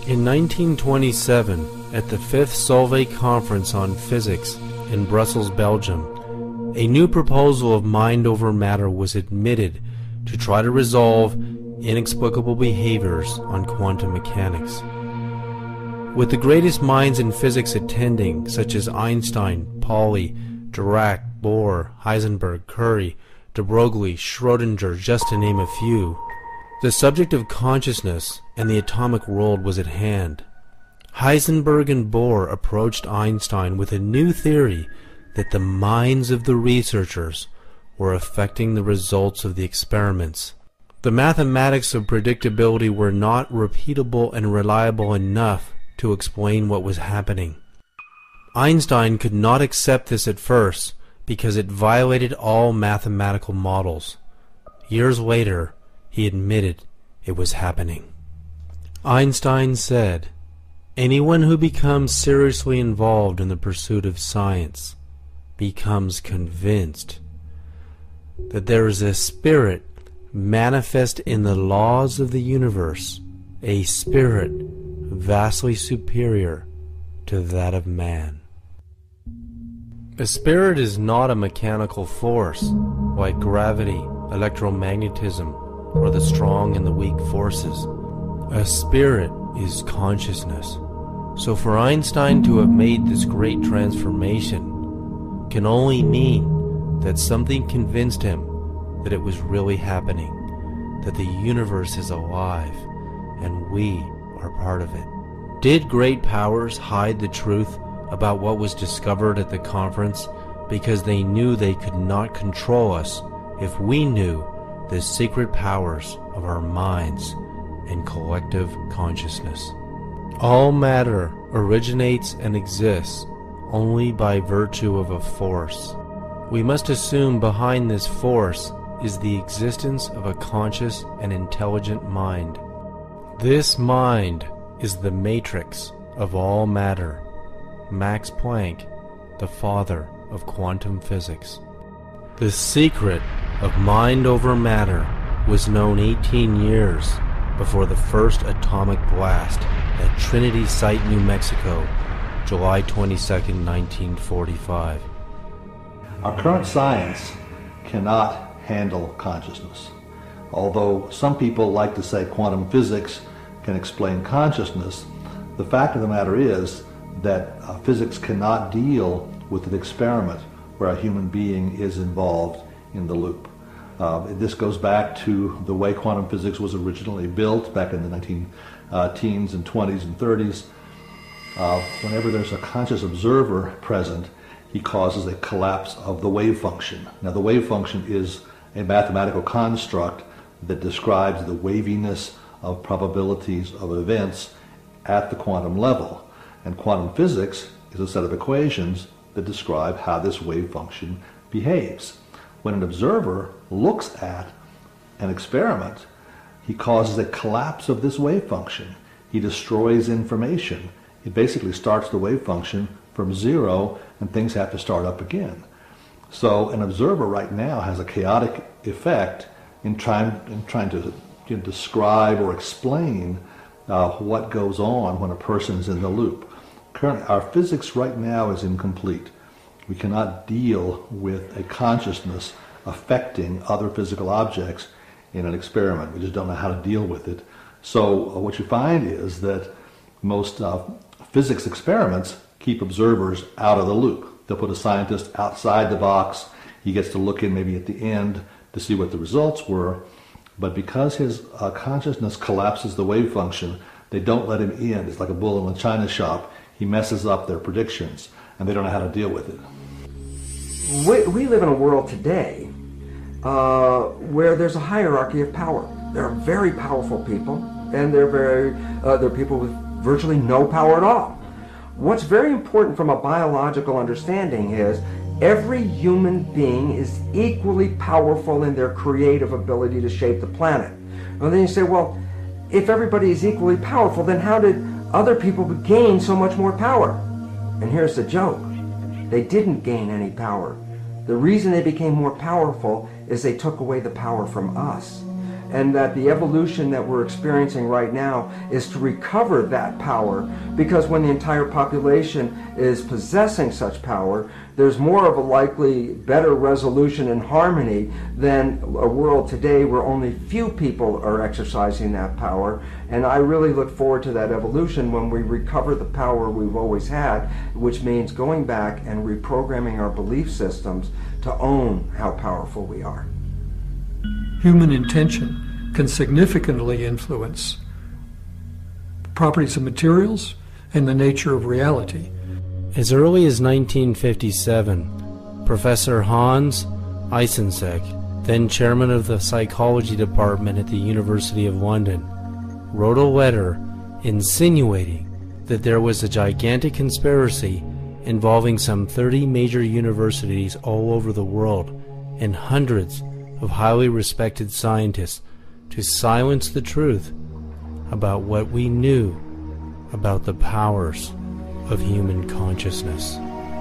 In 1927, at the 5th Solvay Conference on Physics in Brussels, Belgium, a new proposal of mind over matter was admitted to try to resolve inexplicable behaviors on quantum mechanics. With the greatest minds in physics attending, such as Einstein, Pauli, Dirac, Bohr, Heisenberg, Curie, de Broglie, Schrödinger, just to name a few, the subject of consciousness and the atomic world was at hand. Heisenberg and Bohr approached Einstein with a new theory that the minds of the researchers were affecting the results of the experiments. The mathematics of predictability were not repeatable and reliable enough to explain what was happening. Einstein could not accept this at first because it violated all mathematical models. Years later, he admitted it was happening. Einstein said, "Anyone who becomes seriously involved in the pursuit of science becomes convinced that there is a spirit manifest in the laws of the universe, a spirit vastly superior to that of man." A spirit is not a mechanical force like gravity, electromagnetism, or the strong and the weak forces. A spirit is consciousness. So for Einstein to have made this great transformation can only mean that something convinced him that it was really happening, that the universe is alive, and we are part of it. Did great powers hide the truth about what was discovered at the conference because they knew they could not control us if we knew the secret powers of our minds and collective consciousness? All matter originates and exists only by virtue of a force. We must assume behind this force is the existence of a conscious and intelligent mind. This mind is the matrix of all matter. Max Planck, the father of quantum physics. The secret of mind over matter was known 18 years before the first atomic blast at Trinity Site, New Mexico, July 22, 1945. Our current science cannot handle consciousness. Although some people like to say quantum physics can explain consciousness, the fact of the matter is that physics cannot deal with an experiment where a human being is involved in the loop. This goes back to the way quantum physics was originally built back in the 19-teens and 20s and 30s. Whenever there's a conscious observer present, he causes a collapse of the wave function. Now, the wave function is a mathematical construct that describes the waviness of probabilities of events at the quantum level. And quantum physics is a set of equations that describe how this wave function behaves. When an observer looks at an experiment, he causes a collapse of this wave function. He destroys information. It basically starts the wave function from zero, and things have to start up again. So an observer right now has a chaotic effect in trying to describe or explain what goes on when a person's in the loop. Currently, our physics right now is incomplete. We cannot deal with a consciousness affecting other physical objects in an experiment. We just don't know how to deal with it. So what you find is that most physics experiments keep observers out of the loop. They'll put a scientist outside the box. He gets to look in maybe at the end to see what the results were. But because his consciousness collapses the wave function, they don't let him in. It's like a bull in a china shop. He messes up their predictions, and they don't know how to deal with it. We live in a world today where there's a hierarchy of power. There are very powerful people, and there are people with virtually no power at all. What's very important from a biological understanding is every human being is equally powerful in their creative ability to shape the planet. And then you say, well, if everybody is equally powerful, then how did other people gain so much more power? And here's the joke. They didn't gain any power. The reason they became more powerful is they took away the power from us. and that the evolution that we're experiencing right now is to recover that power, because when the entire population is possessing such power, there's more of a likely better resolution and harmony than a world today where only few people are exercising that power. And I really look forward to that evolution when we recover the power we've always had, which means going back and reprogramming our belief systems to own how powerful we are. Human intention can significantly influence properties of materials and the nature of reality. As early as 1957, Professor Hans Eysenck, then chairman of the psychology department at the University of London, wrote a letter insinuating that there was a gigantic conspiracy involving some 30 major universities all over the world and hundreds of highly respected scientists to silence the truth about what we knew about the powers of human consciousness.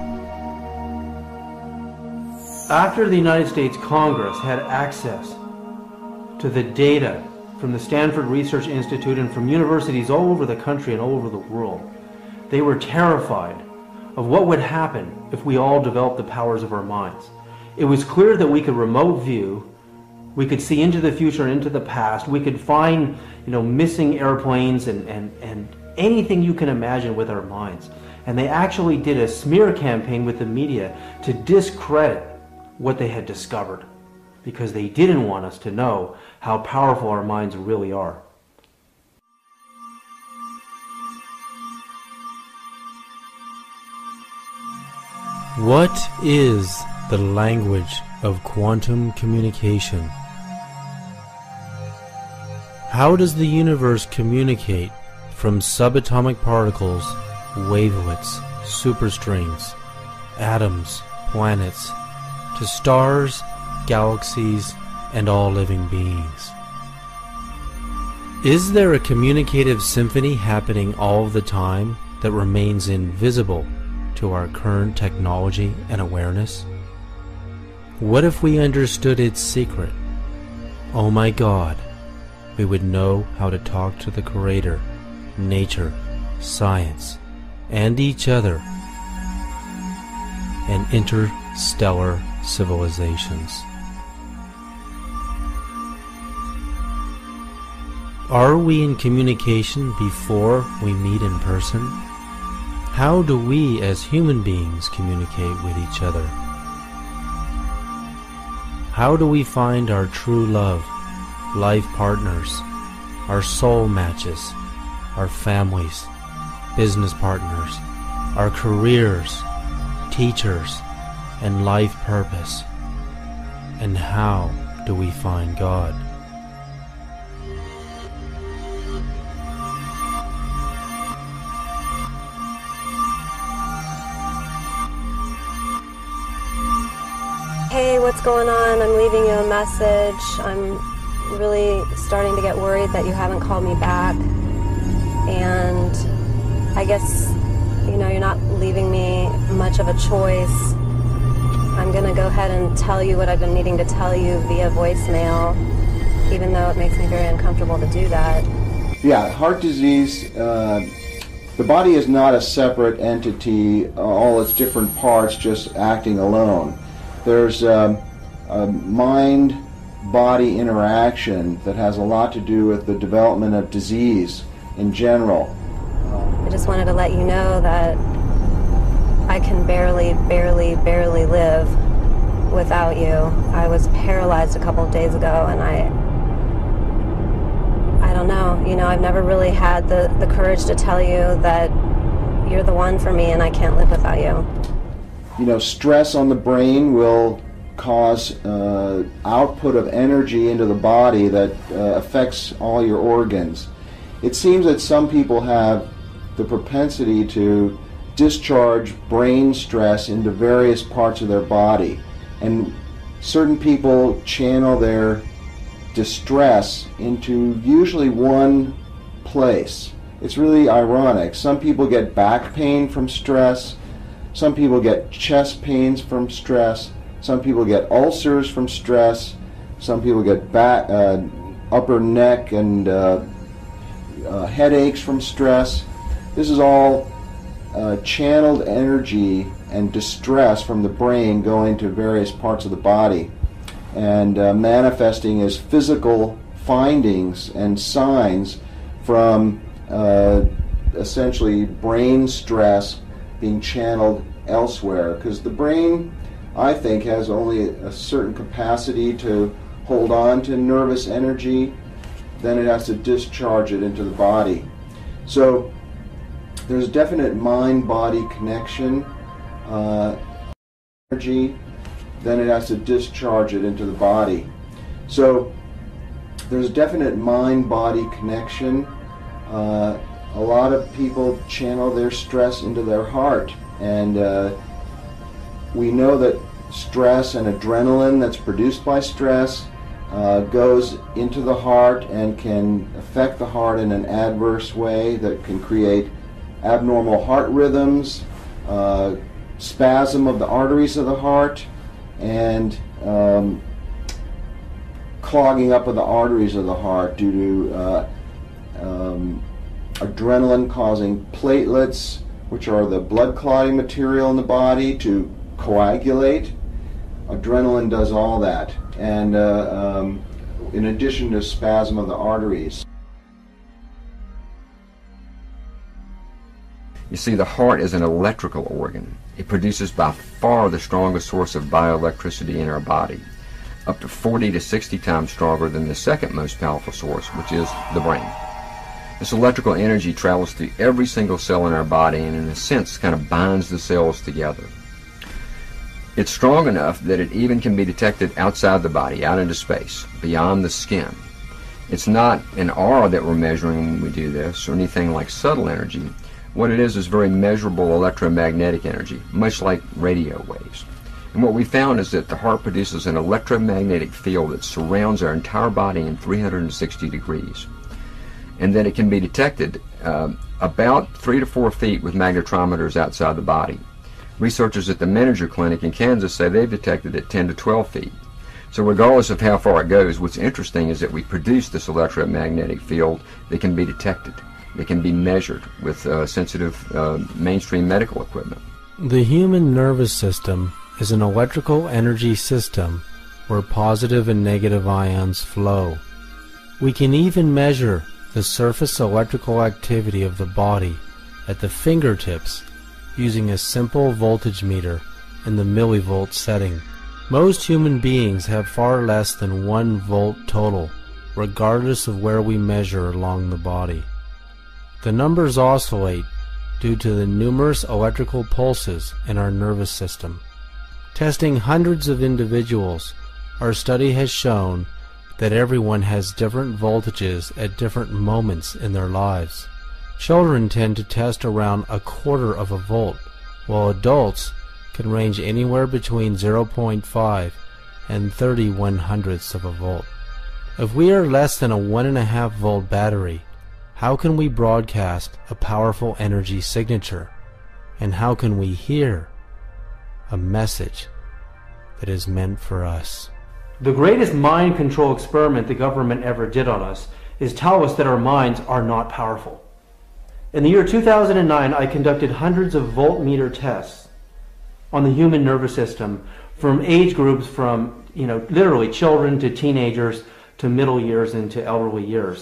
After the United States Congress had access to the data from the Stanford Research Institute and from universities all over the country and all over the world, they were terrified of what would happen if we all developed the powers of our minds. It was clear that we could remote view, we could see into the future and into the past, we could find, missing airplanes and anything you can imagine with our minds. And they actually did a smear campaign with the media to discredit what they had discovered, because they didn't want us to know how powerful our minds really are. What is the language of quantum communication? How does the universe communicate from subatomic particles, wavelets, superstrings, atoms, planets, to stars, galaxies, and all living beings? Is there a communicative symphony happening all the time that remains invisible to our current technology and awareness? What if we understood its secret? Oh my God, we would know how to talk to the Creator, nature, science, and each other, and interstellar civilizations. Are we in communication before we meet in person? How do we as human beings communicate with each other? How do we find our true love, life partners, our soul matches, our families, business partners, our careers, teachers, and life purpose? And how do we find God? Hey, what's going on? I'm leaving you a message. I'm really starting to get worried that you haven't called me back. And I guess, you're not leaving me much of a choice. I'm going to go ahead and tell you what I've been needing to tell you via voicemail, even though it makes me very uncomfortable to do that. Yeah, heart disease, the body is not a separate entity, all its different parts just acting alone. There's a mind-body interaction that has a lot to do with the development of disease in general. I just wanted to let you know that I can barely live without you. I was paralyzed a couple of days ago, and I don't know. I've never really had the courage to tell you that you're the one for me and I can't live without you. Stress on the brain will cause output of energy into the body that affects all your organs. It seems that some people have the propensity to discharge brain stress into various parts of their body, and certain people channel their distress into usually one place. It's really ironic. Some people get back pain from stress. Some people get chest pains from stress. Some people get ulcers from stress. Some people get upper neck and headaches from stress. This is all channeled energy and distress from the brain going to various parts of the body and manifesting as physical findings and signs from essentially brain stress being channeled elsewhere, because the brain, I think, has only a certain capacity to hold on to nervous energy, then it has to discharge it into the body. So there's definite mind-body connection, energy, then it has to discharge it into the body. So there's definite mind-body connection. A lot of people channel their stress into their heart, and we know that stress and adrenaline that's produced by stress goes into the heart and can affect the heart in an adverse way that can create abnormal heart rhythms, spasm of the arteries of the heart, and clogging up of the arteries of the heart due to adrenaline causing platelets, which are the blood clotting material in the body, to coagulate. Adrenaline does all that, and in addition to spasm of the arteries. You see, the heart is an electrical organ. It produces by far the strongest source of bioelectricity in our body, up to 40 to 60 times stronger than the second most powerful source, which is the brain. This electrical energy travels through every single cell in our body and, in a sense, kind of binds the cells together. It's strong enough that it even can be detected outside the body, out into space, beyond the skin. It's not an aura that we're measuring when we do this, or anything like subtle energy. What it is very measurable electromagnetic energy, much like radio waves. And what we found is that the heart produces an electromagnetic field that surrounds our entire body in 360 degrees. And that it can be detected about 3 to 4 feet with magnetometers outside the body. Researchers at the Menninger Clinic in Kansas say they've detected it 10 to 12 feet. So regardless of how far it goes, what's interesting is that we produce this electromagnetic field that can be detected, that can be measured with sensitive mainstream medical equipment. The human nervous system is an electrical energy system where positive and negative ions flow. We can even measure the surface electrical activity of the body at the fingertips using a simple voltage meter in the millivolt setting. Most human beings have far less than 1 volt total, regardless of where we measure along the body. The numbers oscillate due to the numerous electrical pulses in our nervous system. Testing hundreds of individuals, our study has shown that everyone has different voltages at different moments in their lives. Children tend to test around 1/4 of a volt, while adults can range anywhere between 0.5 and 30/100ths of a volt. If we are less than a 1.5 volt battery, how can we broadcast a powerful energy signature? And how can we hear a message that is meant for us? The greatest mind control experiment the government ever did on us is tell us that our minds are not powerful. In the year 2009, I conducted hundreds of voltmeter tests on the human nervous system from age groups from, literally children to teenagers to middle years and to elderly years.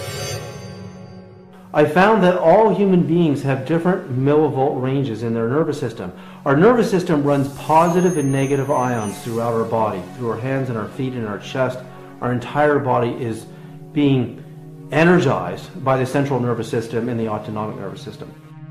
I found that all human beings have different millivolt ranges in their nervous system. Our nervous system runs positive and negative ions throughout our body, through our hands and our feet and our chest. Our entire body is being energized by the central nervous system and the autonomic nervous system.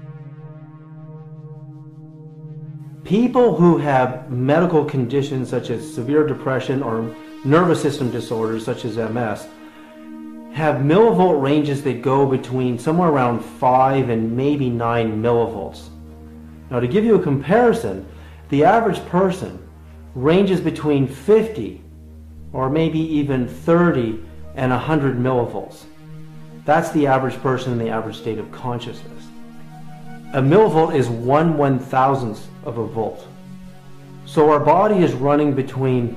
People who have medical conditions such as severe depression or nervous system disorders such as MS have millivolt ranges that go between somewhere around 5 and maybe 9 millivolts. Now, to give you a comparison, the average person ranges between 50 or maybe even 30 and 100 millivolts. That's the average person in the average state of consciousness. A millivolt is 1/1000th of a volt. So our body is running between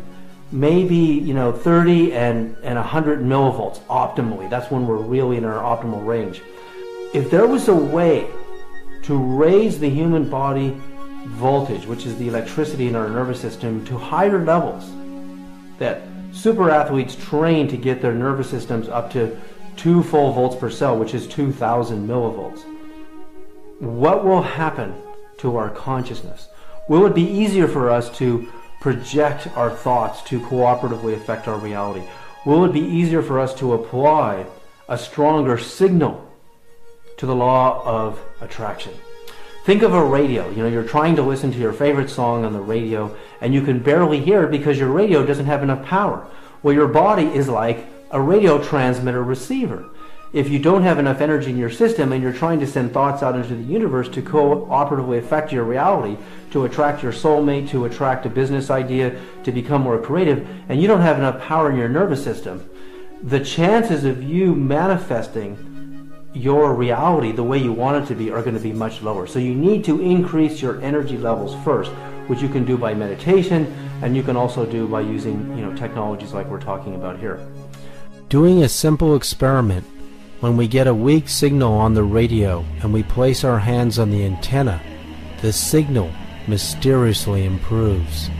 maybe 30 and 100 millivolts optimally. That's when we're really in our optimal range. If there was a way to raise the human body voltage, which is the electricity in our nervous system, to higher levels, that super athletes train to get their nervous systems up to 2 full volts per cell, which is 2,000 millivolts, what will happen to our consciousness? Will it be easier for us to project our thoughts to cooperatively affect our reality? Will it be easier for us to apply a stronger signal to the law of attraction? Think of a radio. You're trying to listen to your favorite song on the radio and you can barely hear it because your radio doesn't have enough power. Well, your body is like a radio transmitter receiver. If you don't have enough energy in your system and you're trying to send thoughts out into the universe to cooperatively affect your reality, to attract your soulmate, to attract a business idea, to become more creative, and you don't have enough power in your nervous system, the chances of you manifesting your reality the way you want it to be are going to be much lower. So you need to increase your energy levels first, which you can do by meditation, and you can also do by using technologies like we're talking about here. Doing a simple experiment. When we get a weak signal on the radio and we place our hands on the antenna, the signal mysteriously improves.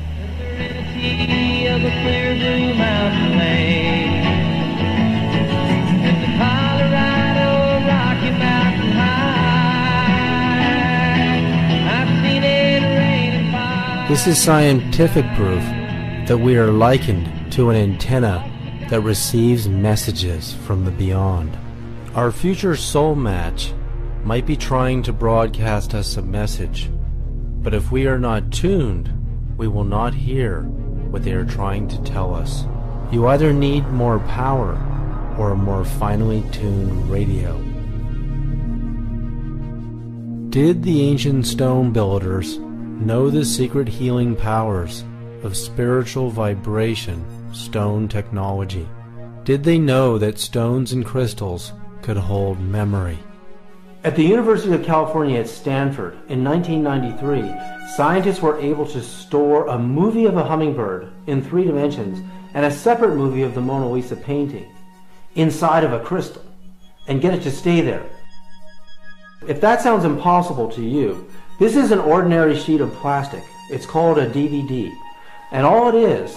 This is scientific proof that we are likened to an antenna that receives messages from the beyond. Our future soul match might be trying to broadcast us a message, but if we are not tuned, we will not hear what they are trying to tell us. You either need more power or a more finely tuned radio. Did the ancient stone builders know the secret healing powers of spiritual vibration stone technology? Did they know that stones and crystals could hold memory? At the University of California at Stanford in 1993, scientists were able to store a movie of a hummingbird in 3 dimensions and a separate movie of the Mona Lisa painting inside of a crystal and get it to stay there. If that sounds impossible to you, this is an ordinary sheet of plastic. It's called a DVD. And all it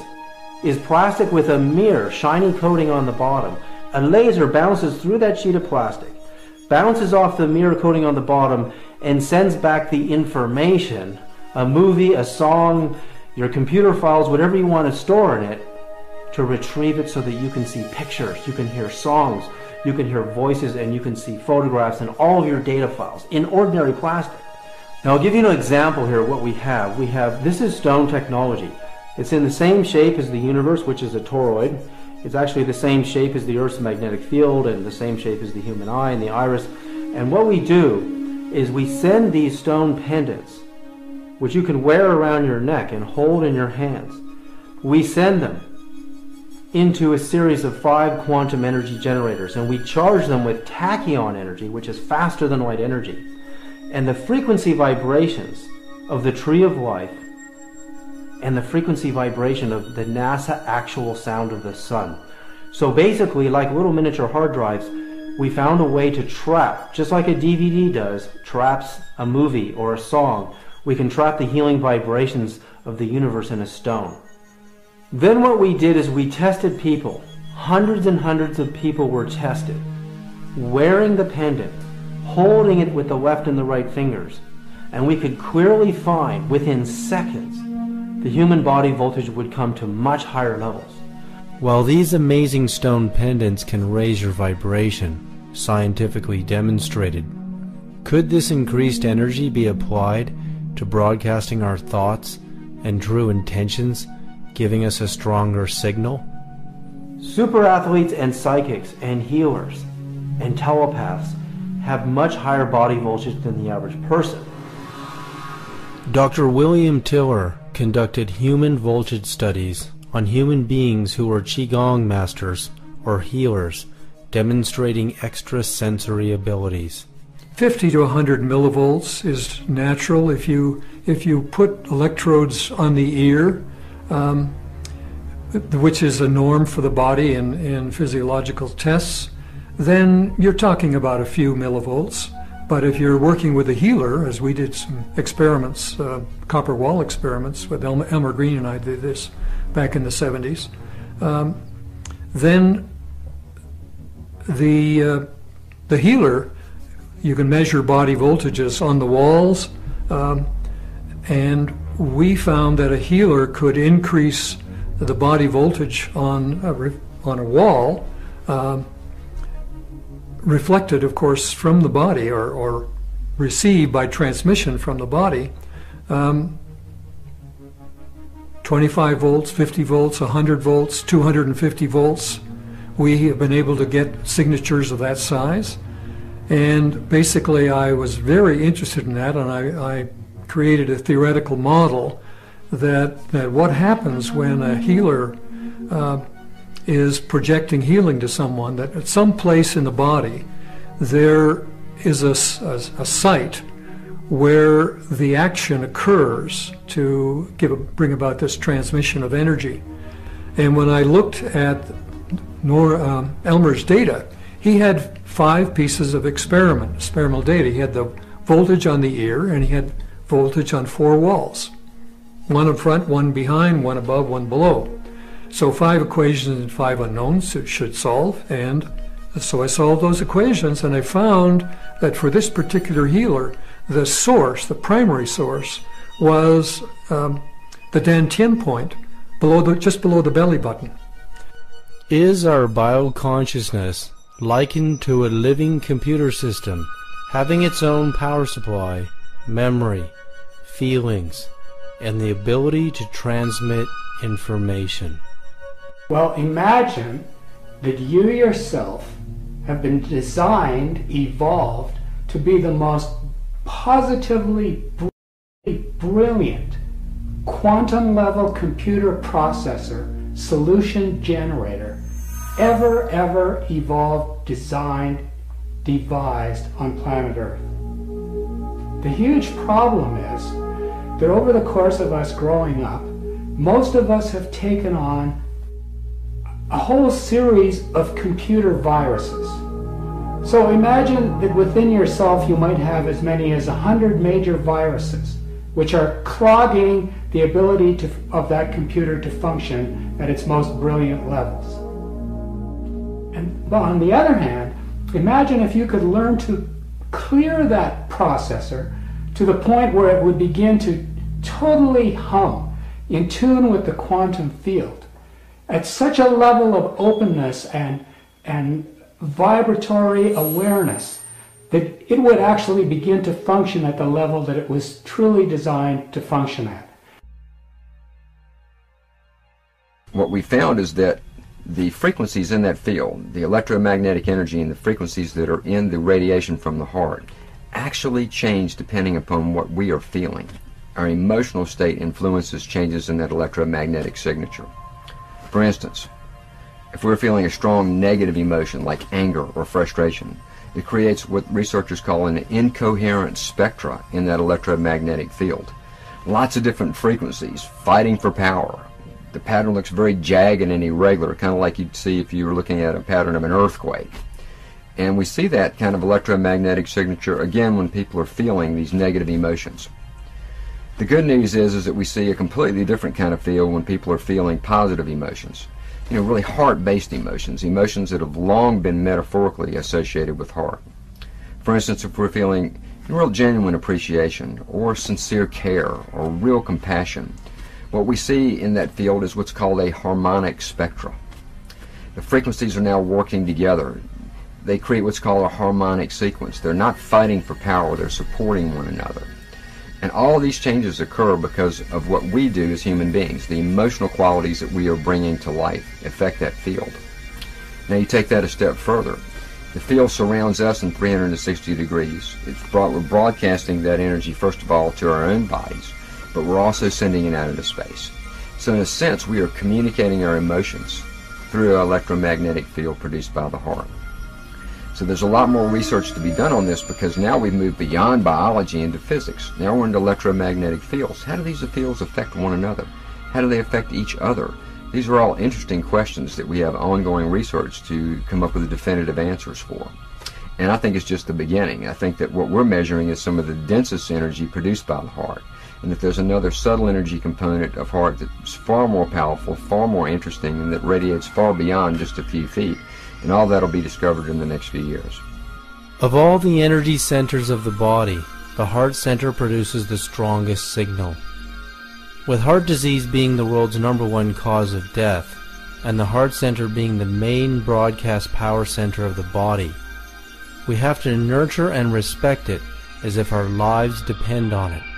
is plastic with a mirror shiny coating on the bottom. A laser bounces through that sheet of plastic, bounces off the mirror coating on the bottom, and sends back the information, a movie, a song, your computer files, whatever you want to store in it, to retrieve it so that you can see pictures, you can hear songs, you can hear voices, and you can see photographs and all of your data files in ordinary plastic. Now I'll give you an example here of what we have. This is stone technology. It's in the same shape as the universe, which is a toroid. It's actually the same shape as the Earth's magnetic field and the same shape as the human eye and the iris. And what we do is we send these stone pendants, which you can wear around your neck and hold in your hands. We send them into a series of 5 quantum energy generators, and we charge them with tachyon energy, which is faster than light energy. And the frequency vibrations of the tree of life and the frequency vibration of the NASA actual sound of the sun. So basically, like little miniature hard drives, we found a way to trap, just like a DVD does, traps a movie or a song. We can trap the healing vibrations of the universe in a stone. Then what we did is we tested people. Hundreds and hundreds of people were tested, wearing the pendant, holding it with the left and the right fingers, and we could clearly find within seconds the human body voltage would come to much higher levels. While these amazing stone pendants can raise your vibration, scientifically demonstrated, could this increased energy be applied to broadcasting our thoughts and true intentions, giving us a stronger signal? Super athletes and psychics and healers and telepaths have much higher body voltage than the average person. Dr. William Tiller conducted human voltage studies on human beings who were Qigong masters or healers, demonstrating extrasensory abilities. 50 to 100 millivolts is natural. If you put electrodes on the ear, which is a norm for the body in physiological tests, then you're talking about a few millivolts. But if you're working with a healer, as we did some experiments, copper wall experiments with Elmer Green and I did this back in the 70s, then the healer, you can measure body voltages on the walls, and we found that a healer could increase the body voltage on a wall, reflected, of course, from the body or received by transmission from the body, 25 volts, 50 volts, 100 volts, 250 volts. We have been able to get signatures of that size. And basically, I was very interested in that, and I created a theoretical model that what happens when a healer is projecting healing to someone, that at some place in the body there is a site where the action occurs to bring about this transmission of energy. And when I looked at Elmer's data, he had 5 pieces of experimental data. He had the voltage on the ear, and he had voltage on 4 walls. One in front, one behind, one above, one below. So 5 equations and 5 unknowns should solve, and so I solved those equations, and I found that for this particular healer, the source, the primary source, was the Dantian point, just below the belly button. Is our bioconsciousness likened to a living computer system, having its own power supply, memory, feelings, and the ability to transmit information? Well, imagine that you yourself have been designed, evolved, to be the most positively brilliant quantum-level computer processor, solution generator, ever evolved, designed, devised on planet Earth. The huge problem is that over the course of us growing up, most of us have taken on a whole series of computer viruses. So imagine that within yourself you might have as many as 100 major viruses, which are clogging the ability of that computer to function at its most brilliant levels. But on the other hand, imagine if you could learn to clear that processor to the point where it would begin to totally hum, in tune with the quantum field, at such a level of openness and vibratory awareness that it would actually begin to function at the level that it was truly designed to function at. What we found is that the frequencies in that field, the electromagnetic energy and the frequencies that are in the radiation from the heart, actually change depending upon what we are feeling. Our emotional state influences changes in that electromagnetic signature. For instance, if we're feeling a strong negative emotion like anger or frustration, it creates what researchers call an incoherent spectra in that electromagnetic field. Lots of different frequencies fighting for power. The pattern looks very jagged and irregular, kind of like you'd see if you were looking at a pattern of an earthquake. And we see that kind of electromagnetic signature again when people are feeling these negative emotions. The good news is that we see a completely different kind of feel when people are feeling positive emotions. You know, really heart-based emotions, emotions that have long been metaphorically associated with heart. For instance, if we're feeling real genuine appreciation or sincere care or real compassion, what we see in that field is what's called a harmonic spectra. The frequencies are now working together. They create what's called a harmonic sequence. They're not fighting for power, they're supporting one another. And all these changes occur because of what we do as human beings. The emotional qualities that we are bringing to life affect that field. Now you take that a step further. The field surrounds us in 360 degrees. We're broadcasting that energy, first of all, to our own bodies, but we're also sending it out into space. So in a sense, we are communicating our emotions through an electromagnetic field produced by the heart. So there's a lot more research to be done on this because now we've moved beyond biology into physics. Now we're into electromagnetic fields. How do these fields affect one another? How do they affect each other? These are all interesting questions that we have ongoing research to come up with definitive answers for. And I think it's just the beginning. I think that what we're measuring is some of the densest energy produced by the heart, and that there's another subtle energy component of heart that's far more powerful, far more interesting, and that radiates far beyond just a few feet. And all that will be discovered in the next few years. Of all the energy centers of the body, the heart center produces the strongest signal. With heart disease being the world's #1 cause of death, and the heart center being the main broadcast power center of the body, we have to nurture and respect it as if our lives depend on it.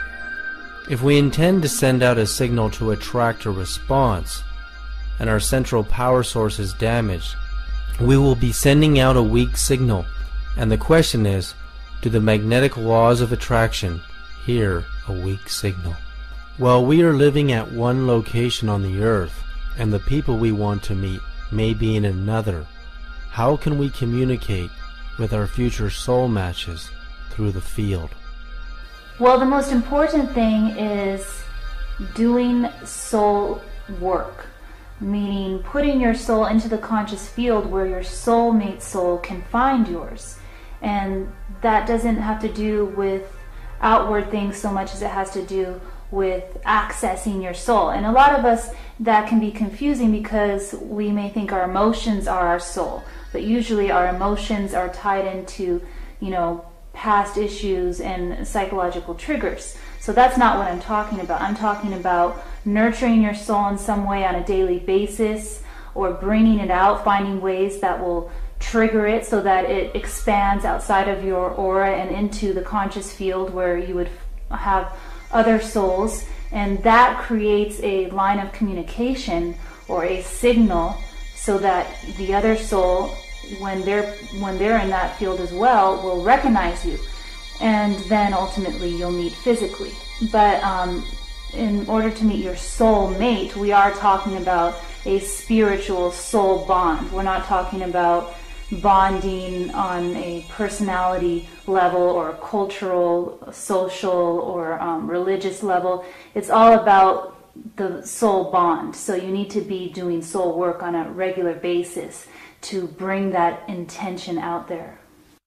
If we intend to send out a signal to attract a response, and our central power source is damaged, we will be sending out a weak signal, and the question is, do the magnetic laws of attraction hear a weak signal? While we are living at one location on the earth, and the people we want to meet may be in another, how can we communicate with our future soul matches through the field? Well, the most important thing is doing soul work, meaning putting your soul into the conscious field where your soulmate soul can find yours. And that doesn't have to do with outward things so much as it has to do with accessing your soul. And a lot of us, that can be confusing because we may think our emotions are our soul, but usually our emotions are tied into, past issues and psychological triggers. So that's not what I'm talking about. I'm talking about nurturing your soul in some way on a daily basis, or bringing it out, finding ways that will trigger it so that it expands outside of your aura and into the conscious field where you would have other souls, and that creates a line of communication or a signal so that the other soul, when they're in that field as well, will recognize you, and then ultimately you'll meet physically. But in order to meet your soul mate, we are talking about a spiritual soul bond. We're not talking about bonding on a personality level or a cultural, social, or religious level. It's all about the soul bond. So you need to be doing soul work on a regular basis to bring that intention out there.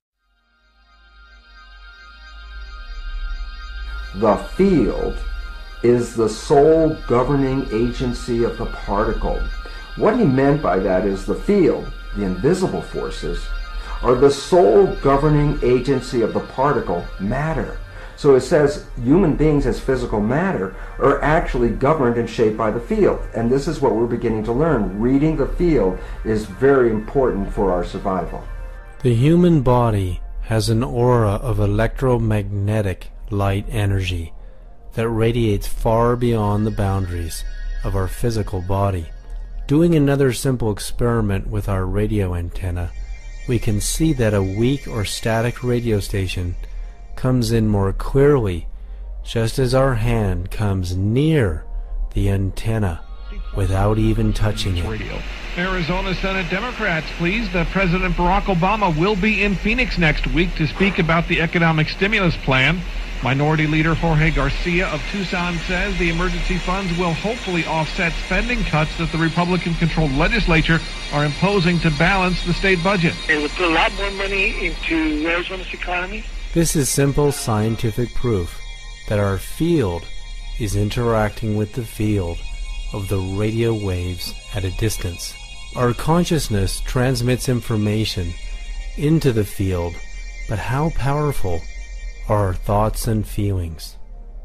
The field is the sole governing agency of the particle. What he meant by that is the field, the invisible forces, are the sole governing agency of the particle, matter. So it says human beings as physical matter are actually governed and shaped by the field. And this is what we're beginning to learn. Reading the field is very important for our survival. The human body has an aura of electromagnetic light energy that radiates far beyond the boundaries of our physical body. Doing another simple experiment with our radio antenna, we can see that a weak or static radio station comes in more clearly just as our hand comes near the antenna without even touching it. Arizona Senate Democrats pleased that President Barack Obama will be in Phoenix next week to speak about the economic stimulus plan. Minority Leader Jorge Garcia of Tucson says the emergency funds will hopefully offset spending cuts that the Republican-controlled legislature are imposing to balance the state budget. It would put a lot more money into Arizona's economy. This is simple scientific proof that our field is interacting with the field of the radio waves at a distance. Our consciousness transmits information into the field, but how powerful are our thoughts and feelings?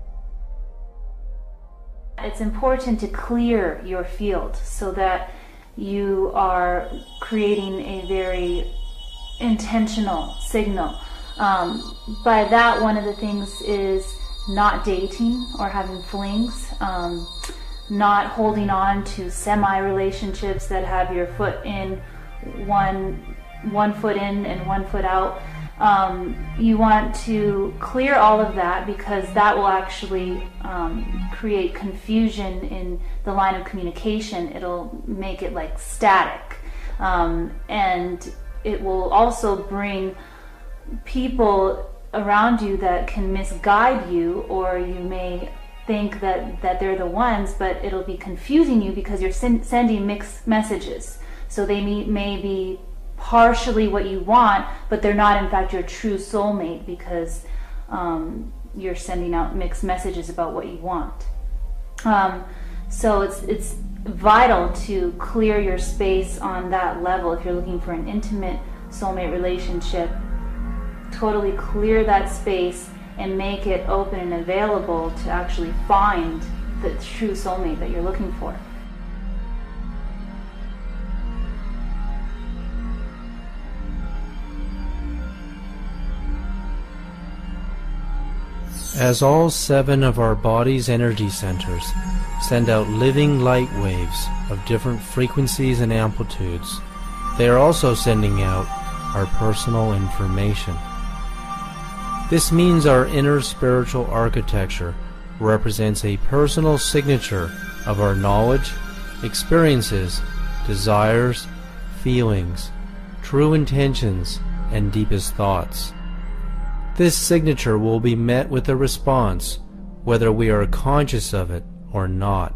It's important to clear your field so that you are creating a very intentional signal. By that, one of the things is not dating or having flings, not holding on to semi-relationships that have your foot in, one foot in and 1 foot out. You want to clear all of that because that will actually create confusion in the line of communication. It'll make it like static, and it will also bring people around you that can misguide you, or you may think that they're the ones, but it'll be confusing you because you're sending mixed messages. So they may be partially what you want, but they're not in fact your true soulmate because you're sending out mixed messages about what you want. So it's vital to clear your space on that level. If you're looking for an intimate soulmate relationship, totally clear that space and make it open and available to actually find the true soulmate that you're looking for. As all 7 of our body's energy centers send out living light waves of different frequencies and amplitudes, they are also sending out our personal information. This means our inner spiritual architecture represents a personal signature of our knowledge, experiences, desires, feelings, true intentions, and deepest thoughts. This signature will be met with a response, whether we are conscious of it or not.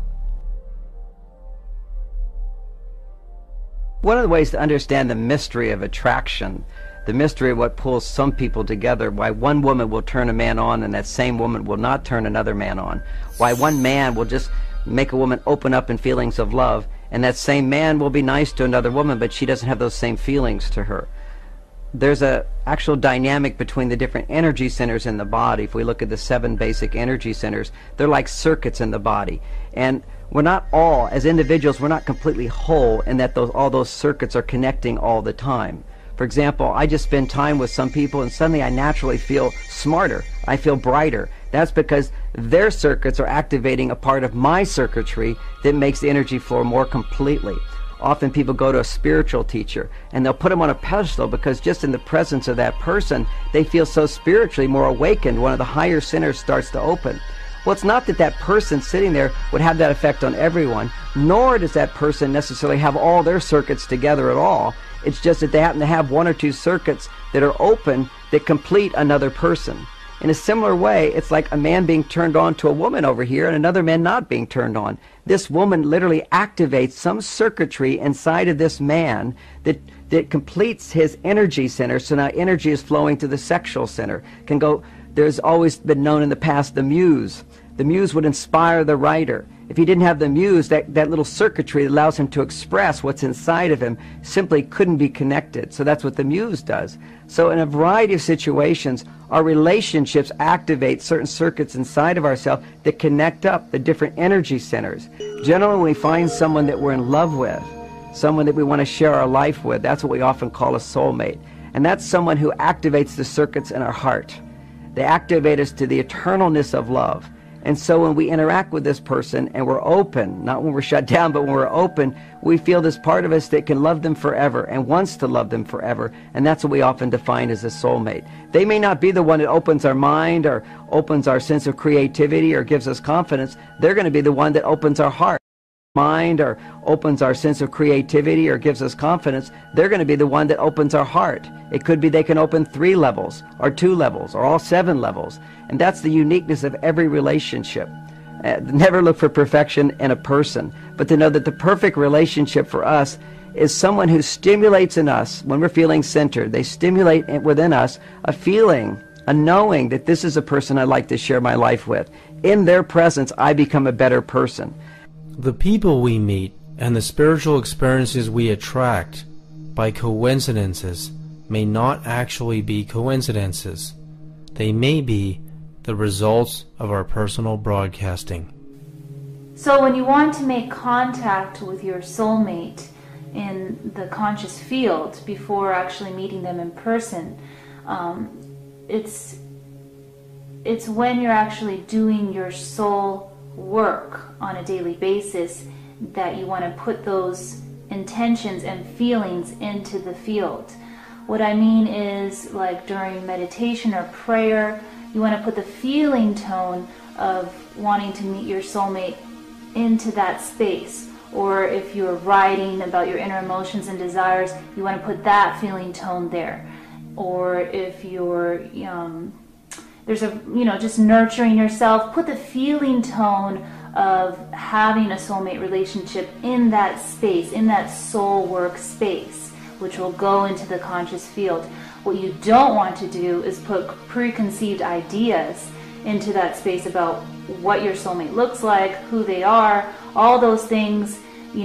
One of the ways to understand the mystery of attraction, the mystery of what pulls some people together, why one woman will turn a man on and that same woman will not turn another man on, why one man will just make a woman open up in feelings of love and that same man will be nice to another woman but she doesn't have those same feelings to her. There's a actual dynamic between the different energy centers in the body. If we look at the 7 basic energy centers, they're like circuits in the body. And we're not all, as individuals, we're not completely whole in that all those circuits are connecting all the time. For example, I just spend time with some people and suddenly I naturally feel smarter. I feel brighter. That's because their circuits are activating a part of my circuitry that makes the energy flow more completely. Often people go to a spiritual teacher and they'll put them on a pedestal because just in the presence of that person they feel so spiritually more awakened. One of the higher centers starts to open. Well, it's not that that person sitting there would have that effect on everyone, nor does that person necessarily have all their circuits together at all. It's just that they happen to have 1 or 2 circuits that are open that complete another person. In a similar way, it's like a man being turned on to a woman over here and another man not being turned on. This woman literally activates some circuitry inside of this man that completes his energy center, so now energy is flowing to the sexual center. There's always been known in the past the muse. The muse would inspire the writer. If he didn't have the muse, that little circuitry that allows him to express what's inside of him simply couldn't be connected. So that's what the muse does. So in a variety of situations, our relationships activate certain circuits inside of ourselves that connect up the different energy centers. Generally, when we find someone that we're in love with, someone that we want to share our life with, that's what we often call a soulmate. And that's someone who activates the circuits in our heart. They activate us to the eternalness of love. And so when we interact with this person and we're open, not when we're shut down, but when we're open, we feel this part of us that can love them forever and wants to love them forever. And that's what we often define as a soulmate. They may not be the one that opens our mind or opens our sense of creativity or gives us confidence. They're going to be the one that opens our heart. Mind or opens our sense of creativity or gives us confidence. They're going to be the one that opens our heart. It could be they can open 3 levels or 2 levels or all 7 levels. And that's the uniqueness of every relationship. Never look for perfection in a person, but to know that the perfect relationship for us is someone who stimulates in us, when we're feeling centered, they stimulate within us a feeling, a knowing that this is a person I'd like to share my life with. In their presence, I become a better person. The people we meet and the spiritual experiences we attract by coincidences may not actually be coincidences. They may be the results of our personal broadcasting. So when you want to make contact with your soulmate in the conscious field before actually meeting them in person, it's when you're actually doing your soul work on a daily basis that you want to put those intentions and feelings into the field. What I mean is, like during meditation or prayer, you want to put the feeling tone of wanting to meet your soulmate into that space. Or if you're writing about your inner emotions and desires, you want to put that feeling tone there. Or if you're there's a, just nurturing yourself. Put the feeling tone of having a soulmate relationship in that space, in that soul work space, which will go into the conscious field. What you don't want to do is put preconceived ideas into that space about what your soulmate looks like, who they are, all those things.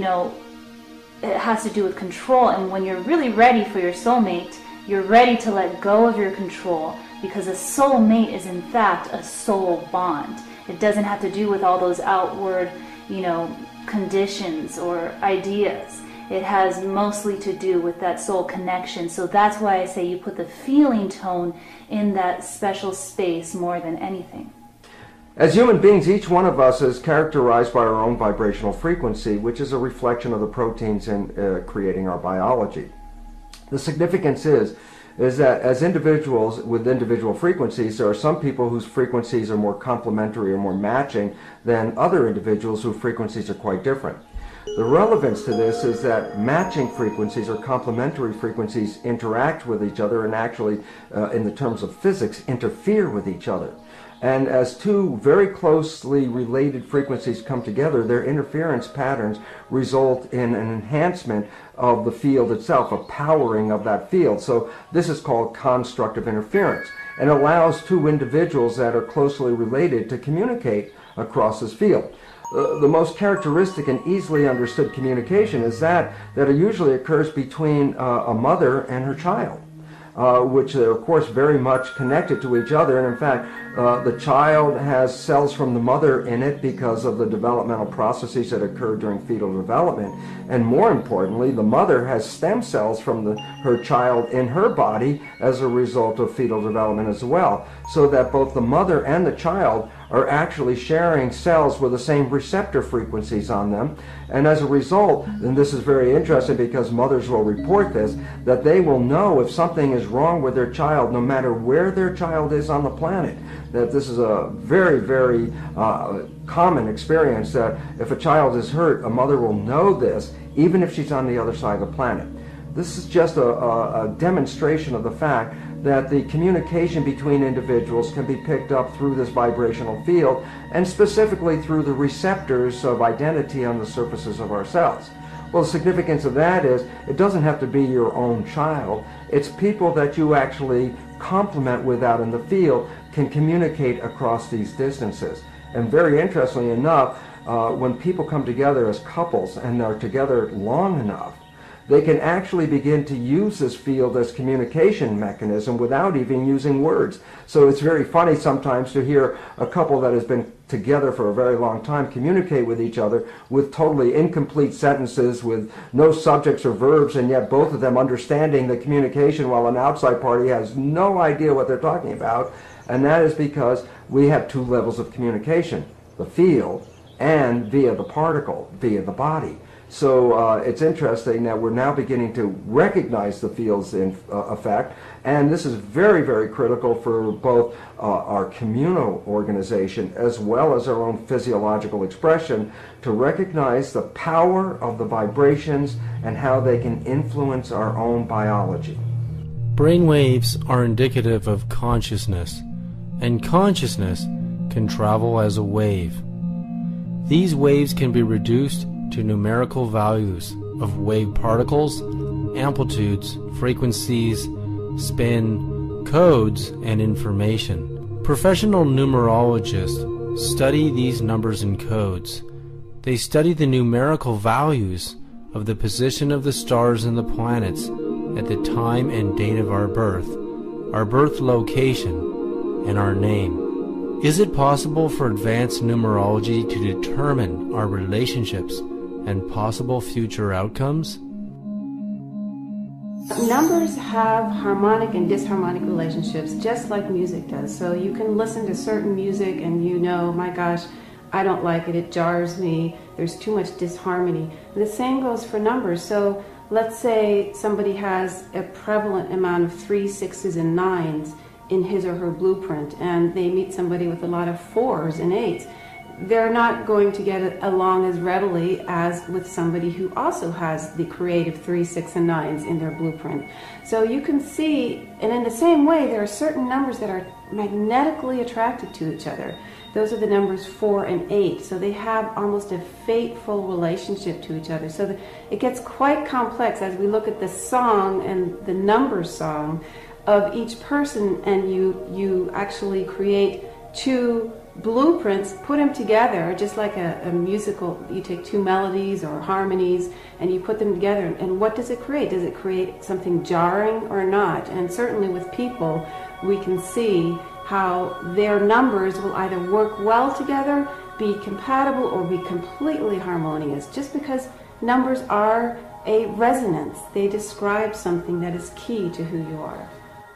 It has to do with control. And when you're really ready for your soulmate, you're ready to let go of your control, because a soulmate is in fact a soul bond. It doesn't have to do with all those outward, conditions or ideas. It has mostly to do with that soul connection. So that's why I say you put the feeling tone in that special space more than anything. As human beings, each one of us is characterized by our own vibrational frequency, which is a reflection of the proteins in creating our biology. The significance is that as individuals with individual frequencies, there are some people whose frequencies are more complementary or more matching than other individuals whose frequencies are quite different. The relevance to this is that matching frequencies or complementary frequencies interact with each other and actually, in the terms of physics, interfere with each other. And as two very closely related frequencies come together, their interference patterns result in an enhancement of the field itself, a powering of that field. So this is called constructive interference, and allows two individuals that are closely related to communicate across this field. The most characteristic and easily understood communication is that usually occurs between a mother and her child. Which are, of course, very much connected to each other. And in fact, the child has cells from the mother in it because of the developmental processes that occur during fetal development. And more importantly, the mother has stem cells from her child in her body as a result of fetal development as well. So that both the mother and the child are actually sharing cells with the same receptor frequencies on them. And as a result, and this is very interesting because mothers will report this, that they will know if something is wrong with their child no matter where their child is on the planet. That this is a very, very common experience, that if a child is hurt, a mother will know this even if she's on the other side of the planet. This is just a demonstration of the fact that the communication between individuals can be picked up through this vibrational field, and specifically through the receptors of identity on the surfaces of our cells. Well, the significance of that is it doesn't have to be your own child. It's people that you actually complement with out in the field can communicate across these distances. And very interestingly enough, when people come together as couples and are together long enough, they can actually begin to use this field as communication mechanism without even using words. So it's very funny sometimes to hear a couple that has been together for a very long time communicate with each other with totally incomplete sentences, with no subjects or verbs, and yet both of them understanding the communication while an outside party has no idea what they're talking about. And that is because we have two levels of communication, the field and via the particle, via the body. So it's interesting that we're now beginning to recognize the fields in effect, and this is very, very critical for both our communal organization as well as our own physiological expression, to recognize the power of the vibrations and how they can influence our own biology. Brain waves are indicative of consciousness, and consciousness can travel as a wave. These waves can be reduced to numerical values of wave particles, amplitudes, frequencies, spin, codes, and information. Professional numerologists study these numbers and codes. They study the numerical values of the position of the stars and the planets at the time and date of our birth location, and our name. Is it possible for advanced numerology to determine our relationships and possible future outcomes? Numbers have harmonic and disharmonic relationships, just like music does. So you can listen to certain music and you know, my gosh, I don't like it, it jars me, there's too much disharmony. And the same goes for numbers. So let's say somebody has a prevalent amount of 3s, 6s, and 9s in his or her blueprint, and they meet somebody with a lot of 4s and 8s. They're not going to get along as readily as with somebody who also has the creative 3, 6, and 9s in their blueprint. So you can see, and in the same way, there are certain numbers that are magnetically attracted to each other. Those are the numbers 4 and 8. So they have almost a fateful relationship to each other. So it gets quite complex as we look at the song and the number song of each person, and you actually create two blueprints, put them together, just like a musical. You take two melodies or harmonies and you put them together, and what does it create? Does it create something jarring or not? And certainly with people, we can see how their numbers will either work well together, be compatible, or be completely harmonious, just because numbers are a resonance. They describe something that is key to who you are.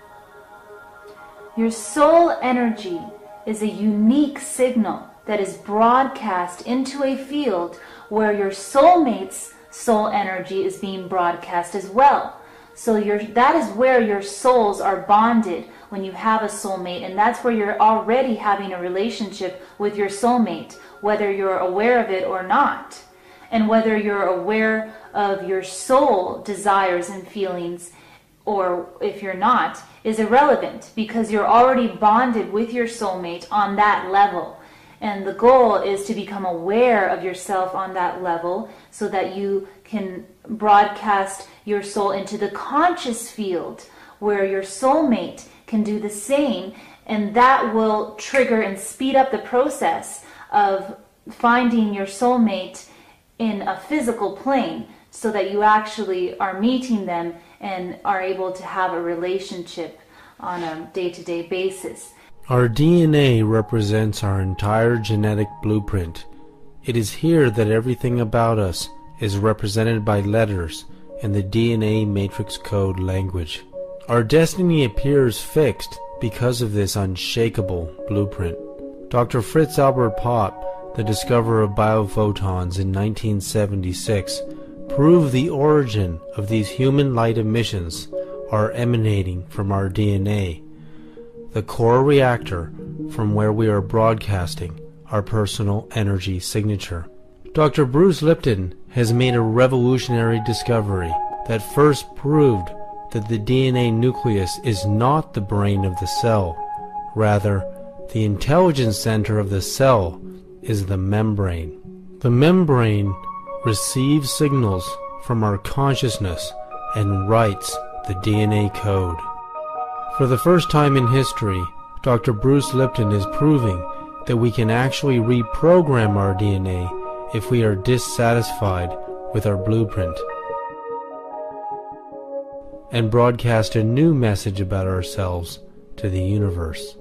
Your soul energy is a unique signal that is broadcast into a field where your soulmate's soul energy is being broadcast as well. So that is where your souls are bonded when you have a soulmate, and that's where you're already having a relationship with your soulmate, whether you're aware of it or not. And whether you're aware of your soul desires and feelings or if you're not is irrelevant, because you're already bonded with your soulmate on that level. And the goal is to become aware of yourself on that level so that you can broadcast your soul into the conscious field where your soulmate can do the same, and that will trigger and speed up the process of finding your soulmate in a physical plane so that you actually are meeting them and are able to have a relationship on a day-to-day basis. Our DNA represents our entire genetic blueprint. It is here that everything about us is represented by letters in the DNA matrix code language. Our destiny appears fixed because of this unshakable blueprint. Dr. Fritz Albert Popp, the discoverer of biophotons in 1976, proved the origin of these human light emissions are emanating from our DNA, the core reactor from where we are broadcasting our personal energy signature. Dr. Bruce Lipton has made a revolutionary discovery that first proved that the DNA nucleus is not the brain of the cell. Rather, the intelligence center of the cell is the membrane. The membrane receives signals from our consciousness and writes the DNA code. For the first time in history, Dr. Bruce Lipton is proving that we can actually reprogram our DNA if we are dissatisfied with our blueprint, and broadcast a new message about ourselves to the universe.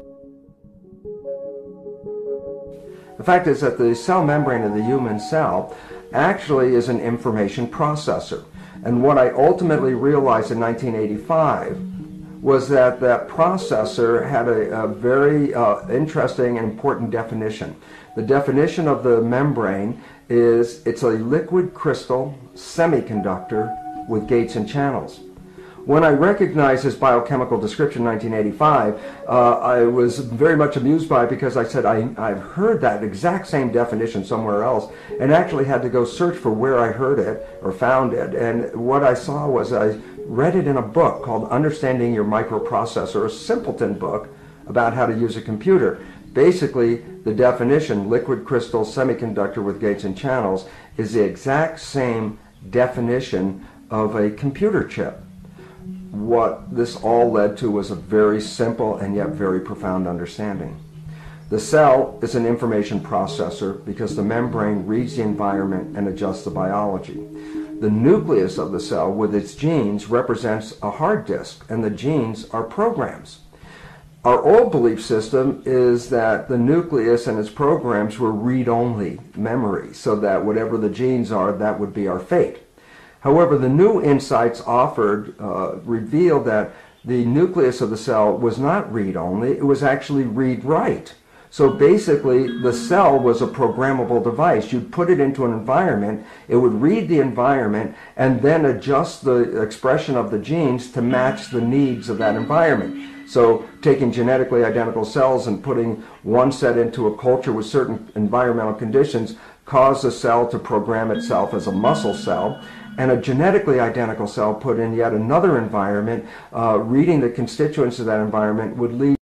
The fact is that the cell membrane of the human cell actually is an information processor. And what I ultimately realized in 1985 was that that processor had a very interesting and important definition. The definition of the membrane is it's a liquid crystal semiconductor with gates and channels. When I recognized this biochemical description in 1985, I was very much amused by it because I said I've heard that exact same definition somewhere else, and actually had to go search for where I heard it or found it. And what I saw was I read it in a book called Understanding Your Microprocessor, a simpleton book about how to use a computer. Basically, the definition, liquid crystal semiconductor with gates and channels, is the exact same definition of a computer chip. What this all led to was a very simple and yet very profound understanding. The cell is an information processor because the membrane reads the environment and adjusts the biology. The nucleus of the cell with its genes represents a hard disk, and the genes are programs. Our old belief system is that the nucleus and its programs were read-only memory, so that whatever the genes are, that would be our fate. However, the new insights offered revealed that the nucleus of the cell was not read-only, it was actually read-write. So basically, the cell was a programmable device. You'd put it into an environment, it would read the environment, and then adjust the expression of the genes to match the needs of that environment. So taking genetically identical cells and putting one set into a culture with certain environmental conditions caused the cell to program itself as a muscle cell, and a genetically identical cell put in yet another environment, reading the constituents of that environment would lead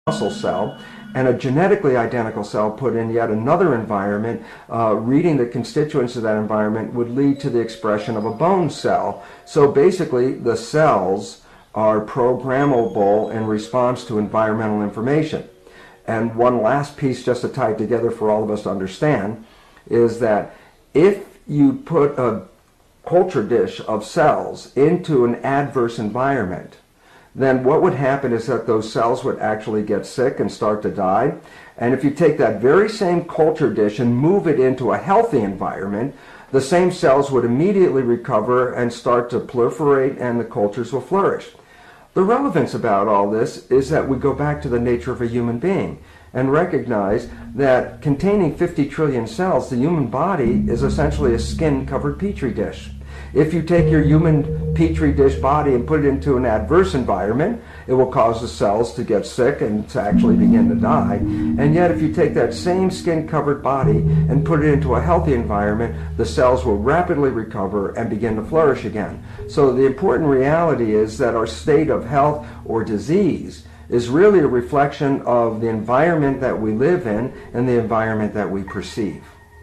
muscle cell, and a genetically identical cell put in yet another environment, reading the constituents of that environment would lead to the expression of a bone cell. So basically, the cells are programmable in response to environmental information. And one last piece just to tie it together for all of us to understand is that if you put a culture dish of cells into an adverse environment, then what would happen is that those cells would actually get sick and start to die. And if you take that very same culture dish and move it into a healthy environment, the same cells would immediately recover and start to proliferate, and the cultures will flourish. The relevance about all this is that we go back to the nature of a human being and recognize that containing 50 trillion cells, the human body is essentially a skin-covered petri dish. If you take your human petri dish body and put it into an adverse environment, it will cause the cells to get sick and to actually begin to die. And yet if you take that same skin-covered body and put it into a healthy environment, the cells will rapidly recover and begin to flourish again. So the important reality is that our state of health or disease is really a reflection of the environment that we live in and the environment that we perceive.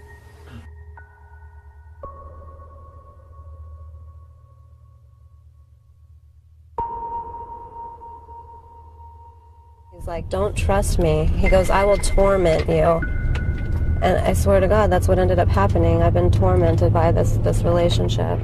He's like, don't trust me. He goes, I will torment you. And I swear to God, that's what ended up happening. I've been tormented by this relationship.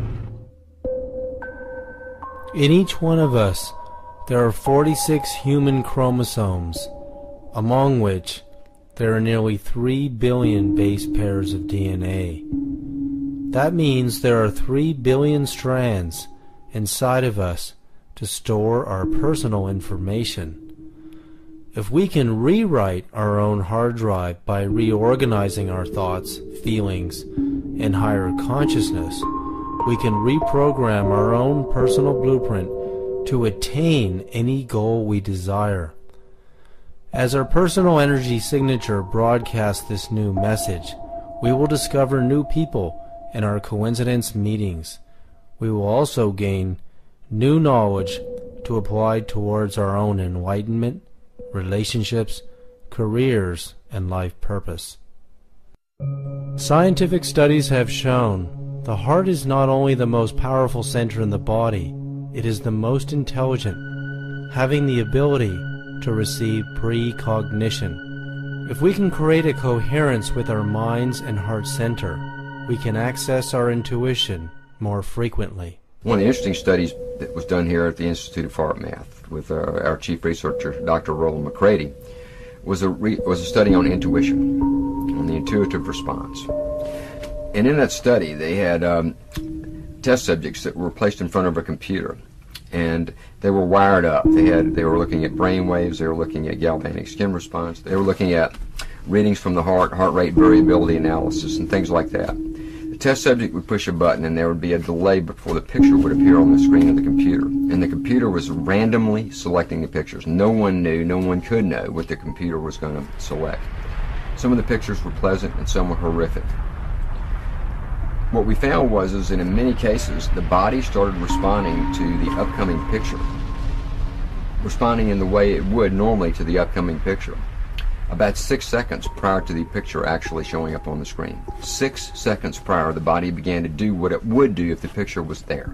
In each one of us, there are 46 human chromosomes, among which there are nearly 3 billion base pairs of DNA. That means there are 3 billion strands inside of us to store our personal information. If we can rewrite our own hard drive by reorganizing our thoughts, feelings, and higher consciousness, we can reprogram our own personal blueprint to attain any goal we desire. As our personal energy signature broadcasts this new message, we will discover new people in our coincidence meetings. We will also gain new knowledge to apply towards our own enlightenment, relationships, careers, and life purpose. Scientific studies have shown the heart is not only the most powerful center in the body, it is the most intelligent, having the ability to receive precognition. If we can create a coherence with our minds and heart center, we can access our intuition more frequently. One of the interesting studies that was done here at the Institute of HeartMath with our chief researcher, Dr. Roland McCready, was a study on intuition, on the intuitive response. And in that study, they had test subjects that were placed in front of a computer, and they were wired up. They were looking at brain waves, they were looking at galvanic skin response, they were looking at readings from the heart rate variability analysis, and things like that. The test subject would push a button, and there would be a delay before the picture would appear on the screen of the computer. And the computer was randomly selecting the pictures. No one knew, no one could know what the computer was going to select. Some of the pictures were pleasant, and some were horrific. What we found was that in many cases, the body started responding to the upcoming picture, responding in the way it would normally to the upcoming picture, about 6 seconds prior to the picture actually showing up on the screen. 6 seconds prior, the body began to do what it would do if the picture was there.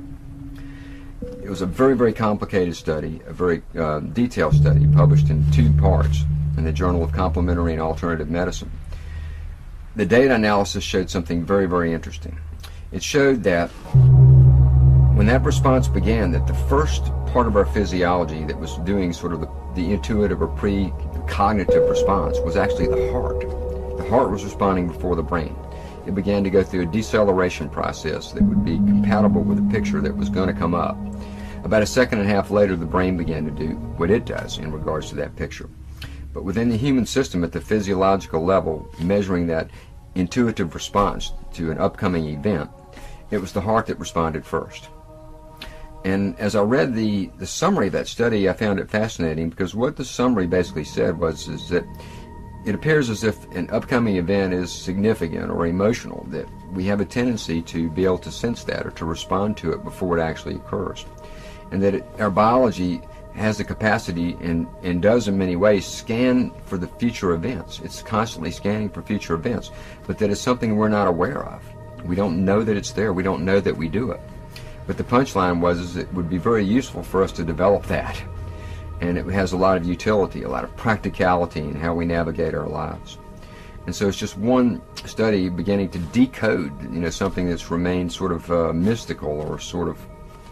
It was a very, very complicated study, a very detailed study, published in 2 parts in the Journal of Complementary and Alternative Medicine. The data analysis showed something very, very interesting. It showed that when that response began, that the first part of our physiology that was doing sort of the intuitive or precognitive response was actually the heart. The heart was responding before the brain. It began to go through a deceleration process that would be compatible with the picture that was going to come up. About 1.5 seconds later, the brain began to do what it does in regards to that picture. But within the human system, at the physiological level, measuring that intuitive response to an upcoming event, it was the heart that responded first. And as I read the summary of that study, I found it fascinating, because what the summary basically said was that it appears as if an upcoming event is significant or emotional, that we have a tendency to be able to sense that or to respond to it before it actually occurs. And that our biology has the capacity and does in many ways scan for the future events. It's constantly scanning for future events, but that is something we're not aware of. We don't know that it's there. We don't know that we do it. But the punchline was it would be very useful for us to develop that. And it has a lot of utility, a lot of practicality in how we navigate our lives. And so it's just one study beginning to decode, something that's remained sort of mystical or sort of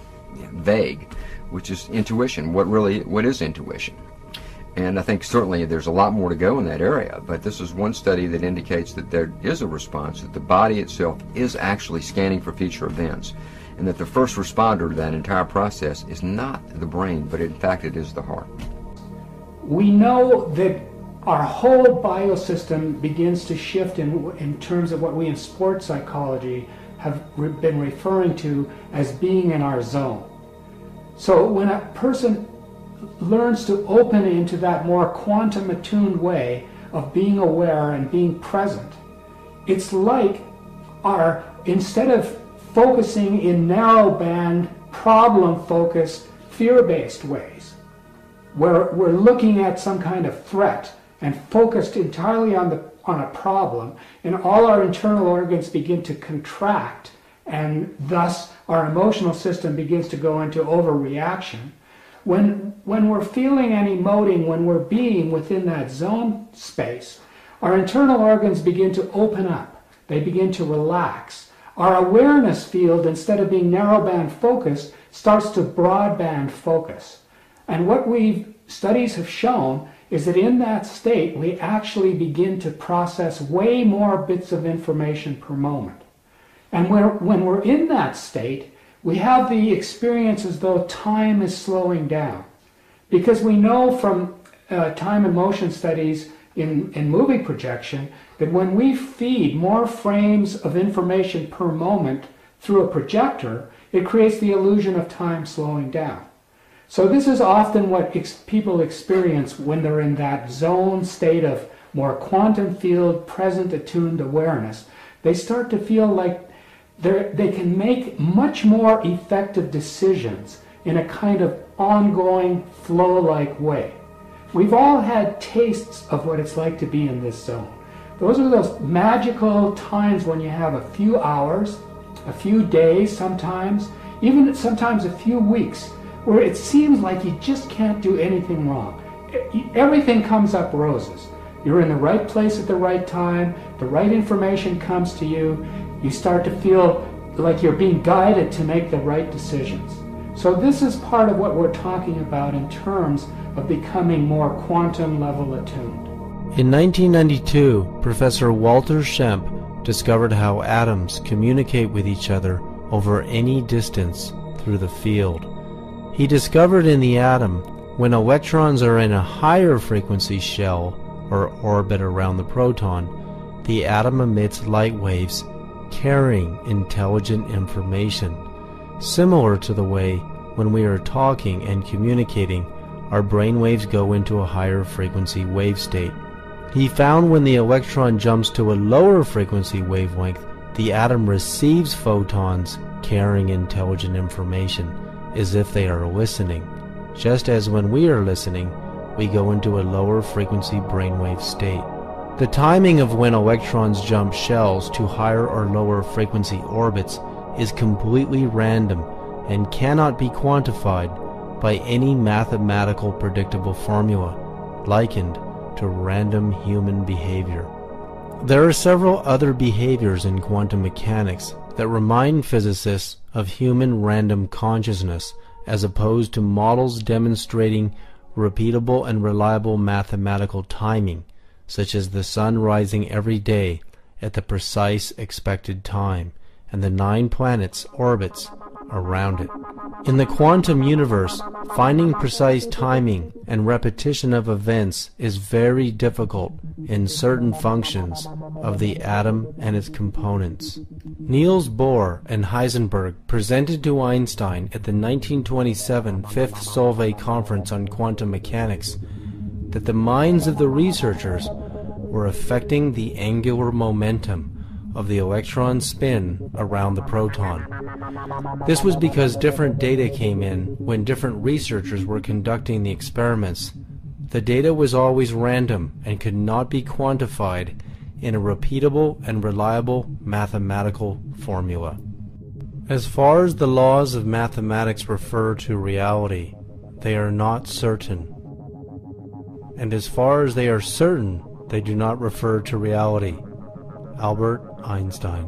vague, which is intuition. What is intuition? And I think certainly there's a lot more to go in that area, but this is one study that indicates that there is a response, that the body itself is actually scanning for future events, and that the first responder to that entire process is not the brain, but in fact it is the heart. We know that our whole biosystem begins to shift in terms of what we in sports psychology have been referring to as being in our zone. So when a person learns to open into that more quantum attuned way of being aware and being present, it's like instead of focusing in narrow band, problem focused, fear-based ways, where we're looking at some kind of threat and focused entirely on a problem, and all our internal organs begin to contract, and thus our emotional system begins to go into overreaction. When we're feeling and emoting, when we're being within that zone space, our internal organs begin to open up. They begin to relax. Our awareness field, instead of being narrowband focused, starts to broadband focus. And what studies have shown is that in that state, we actually begin to process way more bits of information per moment. And when we're in that state, we have the experience as though time is slowing down. Because we know from time and motion studies in movie projection that when we feed more frames of information per moment through a projector, it creates the illusion of time slowing down. So this is often what people experience when they're in that zone state of more quantum field, present attuned awareness. They start to feel like they can make much more effective decisions in a kind of ongoing flow-like way. We've all had tastes of what it's like to be in this zone. Those are those magical times when you have a few hours, a few days sometimes, even sometimes a few weeks, where it seems like you just can't do anything wrong. Everything comes up roses. You're in the right place at the right time, the right information comes to you, you start to feel like you're being guided to make the right decisions. So this is part of what we're talking about in terms of becoming more quantum level attuned. In 1992, Professor Walter Schempp discovered how atoms communicate with each other over any distance through the field. He discovered in the atom, when electrons are in a higher frequency shell or orbit around the proton, the atom emits light waves carrying intelligent information, similar to the way when we are talking and communicating, our brain waves go into a higher frequency wave state. He found when the electron jumps to a lower frequency wavelength, the atom receives photons carrying intelligent information, as if they are listening, just as when we are listening, we go into a lower frequency brainwave state. The timing of when electrons jump shells to higher or lower frequency orbits is completely random and cannot be quantified by any mathematical predictable formula, likened to random human behavior. There are several other behaviors in quantum mechanics that remind physicists of human random consciousness, as opposed to models demonstrating repeatable and reliable mathematical timing, such as the sun rising every day at the precise expected time, and the 9 planets' orbits around it. In the quantum universe, finding precise timing and repetition of events is very difficult in certain functions of the atom and its components. Niels Bohr and Heisenberg presented to Einstein at the 1927 Fifth Solvay Conference on Quantum Mechanics that the minds of the researchers were affecting the angular momentum of the electron's spin around the proton. This was because different data came in when different researchers were conducting the experiments. The data was always random and could not be quantified in a repeatable and reliable mathematical formula. As far as the laws of mathematics refer to reality, they are not certain. And as far as they are certain, they do not refer to reality. Albert Einstein.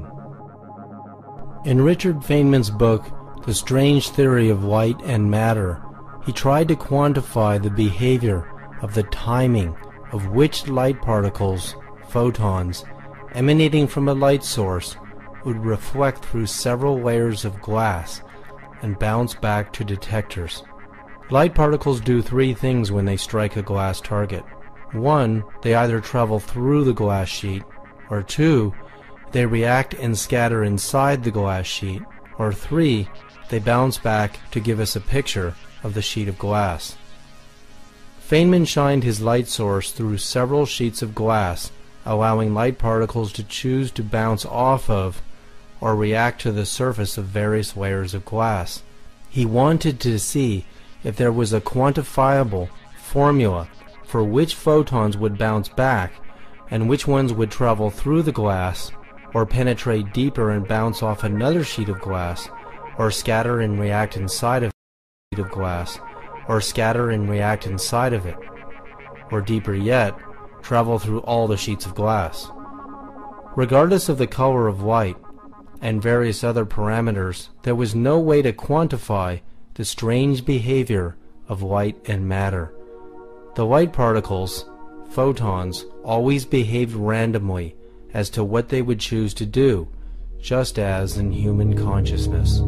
In Richard Feynman's book, The Strange Theory of Light and Matter, he tried to quantify the behavior of the timing of which light particles, photons, emanating from a light source would reflect through several layers of glass and bounce back to detectors. Light particles do three things when they strike a glass target. 1, they either travel through the glass sheet, or 2, they react and scatter inside the glass sheet, or 3, they bounce back to give us a picture of the sheet of glass. Feynman shined his light source through several sheets of glass, allowing light particles to choose to bounce off of or react to the surface of various layers of glass. He wanted to see if there was a quantifiable formula for which photons would bounce back and which ones would travel through the glass or penetrate deeper and bounce off another sheet of glass, or scatter and react inside of a sheet of glass, or scatter and react inside of it, or deeper yet, travel through all the sheets of glass. Regardless of the color of light and various other parameters, there was no way to quantify the strange behavior of light and matter. The light particles, photons, always behaved randomly as to what they would choose to do, just as in human consciousness.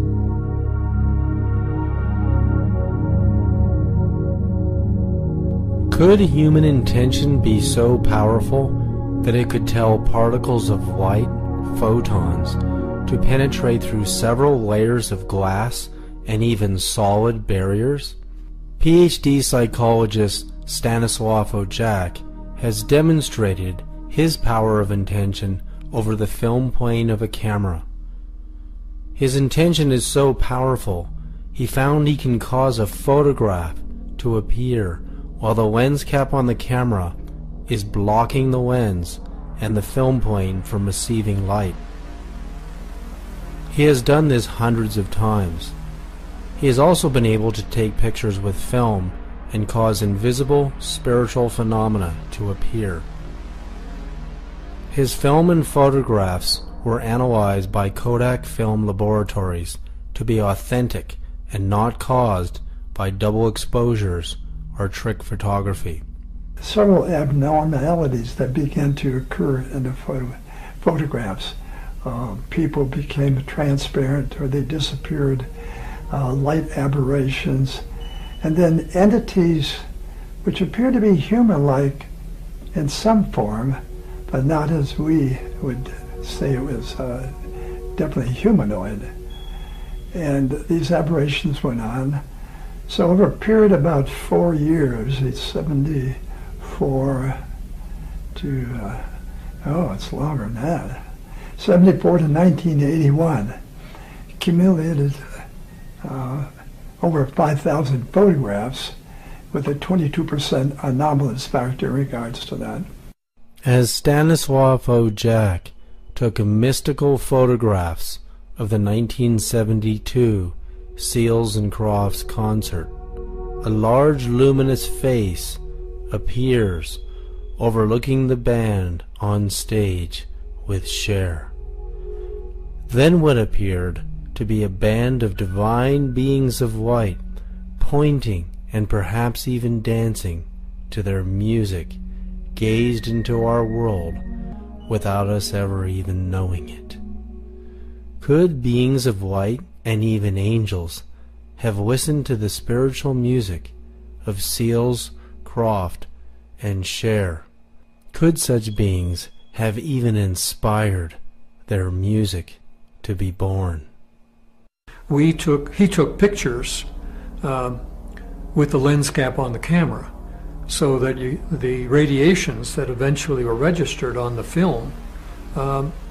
Could human intention be so powerful that it could tell particles of light, photons, to penetrate through several layers of glass and even solid barriers? PhD psychologist Stanislav Ojak has demonstrated his power of intention over the film plane of a camera. His intention is so powerful, he found he can cause a photograph to appear while the lens cap on the camera is blocking the lens and the film plane from receiving light. He has done this hundreds of times. He has also been able to take pictures with film and cause invisible spiritual phenomena to appear. His film and photographs were analyzed by Kodak Film Laboratories to be authentic and not caused by double exposures or trick photography. Several abnormalities that began to occur in the photographs. People became transparent or they disappeared, light aberrations, and then entities which appear to be human-like in some form, but not as we would say it was definitely humanoid. And these aberrations went on. So over a period of about 4 years, it's 74 to, it's longer than that, 74 to 1981, accumulated over 5,000 photographs with a 22% anomalous factor in regards to that. As Stanislav Ojak took mystical photographs of the 1972 Seals and Crofts concert, a large luminous face appears overlooking the band on stage with Cher. Then what appeared to be a band of divine beings of light pointing and perhaps even dancing to their music gazed into our world without us ever even knowing it. Could beings of light and even angels have listened to the spiritual music of Seals, Croft, and Cher? Could such beings have even inspired their music to be born? He took pictures with the lens cap on the camera, so that the radiations that eventually were registered on the film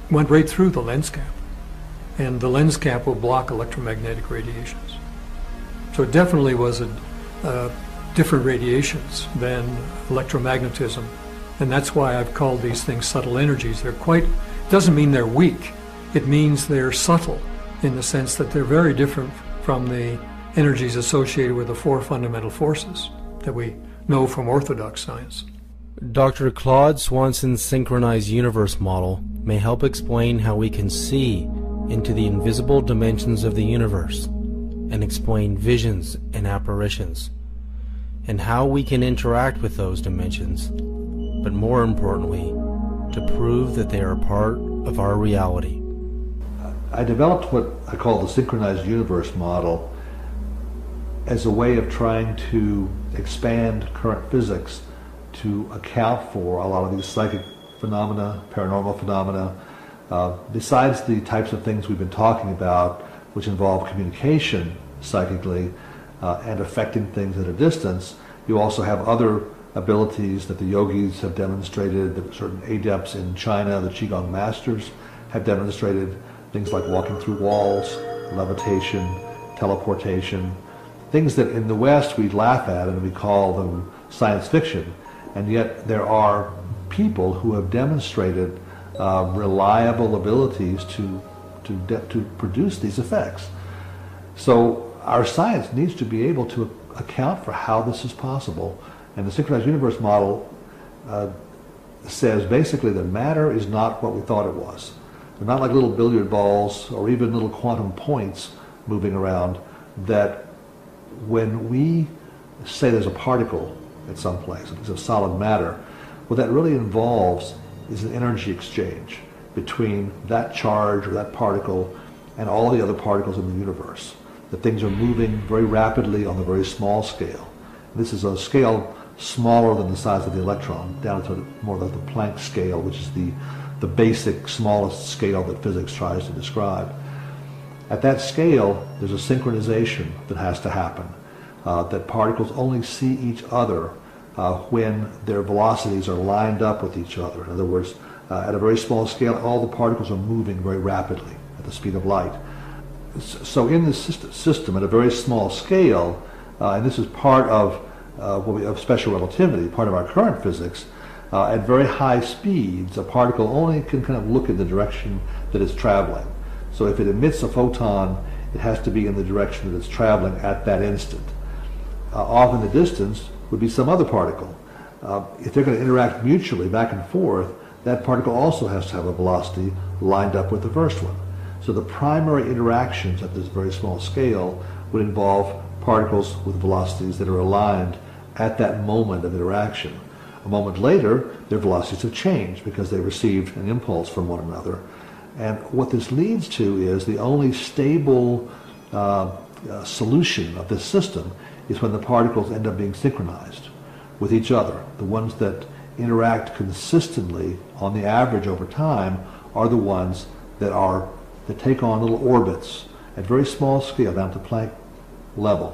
went right through the lens cap. And the lens cap will block electromagnetic radiations. So it definitely was different radiations than electromagnetism. And that's why I've called these things subtle energies. They're quite, doesn't mean they're weak. It means they're subtle in the sense that they're very different from the energies associated with the four fundamental forces that we know from orthodox science. Dr. Claude Swanson's synchronized universe model may help explain how we can see into the invisible dimensions of the universe and explain visions and apparitions, and how we can interact with those dimensions, but more importantly, to prove that they are part of our reality. I developed what I call the synchronized universe model as a way of trying to expand current physics to account for a lot of these psychic phenomena, paranormal phenomena, besides the types of things we've been talking about, which involve communication psychically and affecting things at a distance. You also have other abilities that the yogis have demonstrated, that certain adepts in China, the Qigong masters, have demonstrated, things like walking through walls, levitation, teleportation, things that in the West we laugh at and we call them science fiction, and yet there are people who have demonstrated reliable abilities to produce these effects. So our science needs to be able to account for how this is possible, and the synchronized universe model says basically that matter is not what we thought it was. They're not like little billiard balls or even little quantum points moving around, that when we say there's a particle at some place, it's a solid matter, what that really involves is an energy exchange between that charge or that particle and all the other particles in the universe. That things are moving very rapidly on a very small scale. This is a scale smaller than the size of the electron, down to more like the Planck scale, which is the basic smallest scale that physics tries to describe. At that scale, there's a synchronization that has to happen, that particles only see each other when their velocities are lined up with each other. In other words, at a very small scale, all the particles are moving very rapidly at the speed of light. So in this system, at a very small scale, and this is part of special relativity, part of our current physics, at very high speeds, a particle only can kind of look in the direction that it's traveling. So if it emits a photon, it has to be in the direction that it's traveling at that instant. Off in the distance would be some other particle. If they're going to interact mutually back and forth, that particle also has to have a velocity lined up with the first one. So the primary interactions at this very small scale would involve particles with velocities that are aligned at that moment of interaction. A moment later, their velocities have changed because they received an impulse from one another. And what this leads to is the only stable solution of this system is when the particles end up being synchronized with each other. The ones that interact consistently on the average over time are the ones that take on little orbits at very small scale, down to Planck level,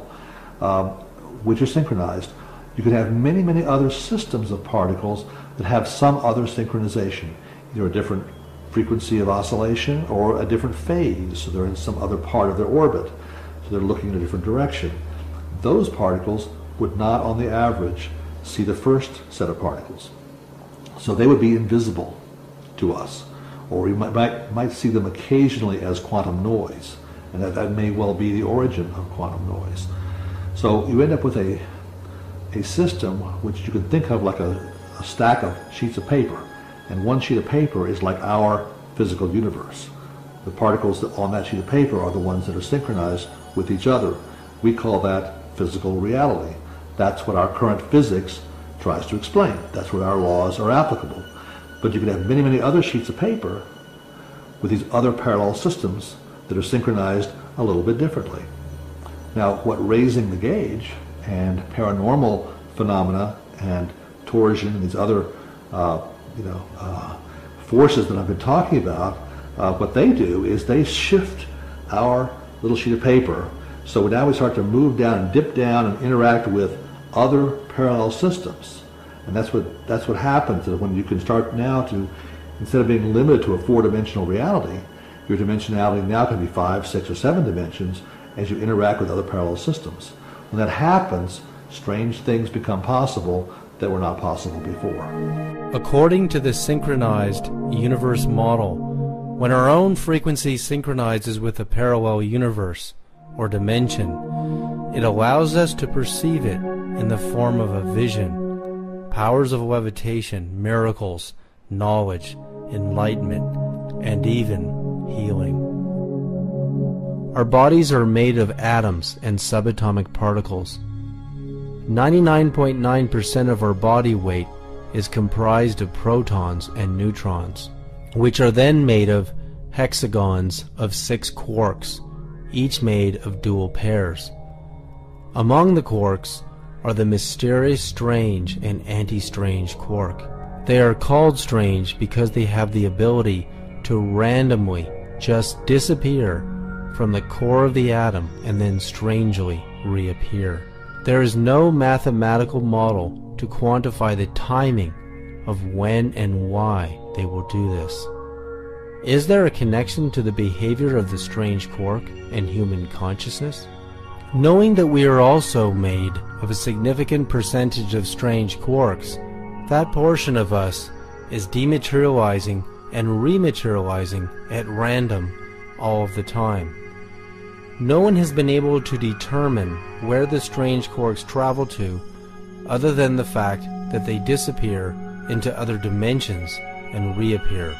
which are synchronized. You could have many, many other systems of particles that have some other synchronization, either a different frequency of oscillation or a different phase, so they're in some other part of their orbit, so they're looking in a different direction. Those particles would not, on the average, see the first set of particles. So they would be invisible to us, or we might see them occasionally as quantum noise, and that may well be the origin of quantum noise. So you end up with a system which you can think of like a stack of sheets of paper, and one sheet of paper is like our physical universe. The particles on that sheet of paper are the ones that are synchronized with each other. We call that physical reality. That's what our current physics tries to explain. That's where our laws are applicable. But you can have many, many other sheets of paper with these other parallel systems that are synchronized a little bit differently. Now, what raising the gauge and paranormal phenomena and torsion and these other forces that I've been talking about, what they do is they shift our little sheet of paper. So now we start to move down and dip down and interact with other parallel systems. And that's what happens when you can start now to Instead of being limited to a 4-dimensional reality, your dimensionality now can be 5, 6, or 7 dimensions as you interact with other parallel systems. When that happens, strange things become possible that were not possible before. According to the synchronized universe model, when our own frequency synchronizes with a parallel universe or dimension, it allows us to perceive it in the form of a vision, powers of levitation, miracles, knowledge, enlightenment, and even healing. Our bodies are made of atoms and subatomic particles. 99.9% of our body weight is comprised of protons and neutrons, which are then made of hexagons of 6 quarks, each made of dual pairs. Among the quarks are the mysterious strange and anti-strange quark. They are called strange because they have the ability to randomly just disappear from the core of the atom and then strangely reappear. There is no mathematical model to quantify the timing of when and why they will do this. Is there a connection to the behavior of the strange quark and human consciousness? Knowing that we are also made of a significant percentage of strange quarks, that portion of us is dematerializing and rematerializing at random all of the time. No one has been able to determine where the strange quarks travel to, other than the fact that they disappear into other dimensions and reappear.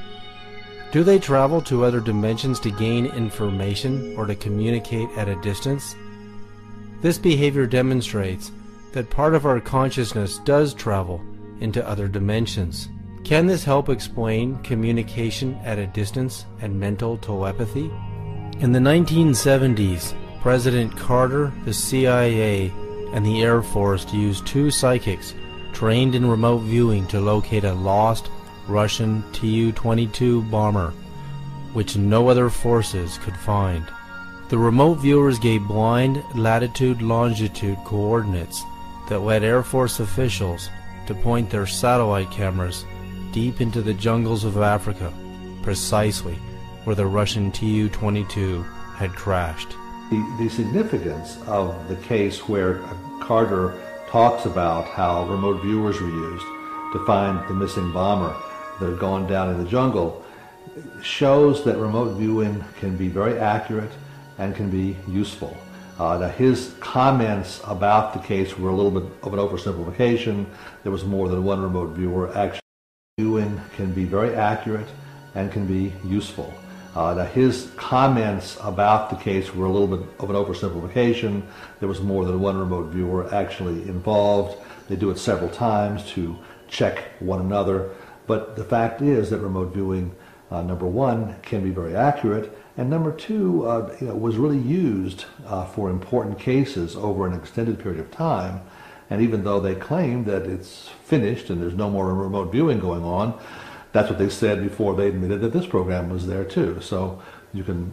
Do they travel to other dimensions to gain information or to communicate at a distance? This behavior demonstrates that part of our consciousness does travel into other dimensions. Can this help explain communication at a distance and mental telepathy? In the 1970s, President Carter, the CIA, and the Air Force used 2 psychics trained in remote viewing to locate a lost Russian Tu-22 bomber, which no other forces could find. The remote viewers gave blind latitude-longitude coordinates that led Air Force officials to point their satellite cameras deep into the jungles of Africa, precisely where the Russian Tu-22 had crashed. The significance of the case where Carter talks about how remote viewers were used to find the missing bomber that had gone down in the jungle shows that remote viewing can be very accurate and can be useful. Now his comments about the case were a little bit of an oversimplification. There was more than one remote viewer. Actually, viewing can be very accurate and can be useful. Now his comments about the case were a little bit of an oversimplification. There was more than one remote viewer actually involved. They do it several times to check one another. But the fact is that remote viewing, number one, can be very accurate, and number two, was really used for important cases over an extended period of time. And even though they claim that it's finished and there's no more remote viewing going on, that's what they said before they admitted that this program was there too. So you can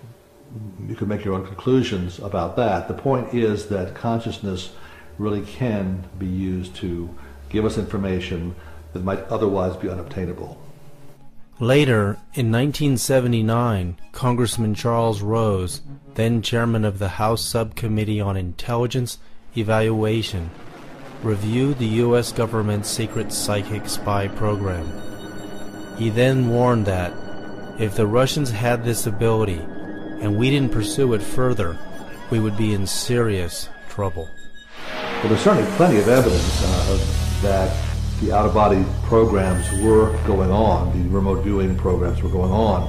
make your own conclusions about that. The point is that consciousness really can be used to give us information that might otherwise be unobtainable. Later, in 1979, Congressman Charles Rose, then chairman of the House Subcommittee on Intelligence Evaluation, reviewed the U.S. government's secret psychic spy program. He then warned that if the Russians had this ability and we didn't pursue it further, we would be in serious trouble. Well, there's certainly plenty of evidence that the out-of-body programs were going on, the remote viewing programs were going on.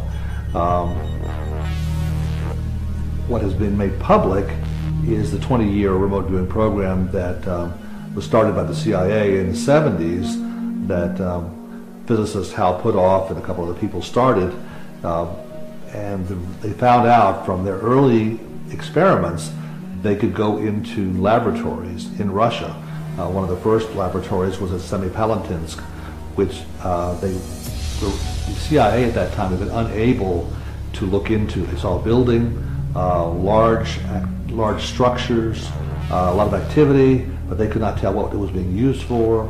What has been made public is the 20-year remote viewing program that was started by the CIA in the 70s that physicist Hal Puthoff and a couple other people started, and they found out from their early experiments they could go into laboratories in Russia. One of the first laboratories was at Semipalatinsk, which the CIA at that time had been unable to look into. They saw a building, large structures, a lot of activity, but they could not tell what it was being used for.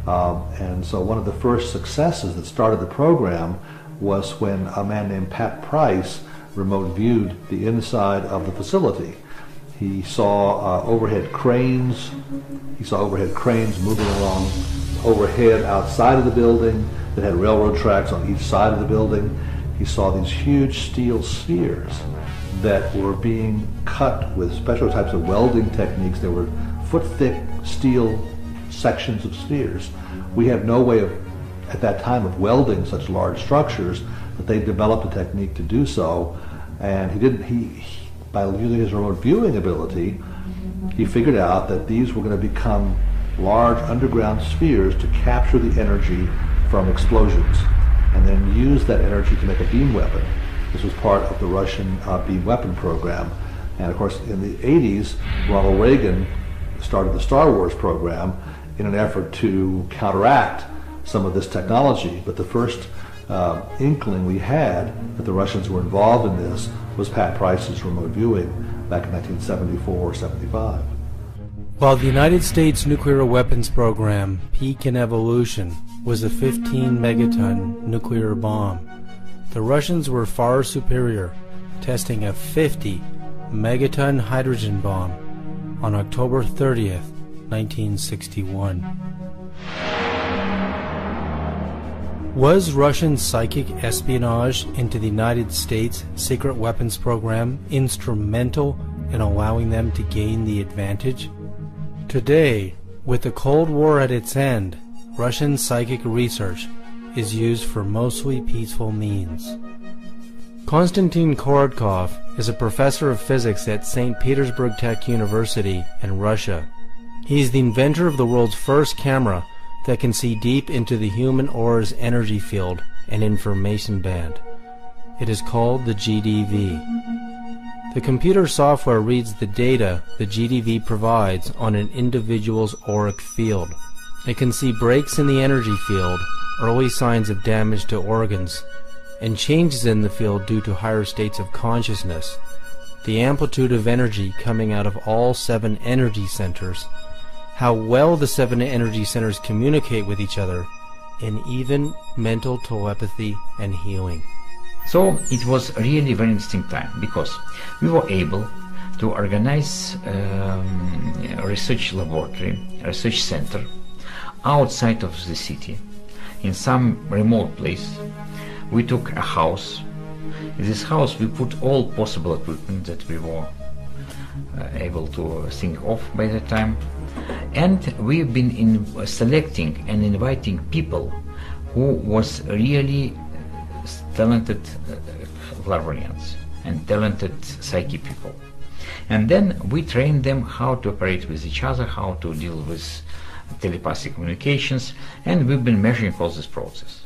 And so one of the first successes that started the program was when a man named Pat Price remote viewed the inside of the facility. He saw overhead cranes. He saw overhead cranes moving along overhead outside of the building that had railroad tracks on each side of the building. He saw these huge steel spheres that were being cut with special types of welding techniques. They were foot-thick steel sections of spheres. We have no way of, at that time, of welding such large structures, but they developed a technique to do so. And by using his remote viewing ability, he figured out that these were going to become large underground spheres to capture the energy from explosions and then use that energy to make a beam weapon. This was part of the Russian beam weapon program. And of course, in the 80s, Ronald Reagan started the Star Wars program in an effort to counteract some of this technology. But the first inkling we had that the Russians were involved in this was Pat Price's remote viewing back in 1974 or 75. While the United States nuclear weapons program, peak in evolution, was a 15 megaton nuclear bomb, the Russians were far superior, testing a 50 megaton hydrogen bomb on October 30th, 1961. Was Russian psychic espionage into the United States secret weapons program instrumental in allowing them to gain the advantage? Today, with the Cold War at its end, Russian psychic research is used for mostly peaceful means. Konstantin Korotkov is a professor of physics at St. Petersburg Tech University in Russia. He is the inventor of the world's first camera that can see deep into the human aura's energy field and information band. It is called the GDV. The computer software reads the data the GDV provides on an individual's auric field. It can see breaks in the energy field, early signs of damage to organs, and changes in the field due to higher states of consciousness, the amplitude of energy coming out of all 7 energy centers, how well the 7 energy centers communicate with each other, and even mental telepathy and healing. So it was really a very interesting time because we were able to organize a research laboratory, a research center outside of the city in some remote place. We took a house. In this house we put all possible equipment that we were able to think of by that time. And we've been selecting and inviting people who was really talented clairvoyants and talented psychic people. And then we trained them how to operate with each other, how to deal with telepathic communications, and we've been measuring all this process.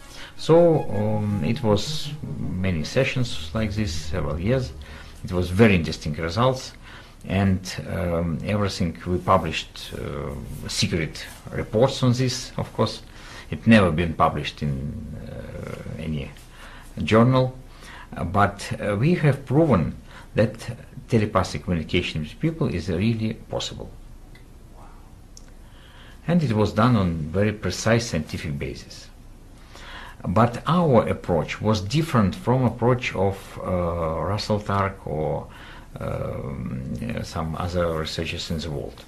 So it was many sessions like this, several years. It was very interesting results, and everything we published secret reports on this, of course. It never been published in any journal, but we have proven that telepathic communication with people is really possible. And it was done on very precise scientific basis. But our approach was different from approach of Russell Targ or some other researchers in the world.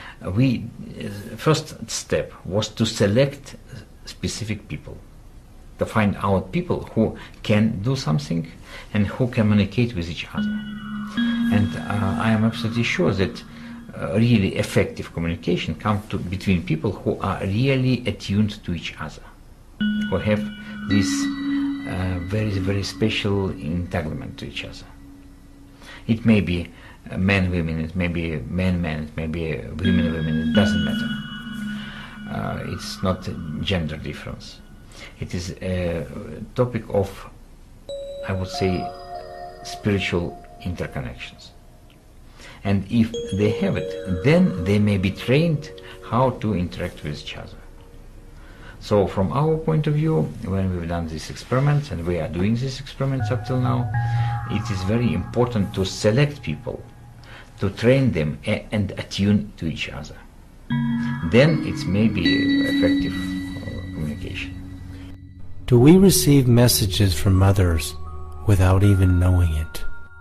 First step was to select specific people, to find out people who can do something and who communicate with each other. And I am absolutely sure that really effective communication comes between people who are really attuned to each other, who have this very, very special entanglement to each other. It may be men-women, it may be men-men, it may be women-women, it doesn't matter. It's not gender difference. It is a topic of, I would say, spiritual interconnections. And if they have it, then they may be trained how to interact with each other. So from our point of view, when we've done these experiments, and we are doing these experiments up till now, it is very important to select people, to train them and attune to each other. then it's maybe effective communication. Do we receive messages from others without even knowing it?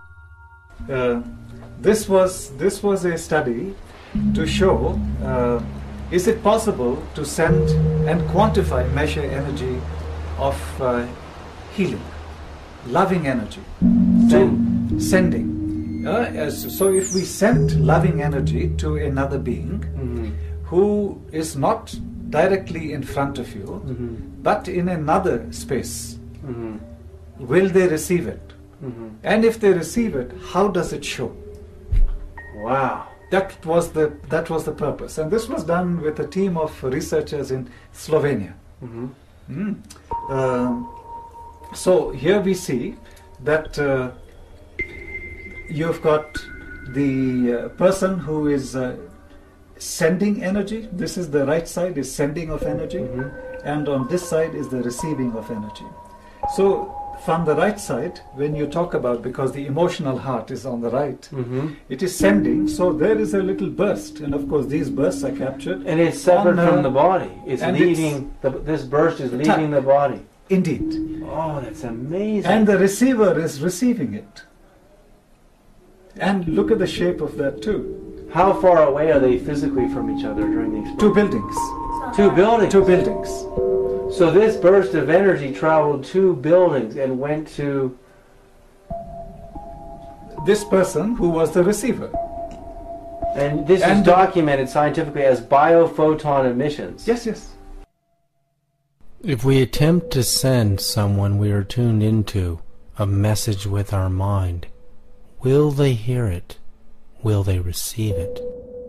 This was a study to show is it possible to send and quantify, measure energy of healing, loving energy, sending. So if we send loving energy to another being who is not directly in front of you, but in another space, will they receive it? And if they receive it, how does it show? Wow. That was the purpose, and this was done with a team of researchers in Slovenia. So here we see that you've got the person who is sending energy. This is the right side, is sending of energy, and on this side is the receiving of energy. So from the right side, when you talk about, because the emotional heart is on the right, it is sending, so there is a little burst, and of course these bursts are captured. And it's separate from the body. It's leaving, this burst is leaving the body. Indeed. Oh, that's amazing. And the receiver is receiving it. And look at the shape of that too. How far away are they physically from each other during the explosion? 2 buildings. 2 buildings? 2 buildings. So this burst of energy traveled 2 buildings and went to this person who was the receiver. And this is documented scientifically as biophoton emissions. Yes, yes. If we attempt to send someone we are tuned into a message with our mind, will they hear it? Will they receive it?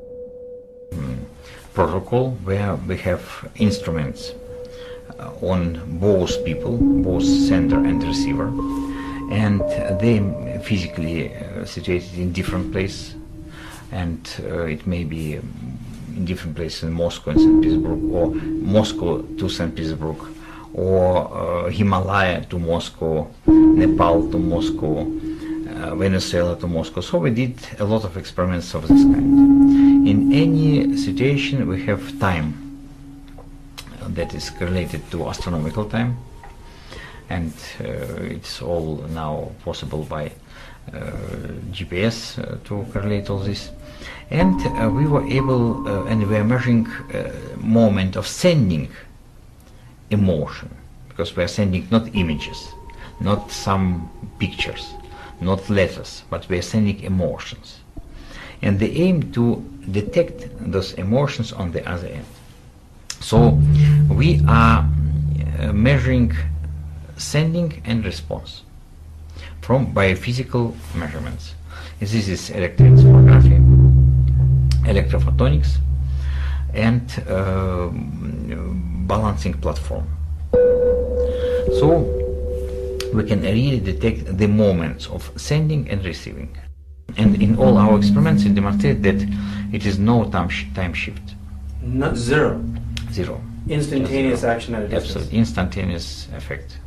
Protocol where we have instruments on both people, both sender and receiver, and they physically situated in different places, and it may be in different places in Moscow and St. Petersburg, or Moscow to St. Petersburg, or Himalaya to Moscow, Nepal to Moscow, Venezuela to Moscow. So we did a lot of experiments of this kind. In any situation we have time that is related to astronomical time, and it's all now possible by GPS to correlate all this. And we were able, and we are measuring moment of sending emotion, because we are sending not images, not some pictures, not letters, but we are sending emotions. And the aim to detect those emotions on the other end. So we are measuring sending and response from biophysical measurements. This is electroencephalography, electrophotonics, and balancing platform. So we can really detect the moments of sending and receiving. And in all our experiments it demonstrated that it is no time shift. Not zero. Zero. Instantaneous action at a distance. Absolutely, instantaneous effect.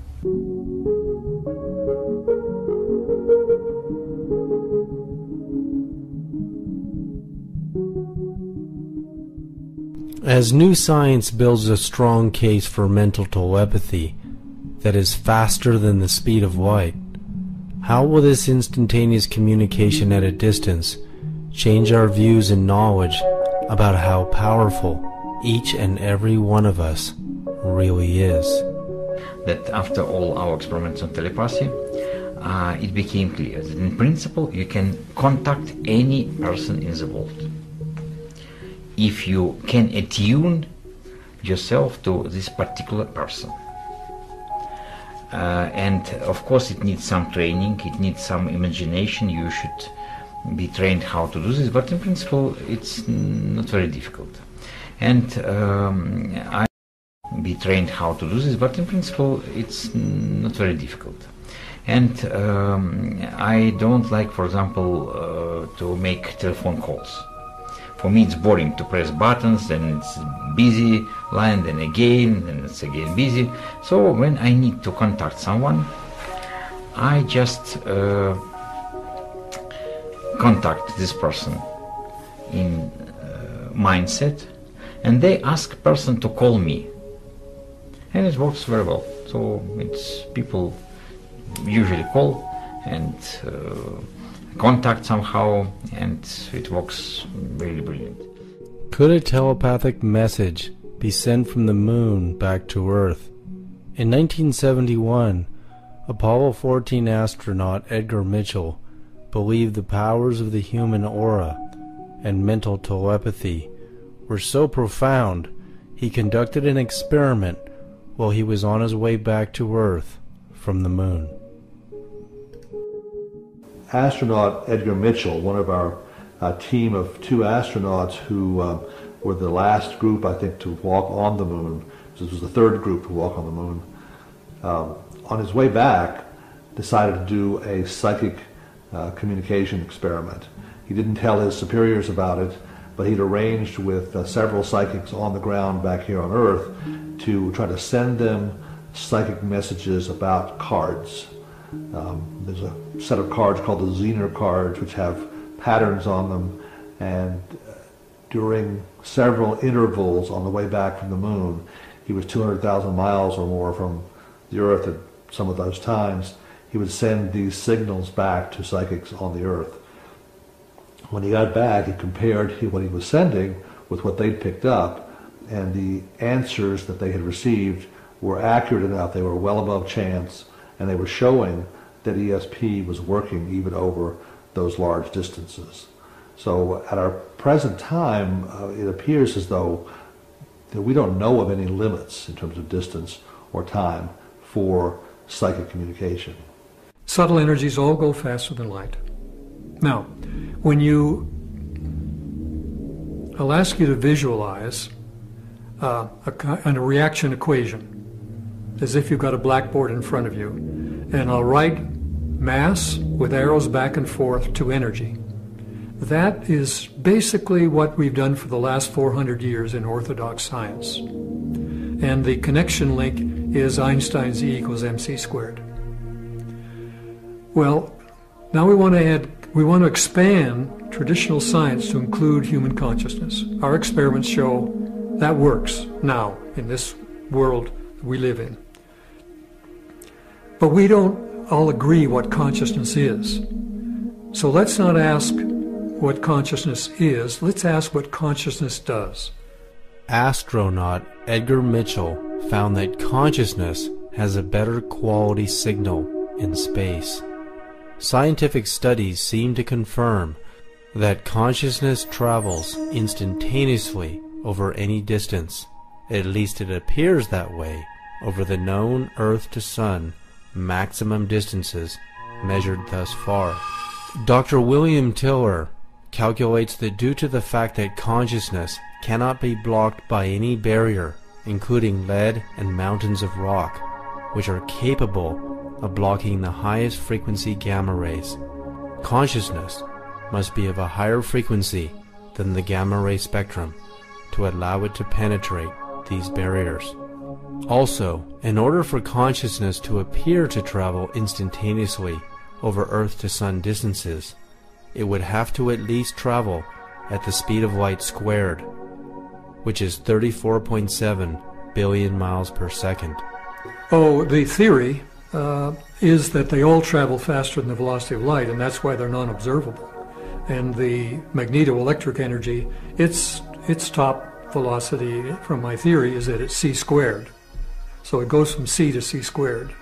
As new science builds a strong case for mental telepathy that is faster than the speed of light, how will this instantaneous communication at a distance change our views and knowledge about how powerful each and every one of us really is? That after all our experiments on telepathy, it became clear that in principle you can contact any person in the world if you can attune yourself to this particular person. And of course it needs some training, it needs some imagination, you should be trained how to do this, but in principle it's not very difficult. And I be trained how to do this, but in principle it's not very difficult. And I don't like, for example, to make telephone calls. For me it's boring to press buttons, then it's busy line, then it's again busy. So when I need to contact someone, I just contact this person in mindset, and they ask a person to call me, and it works very well. So it's people usually call and contact somehow, and it works really brilliant. Could a telepathic message be sent from the moon back to Earth? In 1971, Apollo 14 astronaut Edgar Mitchell believed the powers of the human aura and mental telepathy were so profound he conducted an experiment while he was on his way back to Earth from the moon. Astronaut Edgar Mitchell, one of our team of 2 astronauts who were the last group, I think, to walk on the moon. This was the 3rd group to walk on the moon. On his way back, decided to do a psychic communication experiment. He didn't tell his superiors about it, but he'd arranged with several psychics on the ground back here on Earth to try to send them psychic messages about cards. There's a set of cards called the Zener cards, which have patterns on them, and during several intervals on the way back from the moon, he was 200,000 miles or more from the Earth at some of those times, he would send these signals back to psychics on the Earth. When he got back, he compared what he was sending with what they'd picked up, and the answers that they had received were accurate enough. They were well above chance, and they were showing that ESP was working even over those large distances. So at our present time, it appears as though that we don't know of any limits in terms of distance or time for psychic communication. Subtle energies all go faster than light. Now, I'll ask you to visualize a reaction equation, as if you've got a blackboard in front of you, and I'll write mass with arrows back and forth to energy. That is basically what we've done for the last 400 years in orthodox science. And the connection link is Einstein's E equals mc squared. Well, now we want to expand traditional science to include human consciousness. Our experiments show that works now in this world we live in. But we don't all agree what consciousness is. So let's not ask what consciousness is, let's ask what consciousness does. Astronaut Edgar Mitchell found that consciousness has a better quality signal in space. Scientific studies seem to confirm that consciousness travels instantaneously over any distance. At least it appears that way over the known Earth to Sun maximum distances measured thus far. Dr. William Tiller calculates that due to the fact that consciousness cannot be blocked by any barrier, including lead and mountains of rock, which are capable of blocking the highest frequency gamma rays, consciousness must be of a higher frequency than the gamma ray spectrum to allow it to penetrate these barriers. Also, in order for consciousness to appear to travel instantaneously over Earth to Sun distances, it would have to at least travel at the speed of light squared, which is 34.7 billion miles per second. Oh, the theory is that they all travel faster than the velocity of light, and that's why they're non-observable. And the magnetoelectric energy, its top velocity, from my theory, is that it's c squared. So it goes from c to c squared.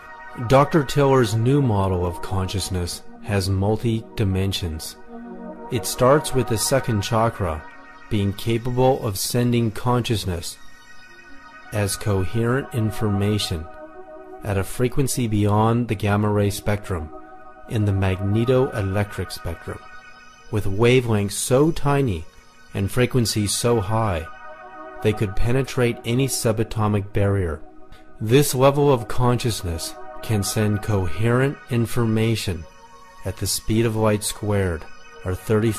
Dr. Tiller's new model of consciousness has multi-dimensions. It starts with the second chakra being capable of sending consciousness as coherent information at a frequency beyond the gamma ray spectrum in the magnetoelectric spectrum, with wavelengths so tiny and frequencies so high they could penetrate any subatomic barrier. This level of consciousness can send coherent information at the speed of light squared, or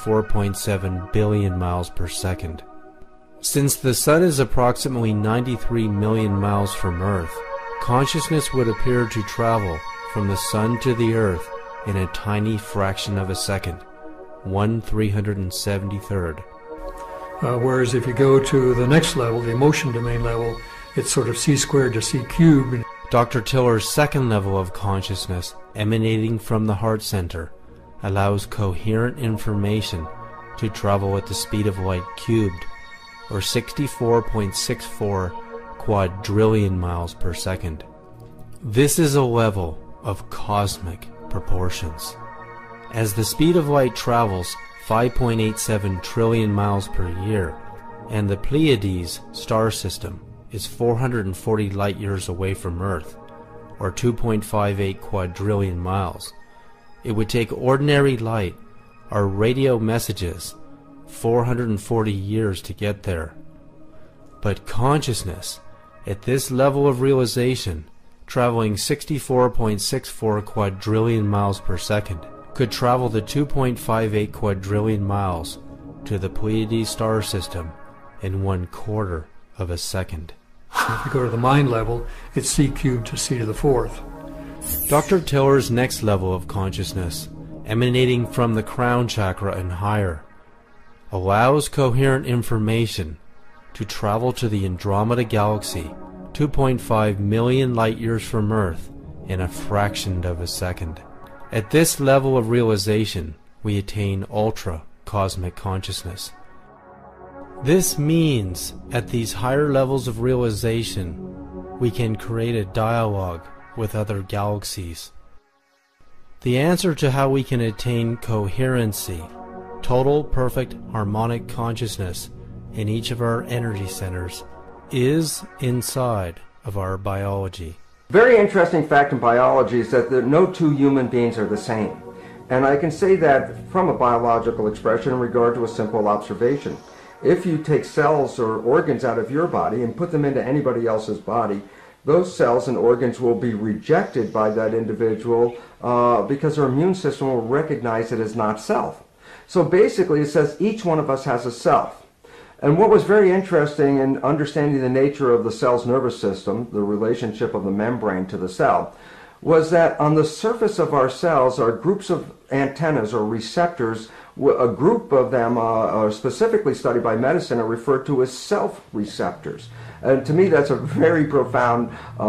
34.7 billion miles per second. Since the Sun is approximately 93 million miles from Earth, consciousness would appear to travel from the Sun to the Earth in a tiny fraction of a second, 1/373rd. Whereas if you go to the next level, the emotion domain level, it's sort of C squared to C cubed. Dr. Tiller's second level of consciousness, emanating from the heart center, allows coherent information to travel at the speed of light cubed, or 64.64 quadrillion miles per second. This is a level of cosmic proportions. As the speed of light travels 5.87 trillion miles per year, and the Pleiades star system is 440 light years away from Earth, or 2.58 quadrillion miles, it would take ordinary light, or radio messages, 440 years to get there. But consciousness, at this level of realization, traveling 64.64 quadrillion miles per second, could travel the 2.58 quadrillion miles to the Pleiades star system in 1/4 of a second. If you go to the mind level, it's C cubed to C to the fourth. Dr. Tiller's next level of consciousness, emanating from the crown chakra and higher, allows coherent information to travel to the Andromeda Galaxy, 2.5 million light years from Earth, in a fraction of a second. At this level of realization, we attain ultra-cosmic consciousness. This means, at these higher levels of realization, we can create a dialogue with other galaxies. The answer to how we can attain coherency, total perfect harmonic consciousness in each of our energy centers, is inside of our biology. Very interesting fact in biology is that no two human beings are the same. And I can say that from a biological expression in regard to a simple observation. If you take cells or organs out of your body and put them into anybody else's body, those cells and organs will be rejected by that individual because their immune system will recognize it as not self. So basically it says each one of us has a self. And what was very interesting in understanding the nature of the cell's nervous system, the relationship of the membrane to the cell, was that on the surface of our cells are groups of antennas or receptors. A group of them are specifically studied by medicine are referred to as self-receptors. And to me that's a very profound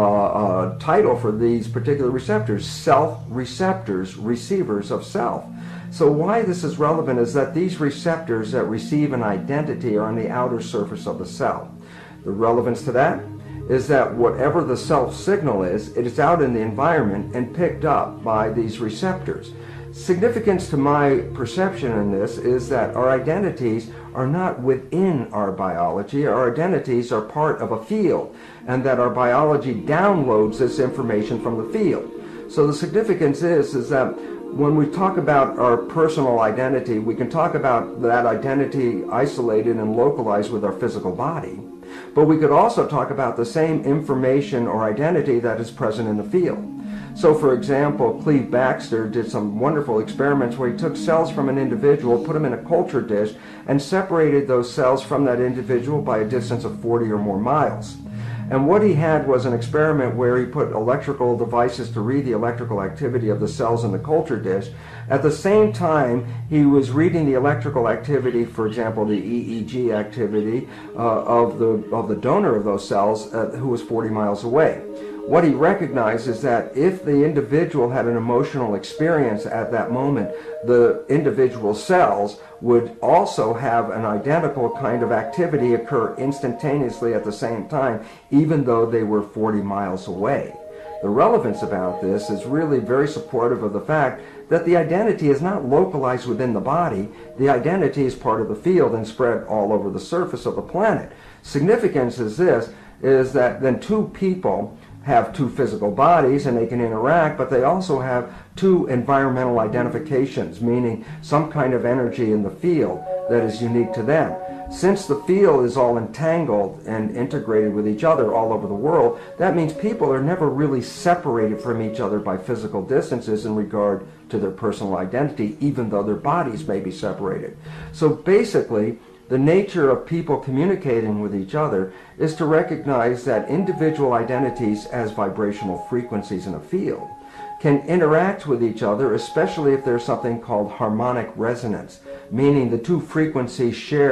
title for these particular receptors, self-receptors, receivers of self. So why this is relevant is that these receptors that receive an identity are on the outer surface of the cell. The relevance to that is that whatever the self signal is, it is out in the environment and picked up by these receptors. Significance to my perception in this is that our identities are not within our biology. Our identities are part of a field, and that our biology downloads this information from the field. So the significance is that when we talk about our personal identity, we can talk about that identity isolated and localized with our physical body. But we could also talk about the same information or identity that is present in the field. So for example, Cleve Baxter did some wonderful experiments where he took cells from an individual, put them in a culture dish, and separated those cells from that individual by a distance of 40 or more miles. And what he had was an experiment where he put electrical devices to read the electrical activity of the cells in the culture dish. At the same time, he was reading the electrical activity, for example, the EEG activity of the donor of those cells who was 40 miles away. What he recognized is that if the individual had an emotional experience at that moment, the individual cells would also have an identical kind of activity occur instantaneously at the same time, even though they were 40 miles away. The relevance about this is really very supportive of the fact that the identity is not localized within the body. The identity is part of the field and spread all over the surface of the planet. Significance is this, is that then two people have two physical bodies and they can interact, but they also have two environmental identifications, meaning some kind of energy in the field that is unique to them. Since the field is all entangled and integrated with each other all over the world, that means people are never really separated from each other by physical distances in regard to their personal identity, even though their bodies may be separated. So basically, the nature of people communicating with each other is to recognize that individual identities as vibrational frequencies in a field can interact with each other, especially if there's something called harmonic resonance, meaning the two frequencies share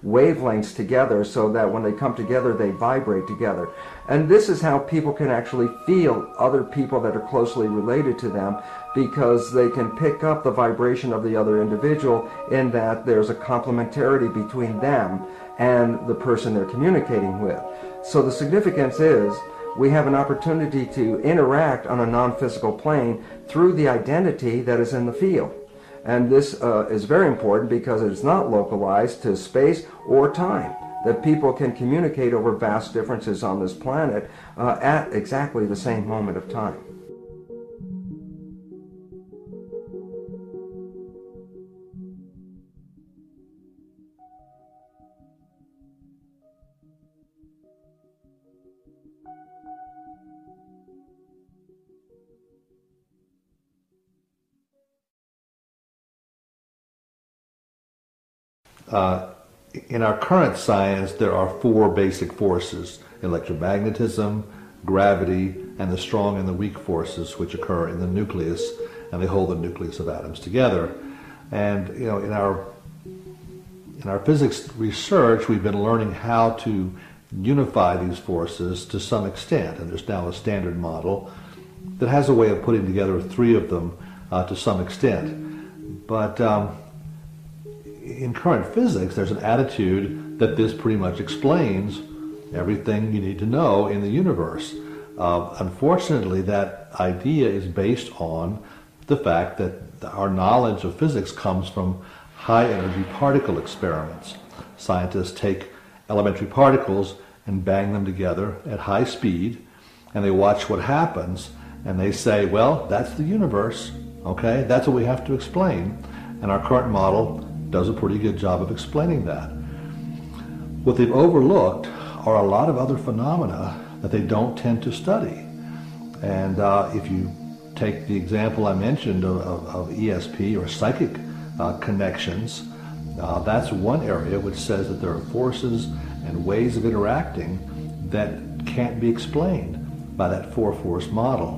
wavelengths together so that when they come together, they vibrate together. And this is how people can actually feel other people that are closely related to them, because they can pick up the vibration of the other individual in that there's a complementarity between them and the person they're communicating with. So the significance is we have an opportunity to interact on a non-physical plane through the identity that is in the field. And this is very important because it is not localized to space or time, that people can communicate over vast differences on this planet at exactly the same moment of time. In our current science, there are four basic forces: electromagnetism, gravity, and the strong and the weak forces which occur in the nucleus, and they hold the nucleus of atoms together. And you know, in our physics research, we've been learning how to unify these forces to some extent, and there's now a standard model that has a way of putting together three of them to some extent. But in current physics, there's an attitude that this pretty much explains everything you need to know in the universe. Unfortunately, that idea is based on the fact that our knowledge of physics comes from high-energy particle experiments. Scientists take elementary particles and bang them together at high speed, and they watch what happens, and they say, well, that's the universe, okay? That's what we have to explain. And our current model does a pretty good job of explaining that. What they've overlooked are a lot of other phenomena that they don't tend to study. And if you take the example I mentioned of ESP or psychic connections, that's one area which says that there are forces and ways of interacting that can't be explained by that four-force model.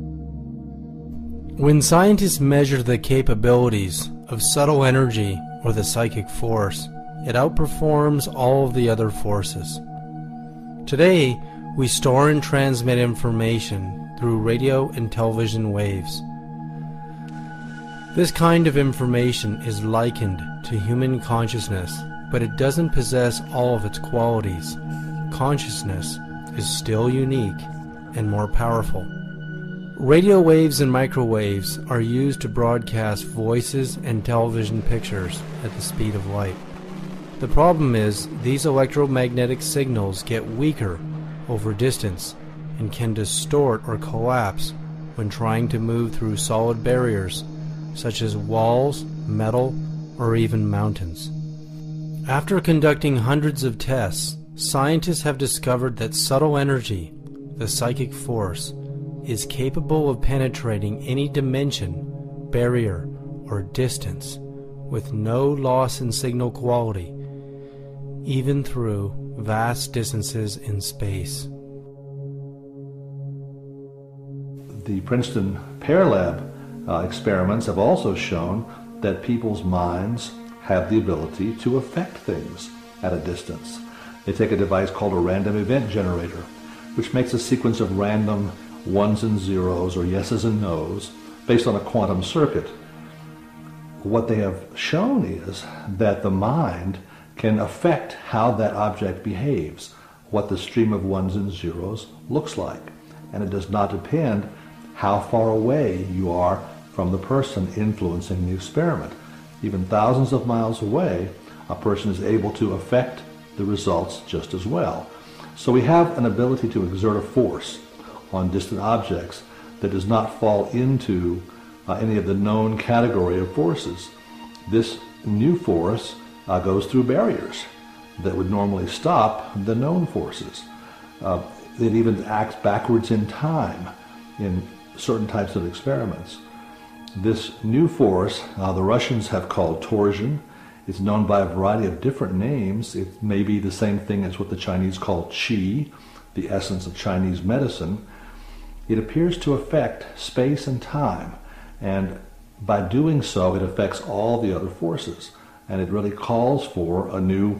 When scientists measure the capabilities of subtle energy or the psychic force, it outperforms all of the other forces. Today, we store and transmit information through radio and television waves. This kind of information is likened to human consciousness, but it doesn't possess all of its qualities. Consciousness is still unique and more powerful. Radio waves and microwaves are used to broadcast voices and television pictures at the speed of light. The problem is these electromagnetic signals get weaker over distance and can distort or collapse when trying to move through solid barriers such as walls, metal, or even mountains. After conducting hundreds of tests, scientists have discovered that subtle energy, the psychic force, is capable of penetrating any dimension, barrier, or distance with no loss in signal quality, even through vast distances in space. The Princeton Pear Lab experiments have also shown that people's minds have the ability to affect things at a distance. They take a device called a random event generator, which makes a sequence of random ones and zeros or yeses and nos based on a quantum circuit. What they have shown is that the mind can affect how that object behaves, what the stream of ones and zeros looks like. And it does not depend how far away you are from the person influencing the experiment. Even thousands of miles away, a person is able to affect the results just as well. So we have an ability to exert a force on distant objects that does not fall into any of the known category of forces. This new force goes through barriers that would normally stop the known forces. It even acts backwards in time in certain types of experiments. This new force, the Russians have called torsion. It's known by a variety of different names. It may be the same thing as what the Chinese call qi, the essence of Chinese medicine. It appears to affect space and time, and by doing so, it affects all the other forces, and it really calls for a new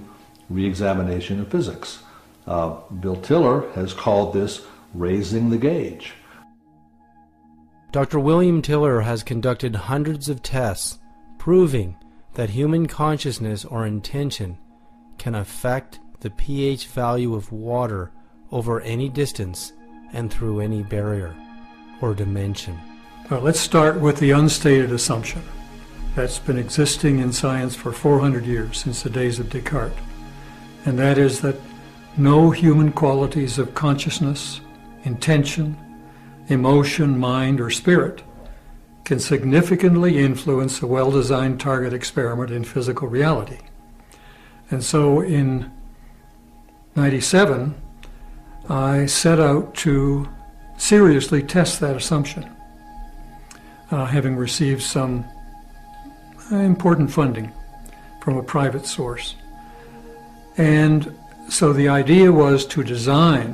re-examination of physics. Bill Tiller has called this raising the gauge. Dr. William Tiller has conducted hundreds of tests proving that human consciousness or intention can affect the pH value of water over any distance and through any barrier or dimension. Well, let's start with the unstated assumption that's been existing in science for 400 years, since the days of Descartes, and that is that no human qualities of consciousness, intention, emotion, mind, or spirit can significantly influence a well-designed target experiment in physical reality. And so in '97, I set out to seriously test that assumption, having received some important funding from a private source. And so the idea was to design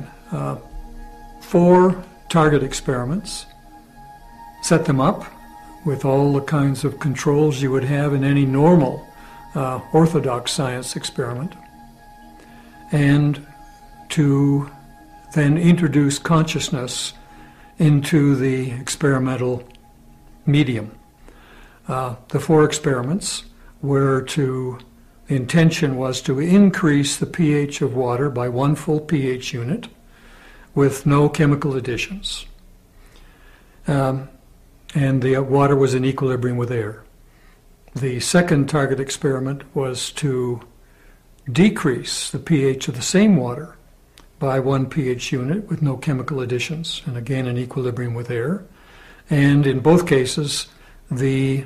4 target experiments, set them up with all the kinds of controls you would have in any normal orthodox science experiment, and to then introduce consciousness into the experimental medium. The 4 experiments were the intention was to increase the pH of water by 1 full pH unit with no chemical additions. And the water was in equilibrium with air. The second target experiment was to decrease the pH of the same water by 1 pH unit with no chemical additions, and again in equilibrium with air. And in both cases, the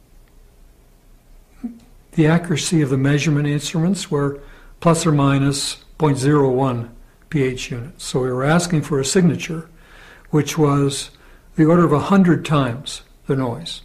accuracy of the measurement instruments were plus or minus 0.01 pH units. So we were asking for a signature which was the order of 100 times the noise.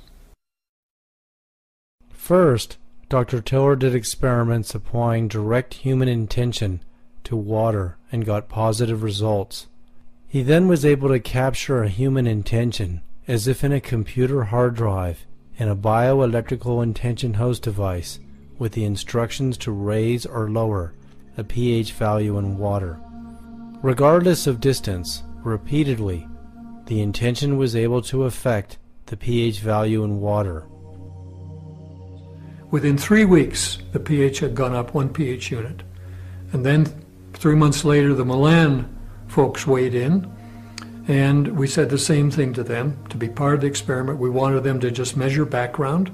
First, Dr. Tiller did experiments applying direct human intention to water and got positive results. He then was able to capture a human intention as if in a computer hard drive and a bioelectrical intention host device with the instructions to raise or lower a pH value in water. Regardless of distance, repeatedly, the intention was able to affect the pH value in water. Within 3 weeks, the pH had gone up 1 pH unit. And then 3 months later, the Milan folks weighed in, and we said the same thing to them. To be part of the experiment, we wanted them to just measure background.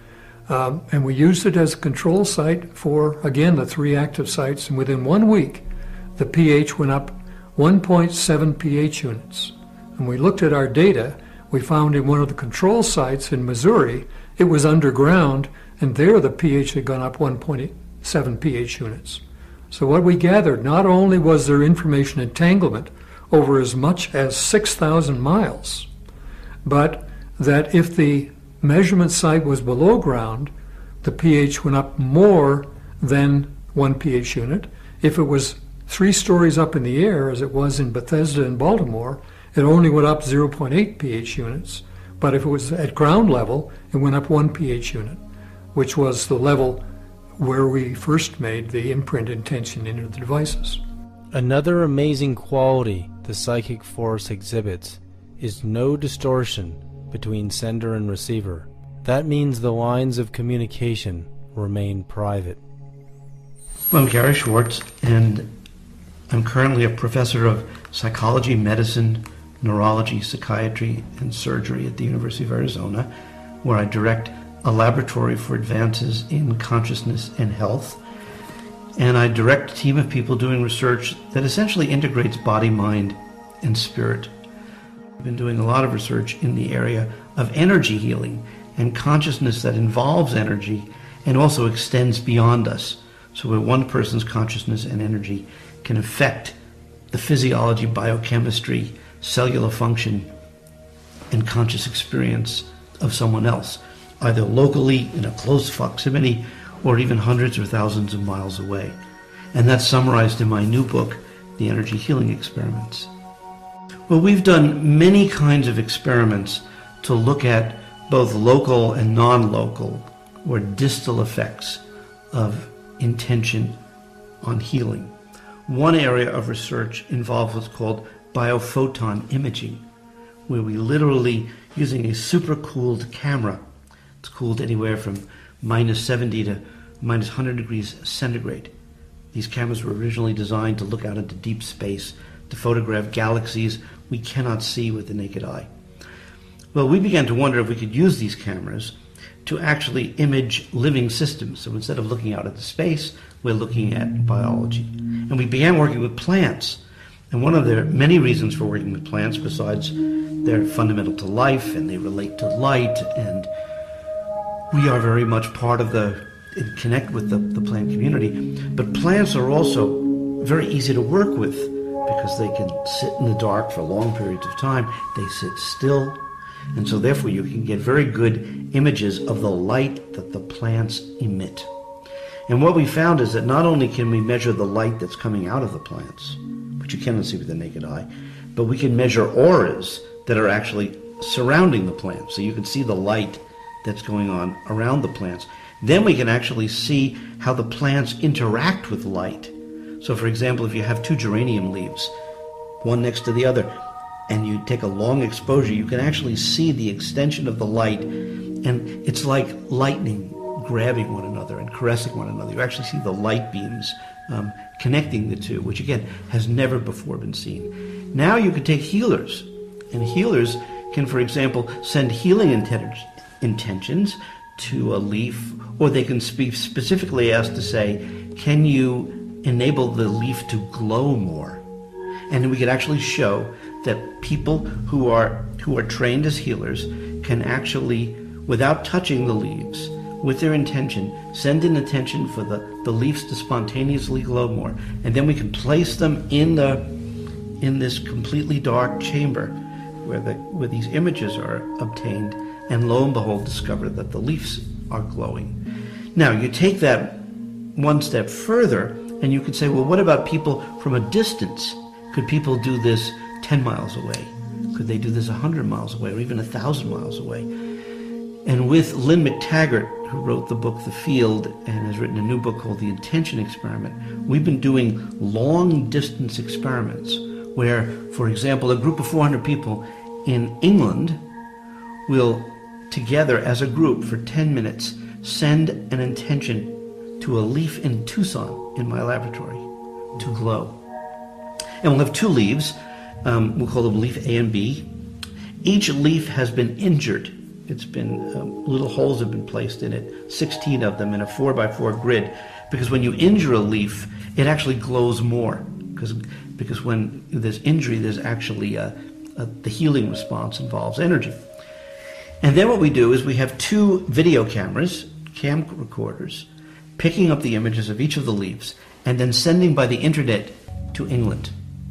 And we used it as a control site for, again, the 3 active sites. And within 1 week, the pH went up 1.7 pH units. And we looked at our data. We found in one of the control sites in Missouri, it was underground, and there the pH had gone up 1.7 pH units. So what we gathered, not only was there information entanglement over as much as 6,000 miles, but that if the measurement site was below ground, the pH went up more than 1 pH unit. If it was 3 stories up in the air, as it was in Bethesda and Baltimore, it only went up 0.8 pH units. But if it was at ground level, it went up 1 pH unit, which was the level where we first made the imprint intention into the devices. Another amazing quality the psychic force exhibits is no distortion between sender and receiver. That means the lines of communication remain private. Well, I'm Gary Schwartz, and I'm currently a professor of psychology, medicine, neurology, psychiatry, and surgery at the University of Arizona, where I direct a laboratory for advances in consciousness and health. And I direct a team of people doing research that essentially integrates body, mind, and spirit. I've been doing a lot of research in the area of energy healing and consciousness that involves energy and also extends beyond us. So where one person's consciousness and energy can affect the physiology, biochemistry, cellular function, and conscious experience of someone else, either locally in a close proximity or even hundreds or thousands of miles away. And that's summarized in my new book, The Energy Healing Experiments. Well, we've done many kinds of experiments to look at both local and non-local or distal effects of intention on healing. One area of research involves what's called biophoton imaging, where we literally, using a super-cooled camera, it's cooled anywhere from minus 70 to minus 100 degrees centigrade. These cameras were originally designed to look out into deep space, to photograph galaxies we cannot see with the naked eye. Well, we began to wonder if we could use these cameras to actually image living systems. So instead of looking out into space, we're looking at biology. And we began working with plants. And one of the many reasons for working with plants, besides they're fundamental to life and they relate to light, and we are very much part of connect with the plant community, but plants are also very easy to work with because they can sit in the dark for long periods of time. They sit still, and so therefore you can get very good images of the light that the plants emit. And what we found is that not only can we measure the light that's coming out of the plants, which you cannot see with the naked eye, but we can measure auras that are actually surrounding the plants. So you can see the light that's going on around the plants. Then we can actually see how the plants interact with light. So for example, if you have two geranium leaves, one next to the other, and you take a long exposure, you can actually see the extension of the light, and it's like lightning grabbing one another and caressing one another. You actually see the light beams connecting the two, which again has never before been seen. Now you can take healers, and healers can, for example, send healing intentions to a leaf, or they can be specifically asked to say, can you enable the leaf to glow more? And we can actually show that people who are trained as healers can actually, without touching the leaves, with their intention, send an intention for the leaves to spontaneously glow more. And then we can place them in this completely dark chamber where these images are obtained, and lo and behold discover that the leaves are glowing. Now you take that one step further and you could say, well, what about people from a distance? Could people do this 10 miles away? Could they do this 100 miles away, or even 1,000 miles away? And with Lynn McTaggart, who wrote the book The Field and has written a new book called The Intention Experiment, we've been doing long distance experiments where, for example, a group of 400 people in England will together as a group for 10 minutes send an intention to a leaf in Tucson in my laboratory to glow. And we'll have two leaves. We'll call them leaf A and B. Each leaf has been injured. It's been, little holes have been placed in it, 16 of them in a 4x4 grid, because when you injure a leaf, it actually glows more, because when there's injury, there's actually the healing response involves energy. And then what we do is we have two video cameras, cam recorders, picking up the images of each of the leaves and then sending by the internet to England.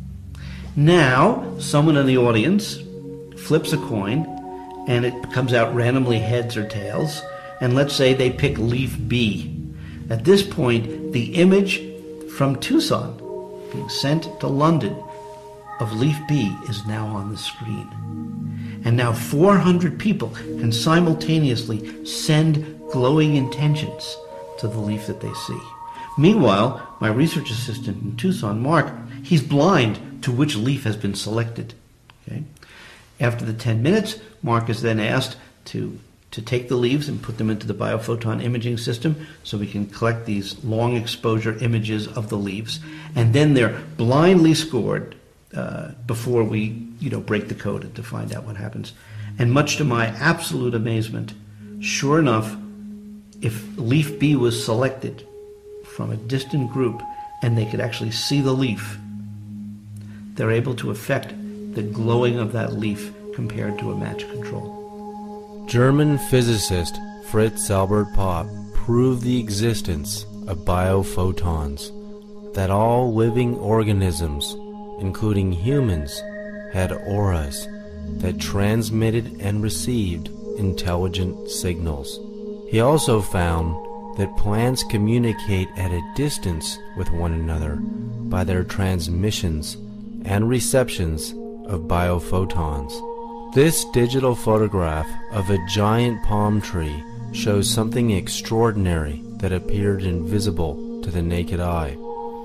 Now, someone in the audience flips a coin and it comes out randomly heads or tails, and let's say they pick leaf B. At this point, the image from Tucson being sent to London of leaf B is now on the screen. And now 400 people can simultaneously send glowing intentions to the leaf that they see. Meanwhile, my research assistant in Tucson, Mark, he's blind to which leaf has been selected. Okay? After the 10 minutes, Mark is then asked to take the leaves and put them into the biophoton imaging system so we can collect these long exposure images of the leaves. And then they're blindly scored before we break the code to find out what happens. And much to my absolute amazement, sure enough, if leaf B was selected from a distant group and they could actually see the leaf, they're able to affect the glowing of that leaf compared to a match control. German physicist Fritz Albert Popp proved the existence of biophotons, that all living organisms, including humans, had auras that transmitted and received intelligent signals. He also found that plants communicate at a distance with one another by their transmissions and receptions of biophotons. This digital photograph of a giant palm tree shows something extraordinary that appeared invisible to the naked eye.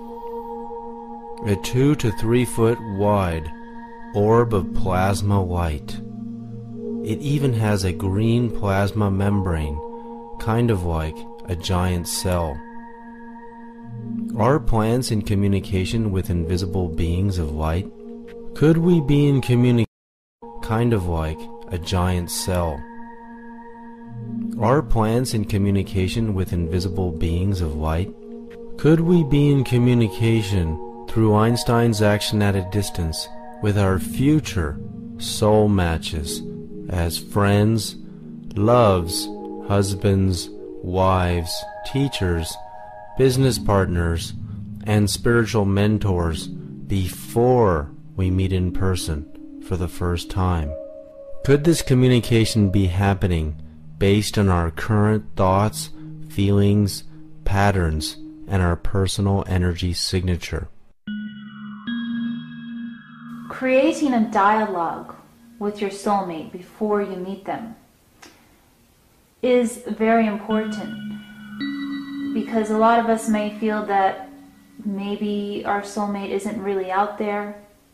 a 2 to 3 foot wide orb of plasma light. It even has a green plasma membrane, kind of like a giant cell. Are plants in communication with invisible beings of light? Could we be in communication kind of like a giant cell? Are plants in communication with invisible beings of light? Could we be in communication through Einstein's action at a distance with our future soul matches as friends, loves, husbands, wives, teachers, business partners, and spiritual mentors before we meet in person for the first time? Could this communication be happening based on our current thoughts, feelings, patterns, and our personal energy signature? Creating a dialogue with your soulmate before you meet them is very important, because a lot of us may feel that maybe our soulmate isn't really out there,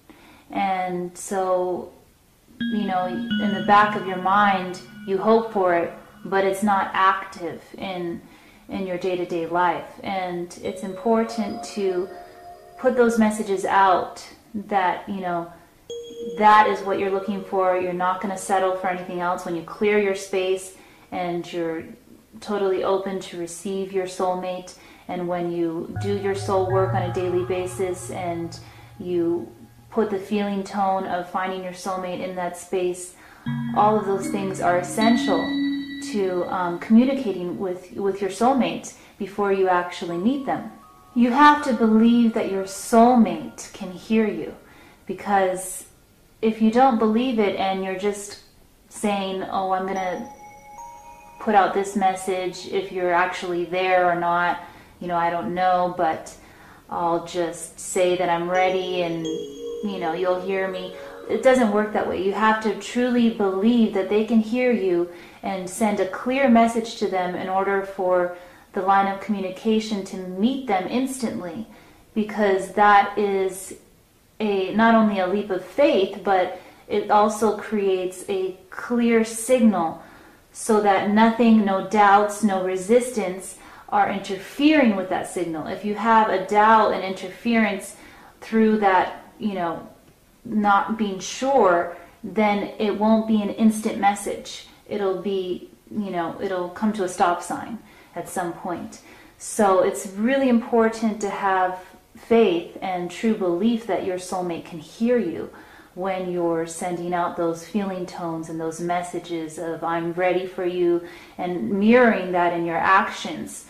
and so, you know, in the back of your mind you hope for it, but it's not active in your day-to-day life. And it's important to put those messages out that, you know, that is what you're looking for. You're not going to settle for anything else. When you clear your space and you're totally open to receive your soulmate, and when you do your soul work on a daily basis and you put the feeling tone of finding your soulmate in that space, all of those things are essential to communicating with your soulmate before you actually meet them. You have to believe that your soulmate can hear you, because if you don't believe it and you're just saying, oh, I'm going to put out this message, if you're actually there or not, you know, I don't know, but I'll just say that I'm ready and, you know, you'll hear me. It doesn't work that way. You have to truly believe that they can hear you and send a clear message to them in order for the line of communication to meet them instantly, because that is not only a leap of faith, but it also creates a clear signal so that nothing, no doubts, no resistance are interfering with that signal. If you have a doubt and interference through that, you know, not being sure, then it won't be an instant message. It'll be, you know, it'll come to a stop sign at some point. So it's really important to have faith and true belief that your soulmate can hear you when you're sending out those feeling tones and those messages of I'm ready for you, and mirroring that in your actions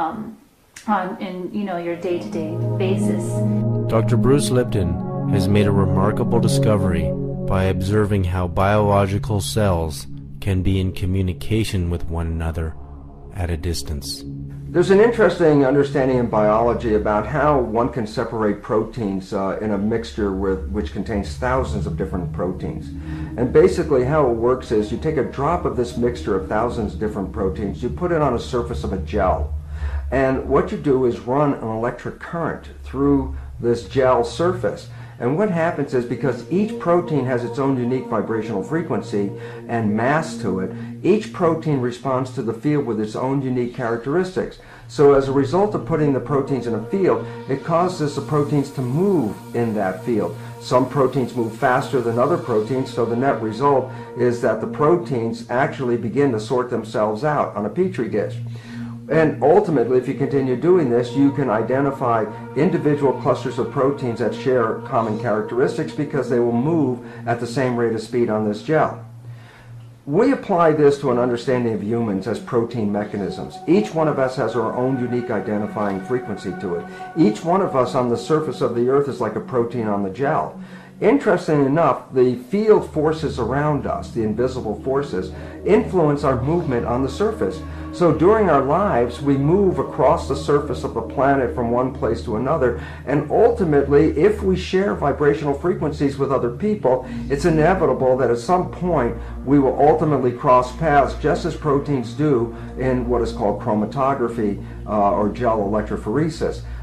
in, you know, your day-to-day basis. Dr. Bruce Lipton has made a remarkable discovery by observing how biological cells can be in communication with one another at a distance. There's an interesting understanding in biology about how one can separate proteins in a mixture which contains thousands of different proteins. And basically how it works is you take a drop of this mixture of thousands of different proteins, you put it on a surface of a gel, and what you do is run an electric current through this gel surface. And what happens is, because each protein has its own unique vibrational frequency and mass to it, each protein responds to the field with its own unique characteristics. So as a result of putting the proteins in a field, it causes the proteins to move in that field. Some proteins move faster than other proteins, so the net result is that the proteins actually begin to sort themselves out on a petri dish. And ultimately, if you continue doing this, you can identify individual clusters of proteins that share common characteristics because they will move at the same rate of speed on this gel. We apply this to an understanding of humans as protein mechanisms. Each one of us has our own unique identifying frequency to it. Each one of us on the surface of the earth is like a protein on the gel. Interestingly enough, the field forces around us, the invisible forces, influence our movement on the surface. So during our lives, we move across the surface of the planet from one place to another, and ultimately, if we share vibrational frequencies with other people, it's inevitable that at some point we will ultimately cross paths, just as proteins do in what is called chromatography or gel electrophoresis.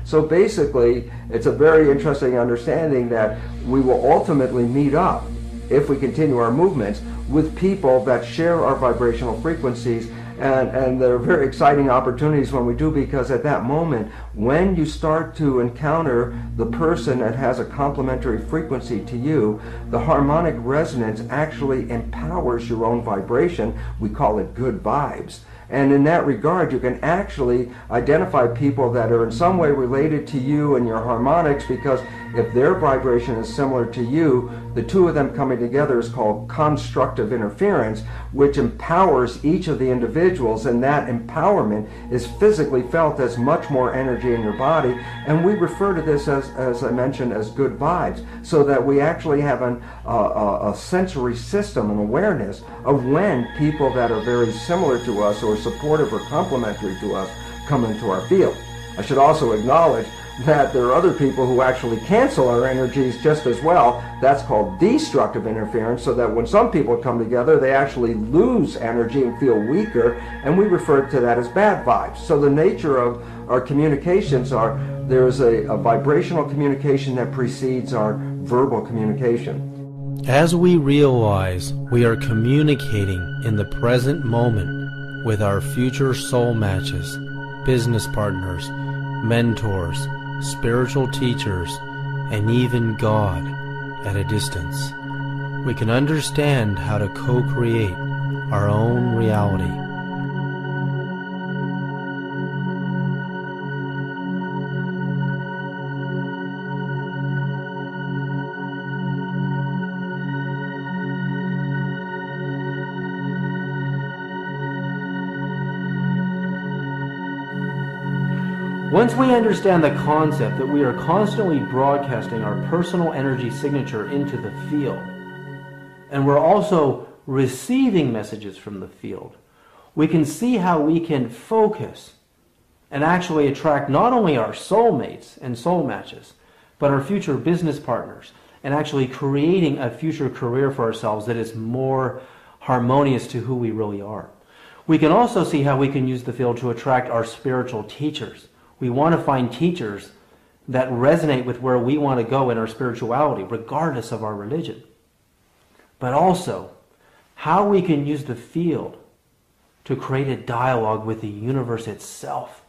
So basically, it's a very interesting understanding that we will ultimately meet up, if we continue our movements, with people that share our vibrational frequencies. And there are very exciting opportunities when we do, because at that moment, when you start to encounter the person that has a complementary frequency to you, the harmonic resonance actually empowers your own vibration. We call it good vibes. And in that regard, you can actually identify people that are in some way related to you and your harmonics, because if their vibration is similar to you, the two of them coming together is called constructive interference, which empowers each of the individuals, and that empowerment is physically felt as much more energy in your body. And we refer to this as I mentioned, as good vibes, so that we actually have a sensory system, an awareness of when people that are very similar to us or supportive or complementary to us come into our field. I should also acknowledge that there are other people who actually cancel our energies just as well. That's called destructive interference, so that when some people come together, they actually lose energy and feel weaker, and we refer to that as bad vibes. So the nature of our communications are, there's a vibrational communication that precedes our verbal communication. As we realize we are communicating in the present moment with our future soul matches, business partners, mentors, spiritual teachers, and even God at a distance, we can understand how to co-create our own reality. Once we understand the concept that we are constantly broadcasting our personal energy signature into the field, and we're also receiving messages from the field, we can see how we can focus and actually attract not only our soulmates and soul matches, but our future business partners, and actually creating a future career for ourselves that is more harmonious to who we really are. We can also see how we can use the field to attract our spiritual teachers. We want to find teachers that resonate with where we want to go in our spirituality, regardless of our religion. But also, how we can use the field to create a dialogue with the universe itself.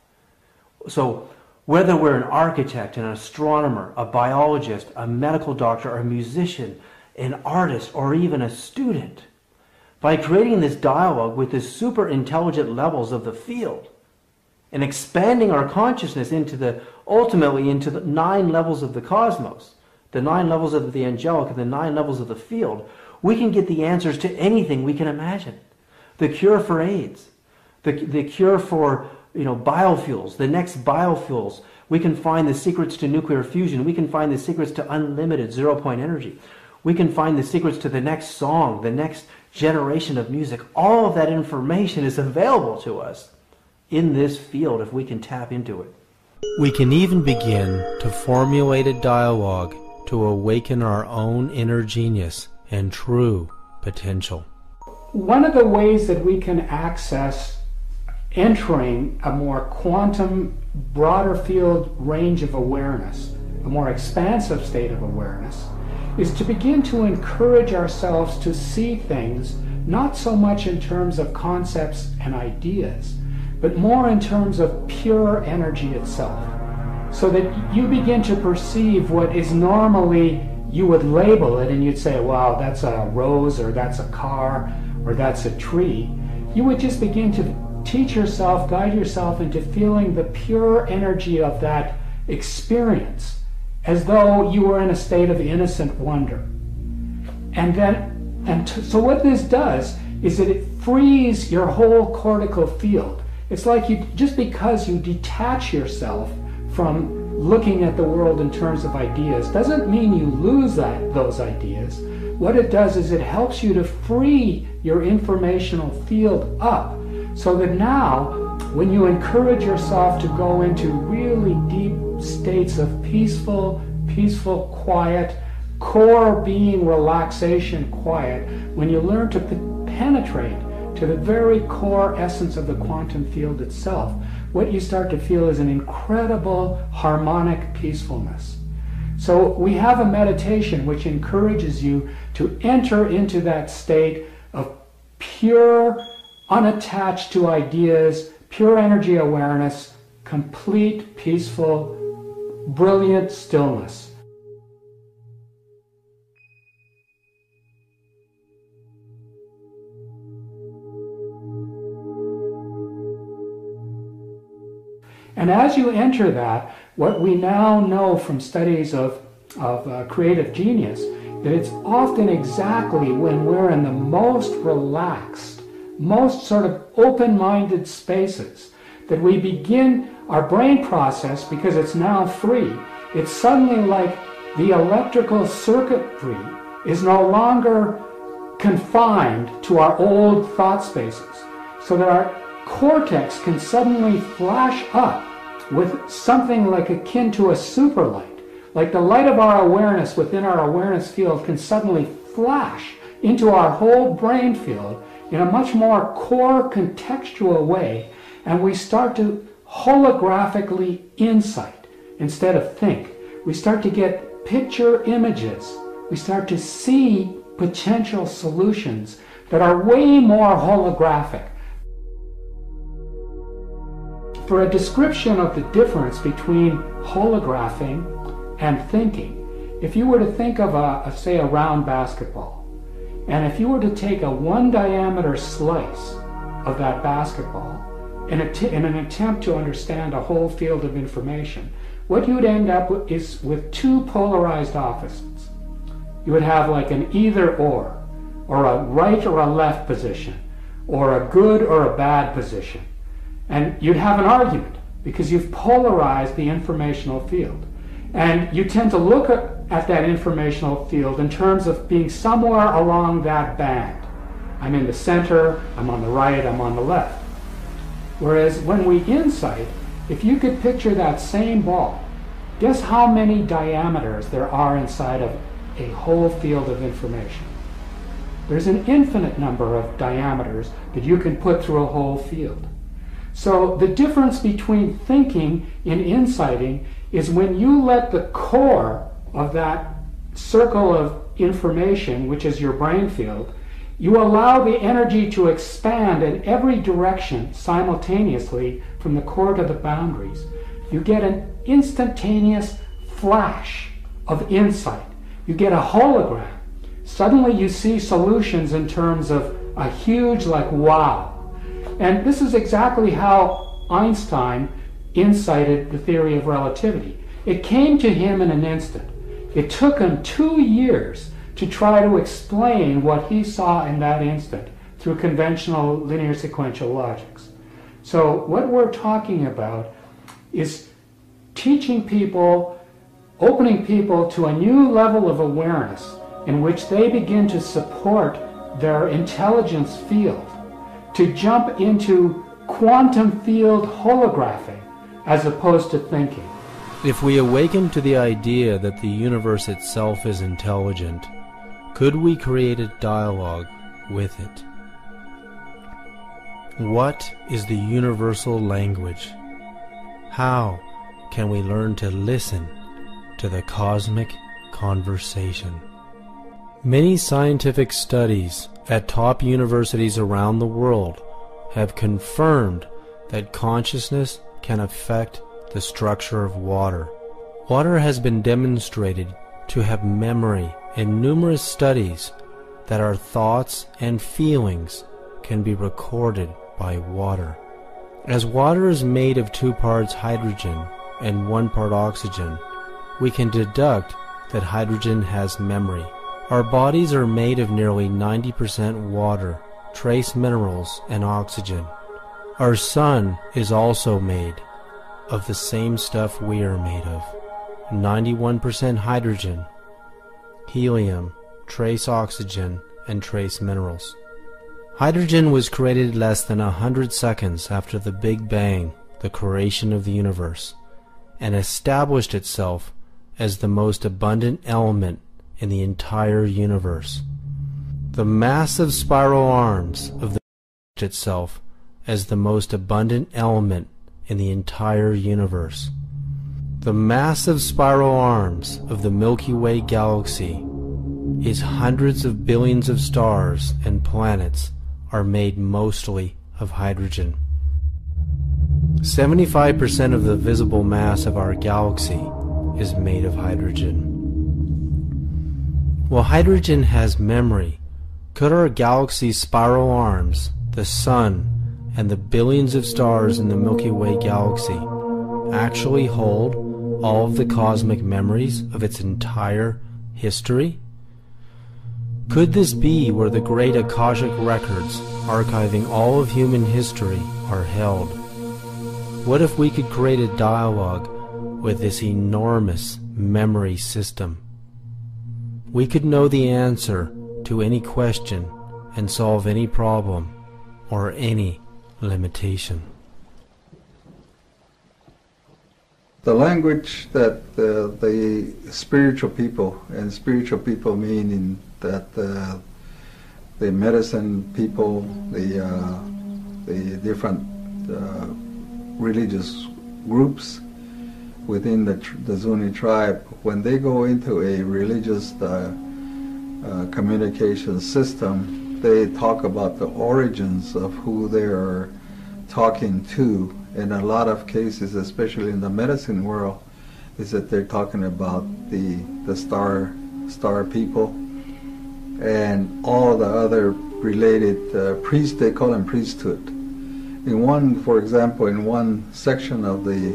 So, whether we're an architect, an astronomer, a biologist, a medical doctor, a musician, an artist, or even a student, by creating this dialogue with the super intelligent levels of the field, and expanding our consciousness ultimately into the 9 levels of the cosmos, the 9 levels of the angelic, and the 9 levels of the field, we can get the answers to anything we can imagine. The cure for AIDS, the cure for biofuels, the next biofuels. We can find the secrets to nuclear fusion. We can find the secrets to unlimited zero-point energy. We can find the secrets to the next song, the next generation of music. All of that information is available to us in this field if we can tap into it. We can even begin to formulate a dialogue to awaken our own inner genius and true potential. One of the ways that we can access entering a more quantum, broader field range of awareness, a more expansive state of awareness, is to begin to encourage ourselves to see things not so much in terms of concepts and ideas, but more in terms of pure energy itself, so that you begin to perceive what is normally, you would label it and you'd say, wow, that's a rose, or that's a car, or that's a tree. You would just begin to teach yourself, guide yourself into feeling the pure energy of that experience, as though you were in a state of innocent wonder. So what this does is that it frees your whole cortical field. It's like just because you detach yourself from looking at the world in terms of ideas doesn't mean you lose those ideas. What it does is it helps you to free your informational field up, so that now when you encourage yourself to go into really deep states of peaceful, quiet, core being relaxation quiet, when you learn to penetrate to the very core essence of the quantum field itself, what you start to feel is an incredible harmonic peacefulness. So we have a meditation which encourages you to enter into that state of pure, unattached to ideas, pure energy awareness, complete, peaceful, brilliant stillness. And as you enter that, what we now know from studies of creative genius, that it's often exactly when we're in the most relaxed, most sort of open-minded spaces that we begin our brain process, because it's now free. It's suddenly like the electrical circuitry is no longer confined to our old thought spaces, so that our cortex can suddenly flash up with something like akin to a superlight. Like the light of our awareness within our awareness field can suddenly flash into our whole brain field in a much more core contextual way, and we start to holographically insight instead of think. We start to get picture images. We start to see potential solutions that are way more holographic. For a description of the difference between holographing and thinking, if you were to think of say a round basketball, and if you were to take a 1 diameter slice of that basketball in an attempt to understand a whole field of information, what you'd end up with is with two polarized opposites. You would have like an either or a right or a left position, or a good or a bad position. And you'd have an argument because you've polarized the informational field. And you tend to look at that informational field in terms of being somewhere along that band. I'm in the center, I'm on the right, I'm on the left. Whereas when we insight, if you could picture that same ball, guess how many diameters there are inside of a whole field of information? There's an infinite number of diameters that you can put through a whole field. So the difference between thinking and insighting is when you let the core of that circle of information, which is your brain field, you allow the energy to expand in every direction simultaneously from the core to the boundaries. You get an instantaneous flash of insight. You get a hologram. Suddenly you see solutions in terms of a huge, like, wow. And this is exactly how Einstein incited the theory of relativity. It came to him in an instant. It took him 2 years to try to explain what he saw in that instant through conventional linear sequential logics. So what we're talking about is teaching people, opening people to a new level of awareness in which they begin to support their intelligence field, to jump into quantum field holographing as opposed to thinking. If we awaken to the idea that the universe itself is intelligent, could we create a dialogue with it? What is the universal language? How can we learn to listen to the cosmic conversation? Many scientific studies at top universities around the world have confirmed that consciousness can affect the structure of water. Water has been demonstrated to have memory in numerous studies that our thoughts and feelings can be recorded by water. As water is made of 2 parts hydrogen and 1 part oxygen, we can deduct that hydrogen has memory. Our bodies are made of nearly 90% water, trace minerals, and oxygen. Our sun is also made of the same stuff we are made of, 91% hydrogen, helium, trace oxygen, and trace minerals. Hydrogen was created less than 100 seconds after the Big Bang, the creation of the universe, and established itself as the most abundant element in the entire universe. The massive spiral arms of the itself as the most abundant element in the entire universe. The massive spiral arms of the Milky Way galaxy is hundreds of billions of stars and planets are made mostly of hydrogen. 75% of the visible mass of our galaxy is made of hydrogen. While hydrogen has memory, could our galaxy's spiral arms, the Sun, and the billions of stars in the Milky Way galaxy actually hold all of the cosmic memories of its entire history? Could this be where the great Akashic records archiving all of human history are held? What if we could create a dialogue with this enormous memory system? We could know the answer to any question and solve any problem or any limitation. The language that the spiritual people, and spiritual people meaning that the medicine people, the different religious groups within the Zuni tribe, when they go into a religious communication system, they talk about the origins of who they are talking to. In a lot of cases, especially in the medicine world, is that they're talking about the star people and all the other related priests. They call them priesthood. In one, for example, in one section of the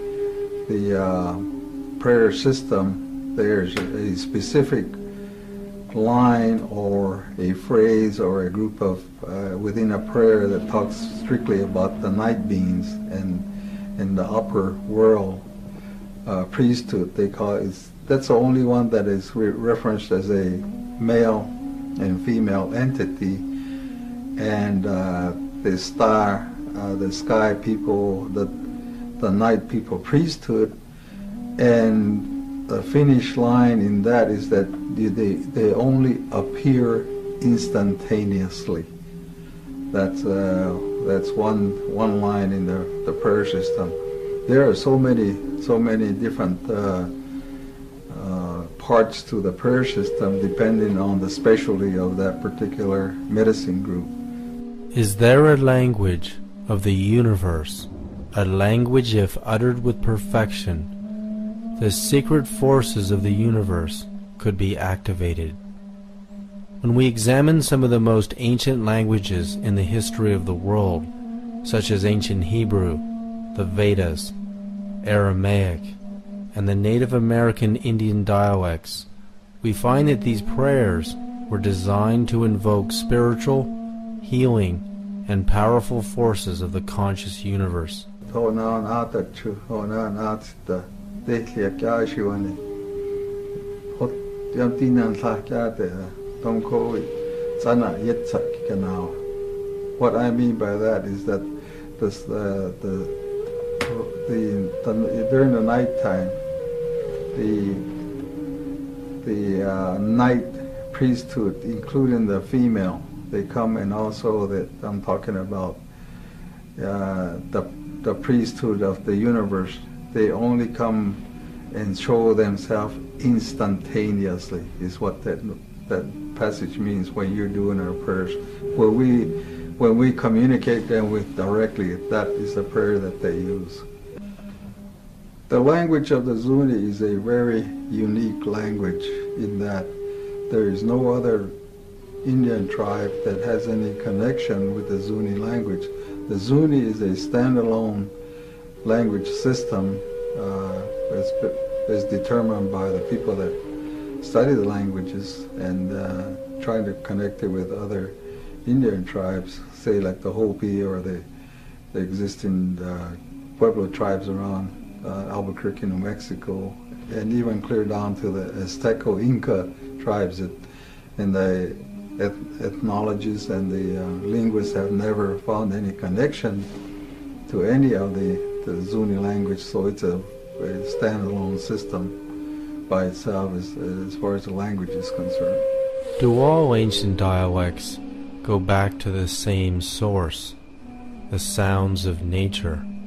prayer system, there's a specific line or a phrase or a group of within a prayer that talks strictly about the night beings and in the upper world priesthood. They call it. That's the only one that is referenced as a male and female entity, and the sky people, the night people priesthood, and the finish line in that is that they only appear instantaneously. That's one line in the prayer system. There are so many different parts to the prayer system depending on the specialty of that particular medicine group. Is there a language of the universe, a language if uttered with perfection, the secret forces of the universe could be activated? When we examine some of the most ancient languages in the history of the world, such as ancient Hebrew, the Vedas, Aramaic, and the Native American Indian dialects, we find that these prayers were designed to invoke spiritual, healing, and powerful forces of the conscious universe. What I mean by that is that during the nighttime, the night priesthood, including the female, they come, and also that I'm talking about the priesthood of the universe. They only come and show themselves instantaneously, is what that passage means when you're doing our prayers. When we communicate them with directly, that is the prayer that they use. The language of the Zuni is a very unique language in that there is no other Indian tribe that has any connection with the Zuni language. The Zuni is a standalone language system as determined by the people that study the languages and trying to connect it with other Indian tribes, say like the Hopi or the existing Pueblo tribes around Albuquerque, New Mexico, and even clear down to the Azteco Inca tribes. And the ethnologists and the linguists have never found any connection to any of the Zuni language, so it's a standalone system by itself as far as the language is concerned. Do all ancient dialects go back to the same source, the sounds of nature?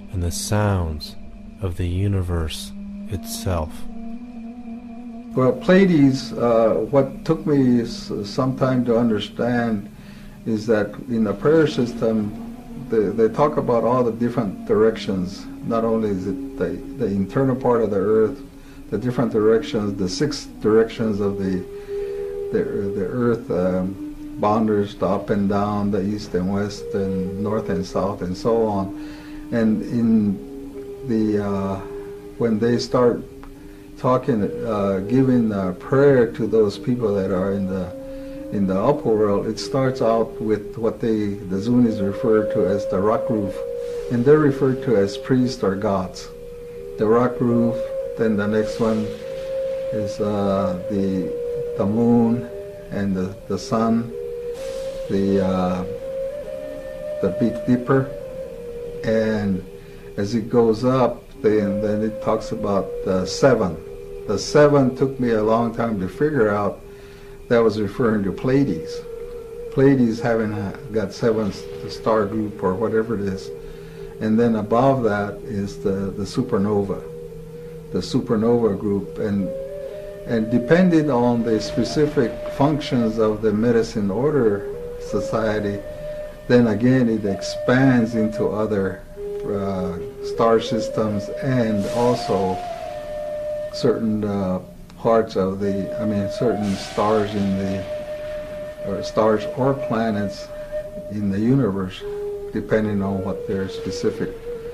and the sounds of the universe itself. Well, Pleiades, what took me some time to understand is that in the prayer system, they talk about all the different directions. Not only is it the internal part of the earth, the different directions, the 6 directions of the earth, boundaries, the up and down, the east and west, and north and south, and so on. And in the when they start talking, giving prayer to those people that are in the upper world, it starts out with what the Zunis refer to as the rock roof, and they're referred to as priests or gods. The rock roof, then the next one is the moon and the sun, the Big Dipper, and as it goes up, then it talks about the 7. The 7 took me a long time to figure out that was referring to Pleiades. Pleiades having got 7 star group or whatever it is. And then above that is the supernova group. And depending on the specific functions of the Medicine Order Society, then again it expands into other star systems and also certain parts of certain stars stars or planets in the universe, depending on what their specific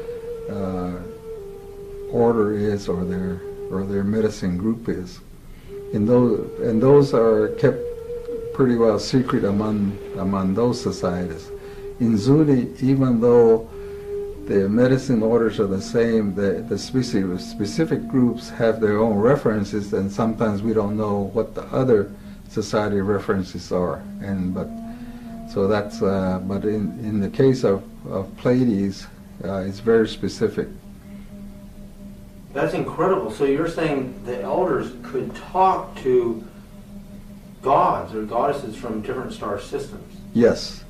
order is or their medicine group is. And those are kept pretty well secret among those societies. In Zuni, even though the medicine orders are the same, the specific groups have their own references, and sometimes we don't know what the other society references are. But in the case of Pleiades, it's very specific. That's incredible. So you're saying the elders could talk to gods or goddesses from different star systems? Yes.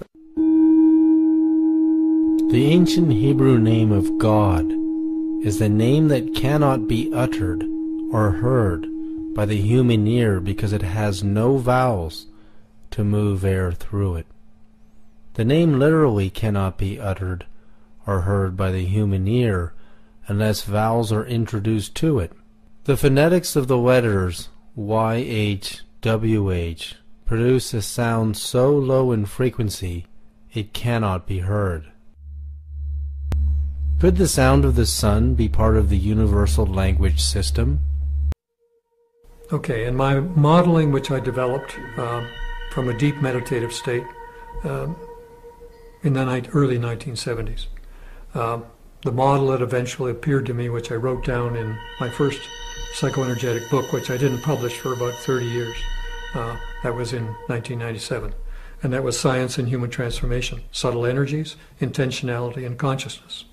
The ancient Hebrew name of God is the name that cannot be uttered or heard by the human ear because it has no vowels to move air through it. The name literally cannot be uttered or heard by the human ear unless vowels are introduced to it. The phonetics of the letters YH, WH produce a sound so low in frequency it cannot be heard. Could the sound of the sun be part of the universal language system? Okay, in my modeling, which I developed from a deep meditative state in the early 1970s, the model that eventually appeared to me, which I wrote down in my first psychoenergetic book, which I didn't publish for about 30 years, that was in 1997, and that was Science and Human Transformation, Subtle Energies, Intentionality, and Consciousness.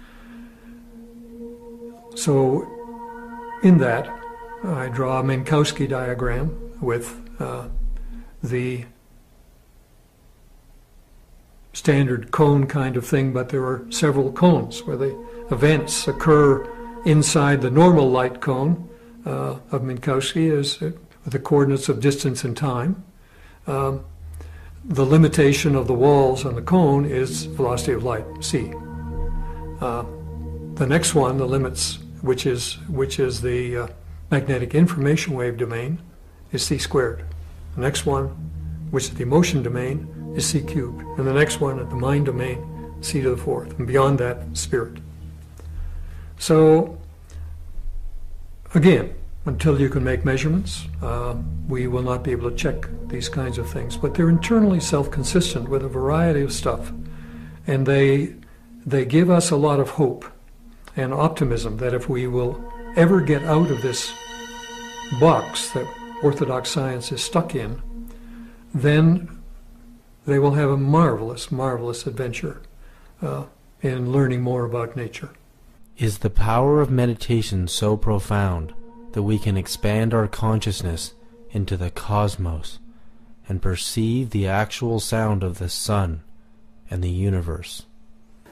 So in that, I draw a Minkowski diagram with the standard cone kind of thing, but there are several cones where the events occur inside the normal light cone of Minkowski is with the coordinates of distance and time. The limitation of the walls on the cone is velocity of light, c. The next one, the limits, which is the magnetic information wave domain, is c squared. The next one, which is the emotion domain, is c cubed. And the next one, at the mind domain, c to the fourth. And beyond that, spirit. So, again, until you can make measurements, we will not be able to check these kinds of things. But they're internally self-consistent with a variety of stuff. And they give us a lot of hope and optimism that if we will ever get out of this box that Orthodox science is stuck in, then they will have a marvelous, marvelous adventure in learning more about nature. Is the power of meditation so profound that we can expand our consciousness into the cosmos and perceive the actual sound of the sun and the universe?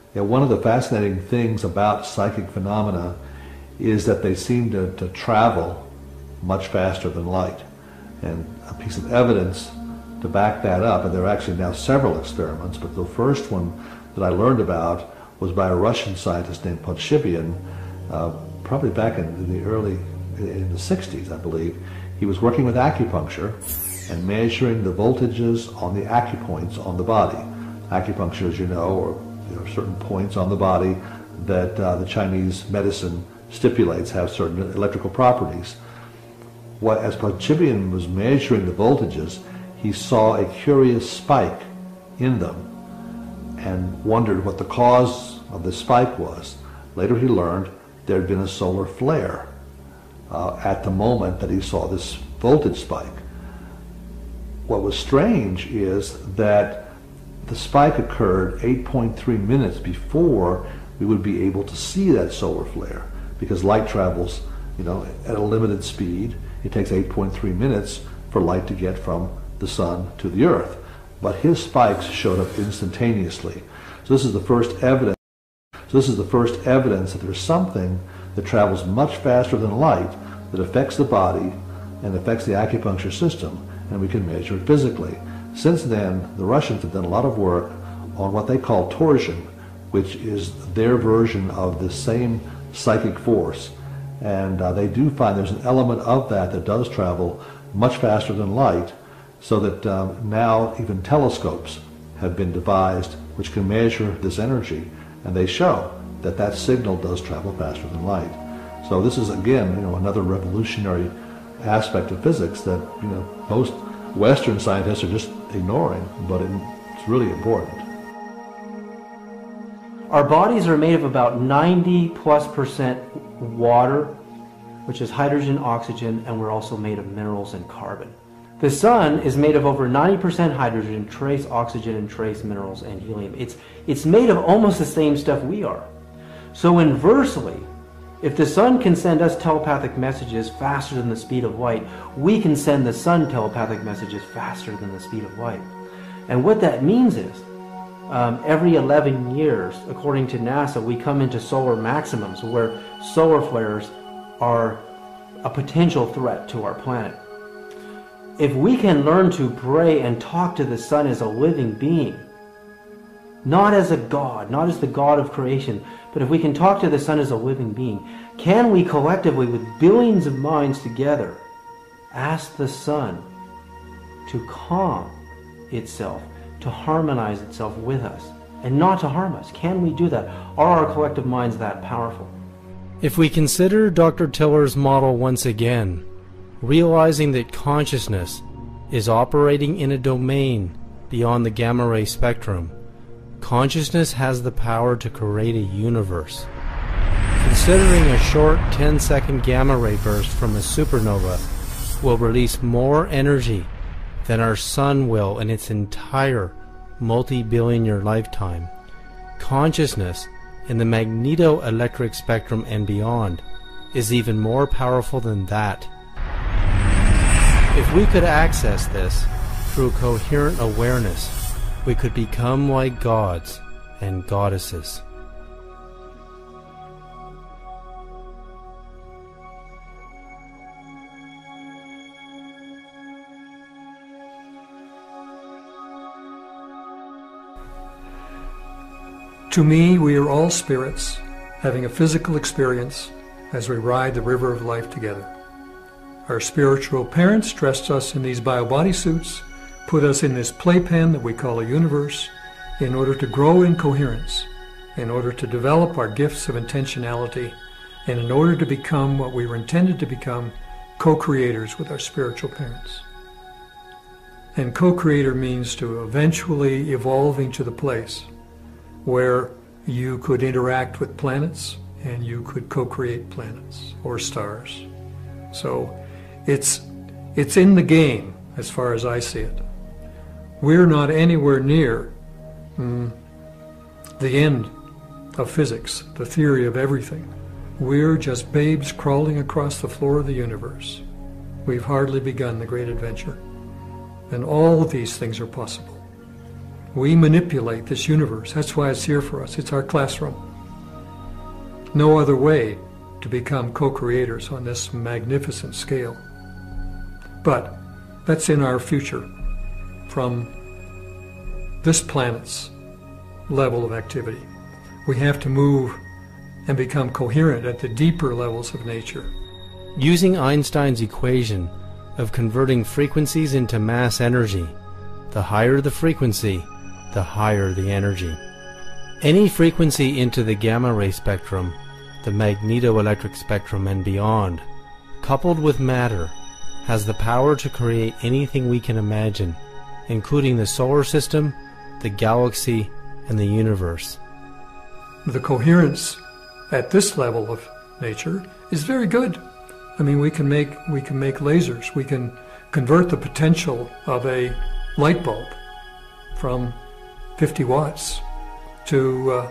One of the fascinating things about psychic phenomena is that they seem to travel much faster than light. And a piece of evidence to back that up, and there are actually now several experiments, but the first one that I learned about was by a Russian scientist named Podshibian, probably back in the 60s, I believe. He was working with acupuncture and measuring the voltages on the acupoints on the body. Acupuncture, as you know, are certain points on the body that the Chinese medicine stipulates have certain electrical properties. As Podshibian was measuring the voltages, he saw a curious spike in them and wondered what the cause of the spike was. Later he learned there had been a solar flare at the moment that he saw this voltage spike. What was strange is that the spike occurred 8.3 minutes before we would be able to see that solar flare, because light travels, at a limited speed. It takes 8.3 minutes for light to get from the sun to the earth. But his spikes showed up instantaneously. So this is the first evidence. That there's something that travels much faster than light that affects the body and affects the acupuncture system, and we can measure it physically. Since then, the Russians have done a lot of work on what they call torsion, which is their version of the same psychic force. And they do find there's an element of that does travel much faster than light, so that now even telescopes have been devised which can measure this energy, and they show that signal does travel faster than light. So this is, again, another revolutionary aspect of physics that most Western scientists are just ignoring, but it's really important. Our bodies are made of about 90+% water, which is hydrogen, oxygen, and we're also made of minerals and carbon. The sun is made of over 90% hydrogen, trace oxygen, and trace minerals and helium. It's made of almost the same stuff we are. So inversely, if the sun can send us telepathic messages faster than the speed of light, we can send the sun telepathic messages faster than the speed of light. And what that means is, every 11 years, according to NASA, we come into solar maximums, where solar flares are a potential threat to our planet. If we can learn to pray and talk to the sun as a living being, not as a god, not as the god of creation, but if we can talk to the sun as a living being, can we collectively, with billions of minds together, ask the sun to calm itself, to harmonize itself with us, and not to harm us? Can we do that? Are our collective minds that powerful? If we consider Dr. Tiller's model once again, realizing that consciousness is operating in a domain beyond the gamma ray spectrum, consciousness has the power to create a universe. Considering a short 10-second gamma ray burst from a supernova will release more energy than our sun will in its entire multi-billion-year lifetime, consciousness in the magneto-electric spectrum and beyond is even more powerful than that. If we could access this through coherent awareness, we could become like gods and goddesses. To me, we are all spirits having a physical experience as we ride the river of life together. Our spiritual parents dressed us in these bio-body suits, put us in this playpen that we call a universe, in order to grow in coherence, in order to develop our gifts of intentionality, and in order to become what we were intended to become, co-creators with our spiritual parents. And co-creator means to eventually evolving to the place where you could interact with planets and you could co-create planets or stars. So it's in the game as far as I see it. We're not anywhere near the end of physics, the theory of everything. We're just babes crawling across the floor of the universe. We've hardly begun the great adventure. And all of these things are possible. We manipulate this universe. That's why it's here for us. It's our classroom. No other way to become co-creators on this magnificent scale. But that's in our future from this planet's level of activity. We have to move and become coherent at the deeper levels of nature. Using Einstein's equation of converting frequencies into mass energy, the higher the frequency, the higher the energy. Any frequency into the gamma ray spectrum, the magnetoelectric spectrum and beyond, coupled with matter, has the power to create anything we can imagine, including the solar system, the galaxy, and the universe. The coherence at this level of nature is very good. I mean, we can make lasers. We can convert the potential of a light bulb from 50 watts to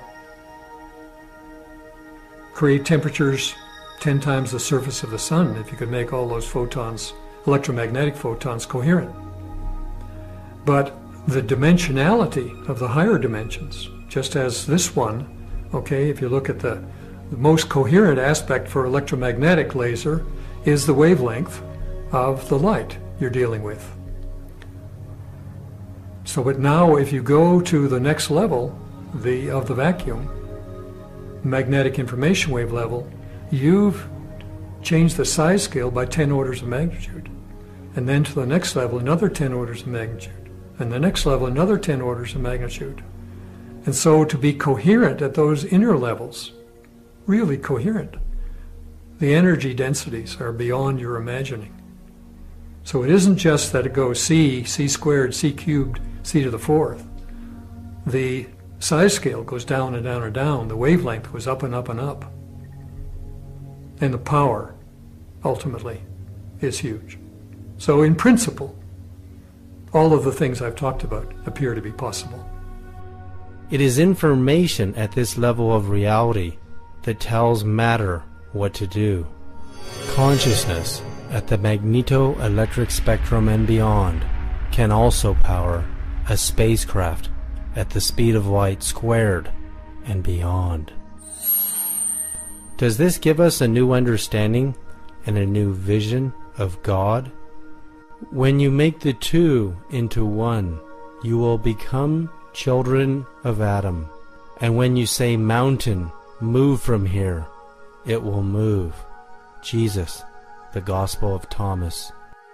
create temperatures 10 times the surface of the sun if you could make all those photons, electromagnetic photons, coherent. But the dimensionality of the higher dimensions, just as this one, okay, if you look at the most coherent aspect for electromagnetic laser is the wavelength of the light you're dealing with. So but now if you go to the next level of the vacuum, magnetic information wave level, you've changed the size scale by 10 orders of magnitude. And then to the next level, another 10 orders of magnitude. And the next level, another 10 orders of magnitude. And so to be coherent at those inner levels, really coherent, the energy densities are beyond your imagining. So it isn't just that it goes c squared, c cubed, c to the fourth. The size scale goes down and down and down. The wavelength goes up and up and up. And the power, ultimately, is huge. So in principle, all of the things I've talked about appear to be possible. It is information at this level of reality that tells matter what to do. Consciousness at the magnetoelectric spectrum and beyond can also power a spacecraft at the speed of light squared and beyond. Does this give us a new understanding and a new vision of God? When you make the two into one, you will become children of Adam. And when you say, mountain, move from here, it will move. Jesus, the Gospel of Thomas.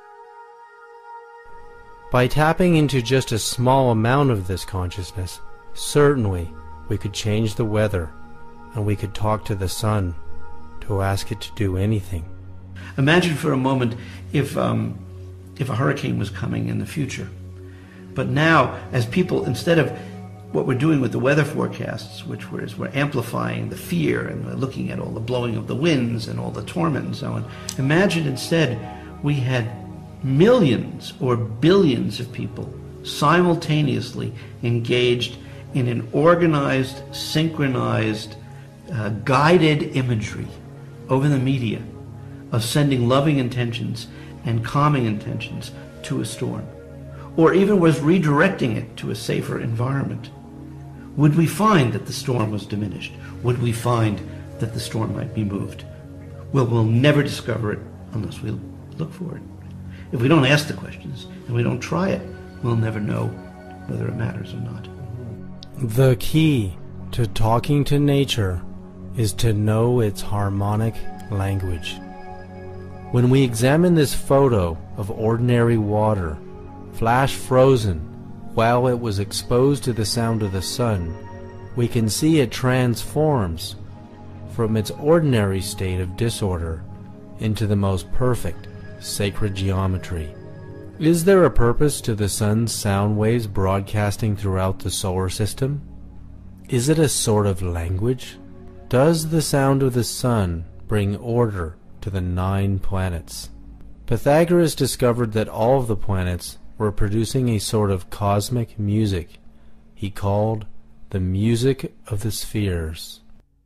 By tapping into just a small amount of this consciousness, certainly we could change the weather, and we could talk to the sun to ask it to do anything. Imagine for a moment if a hurricane was coming in the future. But now, as people, instead of what we're doing with the weather forecasts, which we're amplifying the fear and we're looking at all the blowing of the winds and all the torment and so on, imagine instead we had millions or billions of people simultaneously engaged in an organized, synchronized, guided imagery over the media of sending loving intentions and calming intentions to a storm, or even was redirecting it to a safer environment. Would we find that the storm was diminished? Would we find that the storm might be moved? Well, we'll never discover it unless we look for it. If we don't ask the questions and we don't try it, we'll never know whether it matters or not. The key to talking to nature is to know its harmonic language. When we examine this photo of ordinary water, flash frozen while it was exposed to the sound of the sun, we can see it transforms from its ordinary state of disorder into the most perfect sacred geometry. Is there a purpose to the sun's sound waves broadcasting throughout the solar system? Is it a sort of language? Does the sound of the sun bring order to the 9 planets? Pythagoras discovered that all of the planets were producing a sort of cosmic music he called the music of the spheres.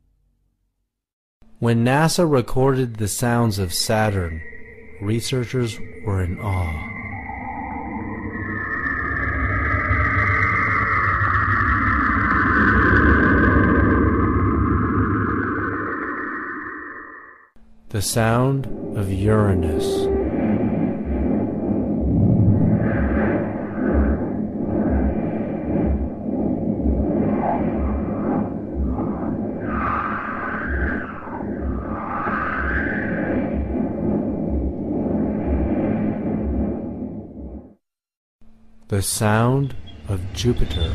When NASA recorded the sounds of Saturn, researchers were in awe. The sound of Uranus. The sound of Jupiter.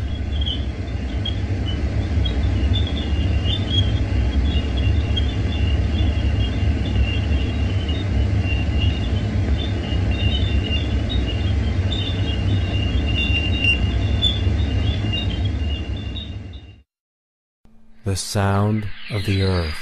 The sound of the Earth.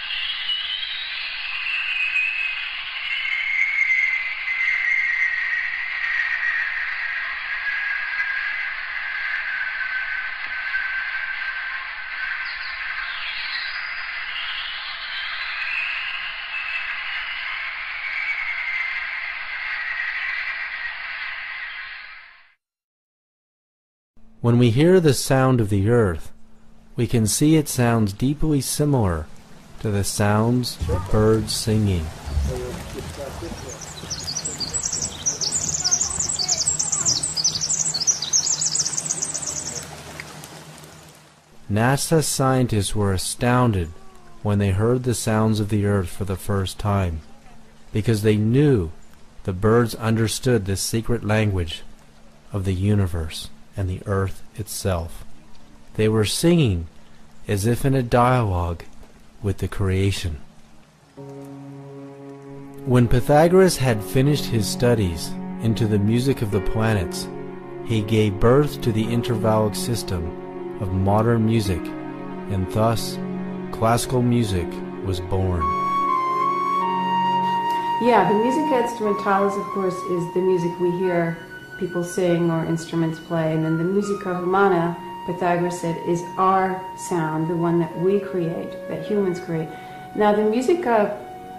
When we hear the sound of the Earth, we can see it sounds deeply similar to the sounds of birds singing. NASA scientists were astounded when they heard the sounds of the Earth for the first time, because they knew the birds understood the secret language of the universe and the Earth itself. They were singing as if in a dialogue with the creation. When Pythagoras had finished his studies into the music of the planets, he gave birth to the intervallic system of modern music, and thus classical music was born. Yeah, the musica instrumentalis, of course, is the music we hear people sing or instruments play, and then the musica humana, Pythagoras said, is our sound, the one that we create, that humans create. Now the musica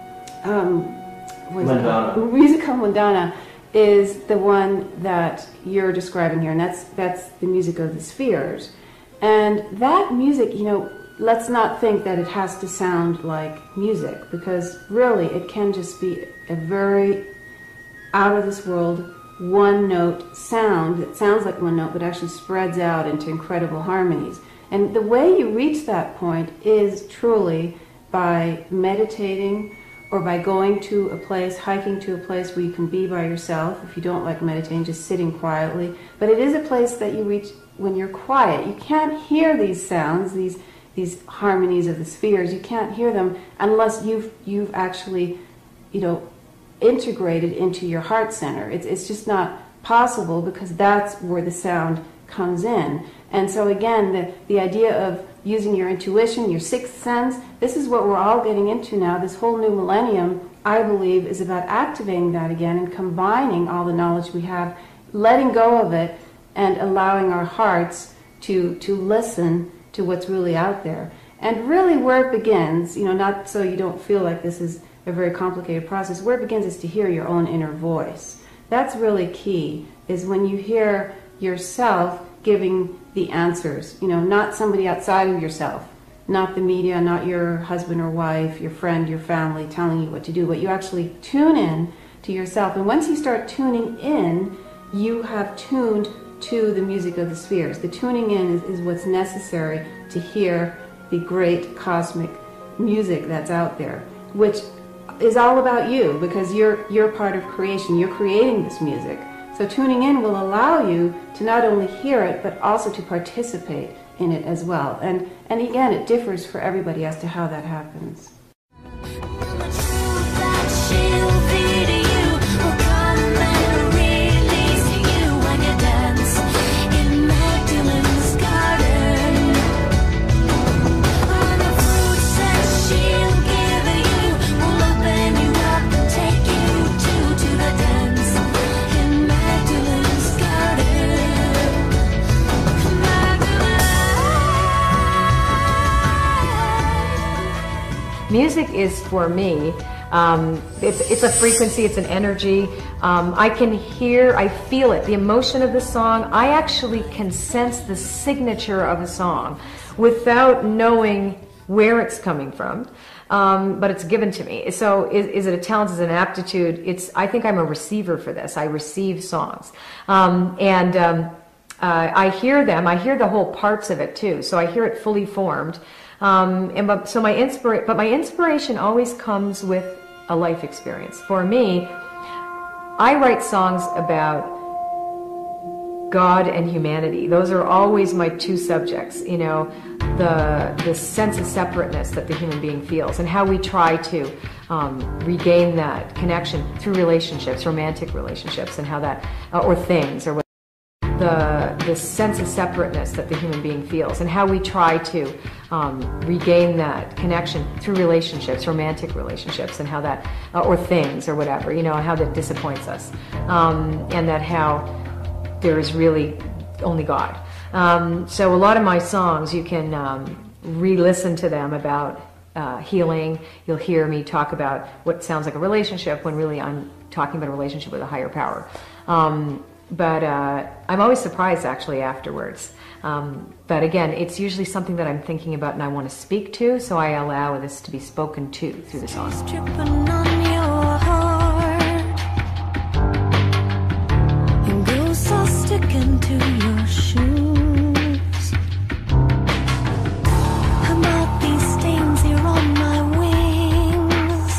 mundana is the one that you're describing here, and that's the music of the spheres. And that music, you know, let's not think that it has to sound like music, because really it can just be a very out of this world one-note sound that sounds like one note but actually spreads out into incredible harmonies. And the way you reach that point is truly by meditating or by going to a place, hiking to a place where you can be by yourself. If you don't like meditating, just sitting quietly. But it is a place that you reach when you're quiet. You can't hear these sounds, these harmonies of the spheres. You can't hear them unless you've actually, you know, integrated into your heart center. It's just not possible, because that's where the sound comes in. And so again, the idea of using your intuition, your sixth sense, this is what we're all getting into now. This whole new millennium, I believe, is about activating that again and combining all the knowledge we have, letting go of it, and allowing our hearts to listen to what's really out there. And really where it begins, you know, not so you don't feel like this is a very complicated process, where it begins is to hear your own inner voice. That's really key, is when you hear yourself giving the answers, you know, not somebody outside of yourself, not the media, not your husband or wife, your friend, your family telling you what to do, but you actually tune in to yourself. And once you start tuning in, you have tuned to the music of the spheres. The tuning in is what's necessary to hear the great cosmic music that's out there, which is all about you, because you're part of creation. You're creating this music. So tuning in will allow you to not only hear it, but also to participate in it as well. And again, it differs for everybody as to how that happens. Music is, for me, it's a frequency, it's an energy. I can hear, I feel it, the emotion of the song. I actually can sense the signature of a song without knowing where it's coming from. but it's given to me. So is it a talent? Is it an aptitude? I think I'm a receiver for this. I receive songs. I hear them. I hear the whole parts of it too. So I hear it fully formed. But my inspiration always comes with a life experience. For me, I write songs about God and humanity. Those are always my two subjects, you know, the sense of separateness that the human being feels and how we try to regain that connection through relationships, romantic relationships, and how that, or things, or the sense of separateness that the human being feels and how we try to regain that connection through relationships, romantic relationships, and how that, or things, or whatever, you know, and how that disappoints us, and that how there is really only God. So a lot of my songs, you can re-listen to them about healing. You'll hear me talk about what sounds like a relationship when really I'm talking about a relationship with a higher power. But I'm always surprised actually afterwards. But again, it's usually something that I'm thinking about and I want to speak to, so I allow this to be spoken to through the song. Sticking to your shoes. About these stains here on my wings.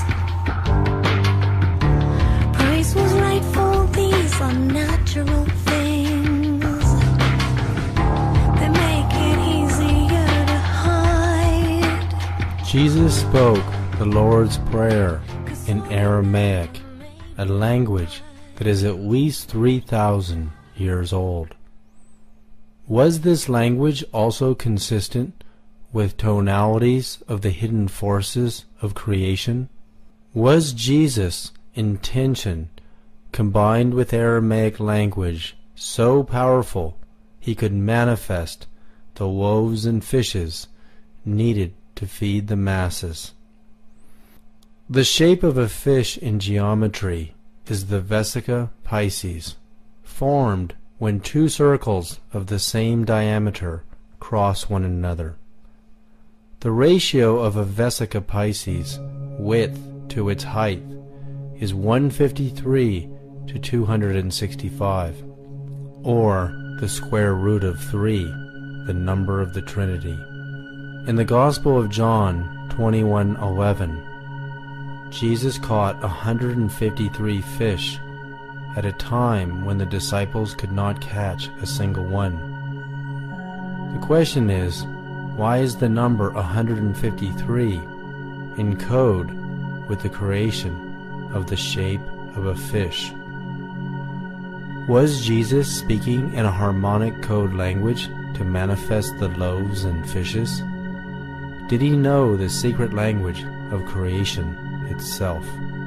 Price was right for these unnatural things. They make it easier to hide. Jesus spoke the Lord's Prayer in Aramaic, a language that is at least 3,000 years old. Was this language also consistent with tonalities of the hidden forces of creation? Was Jesus' intention combined with Aramaic language so powerful he could manifest the loaves and fishes needed to feed the masses? The shape of a fish in geometry is the Vesica Pisces, formed when two circles of the same diameter cross one another. The ratio of a Vesica Pisces width to its height is 153 to 265, or the square root of 3, the number of the Trinity. In the Gospel of John 21:11, Jesus caught 153 fish at a time when the disciples could not catch a single one. The question is, why is the number 153 in code with the creation of the shape of a fish? Was Jesus speaking in a harmonic code language to manifest the loaves and fishes? Did he know the secret language of creation itself?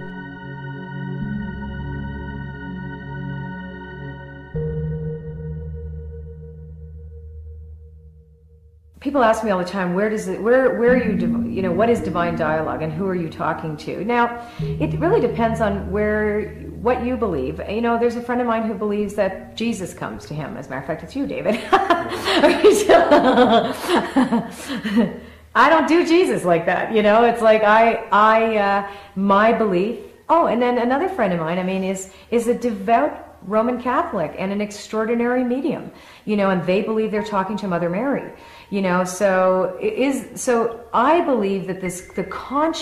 People ask me all the time, where are you, what is divine dialogue and who are you talking to? Now, it really depends on what you believe. You know, there's a friend of mine who believes that Jesus comes to him. As a matter of fact, it's you, David. I don't do Jesus like that, you know. It's like my belief. Oh, and then another friend of mine, is a devout Roman Catholic and an extraordinary medium, you know, and they believe they're talking to Mother Mary, you know. So I believe that the conscious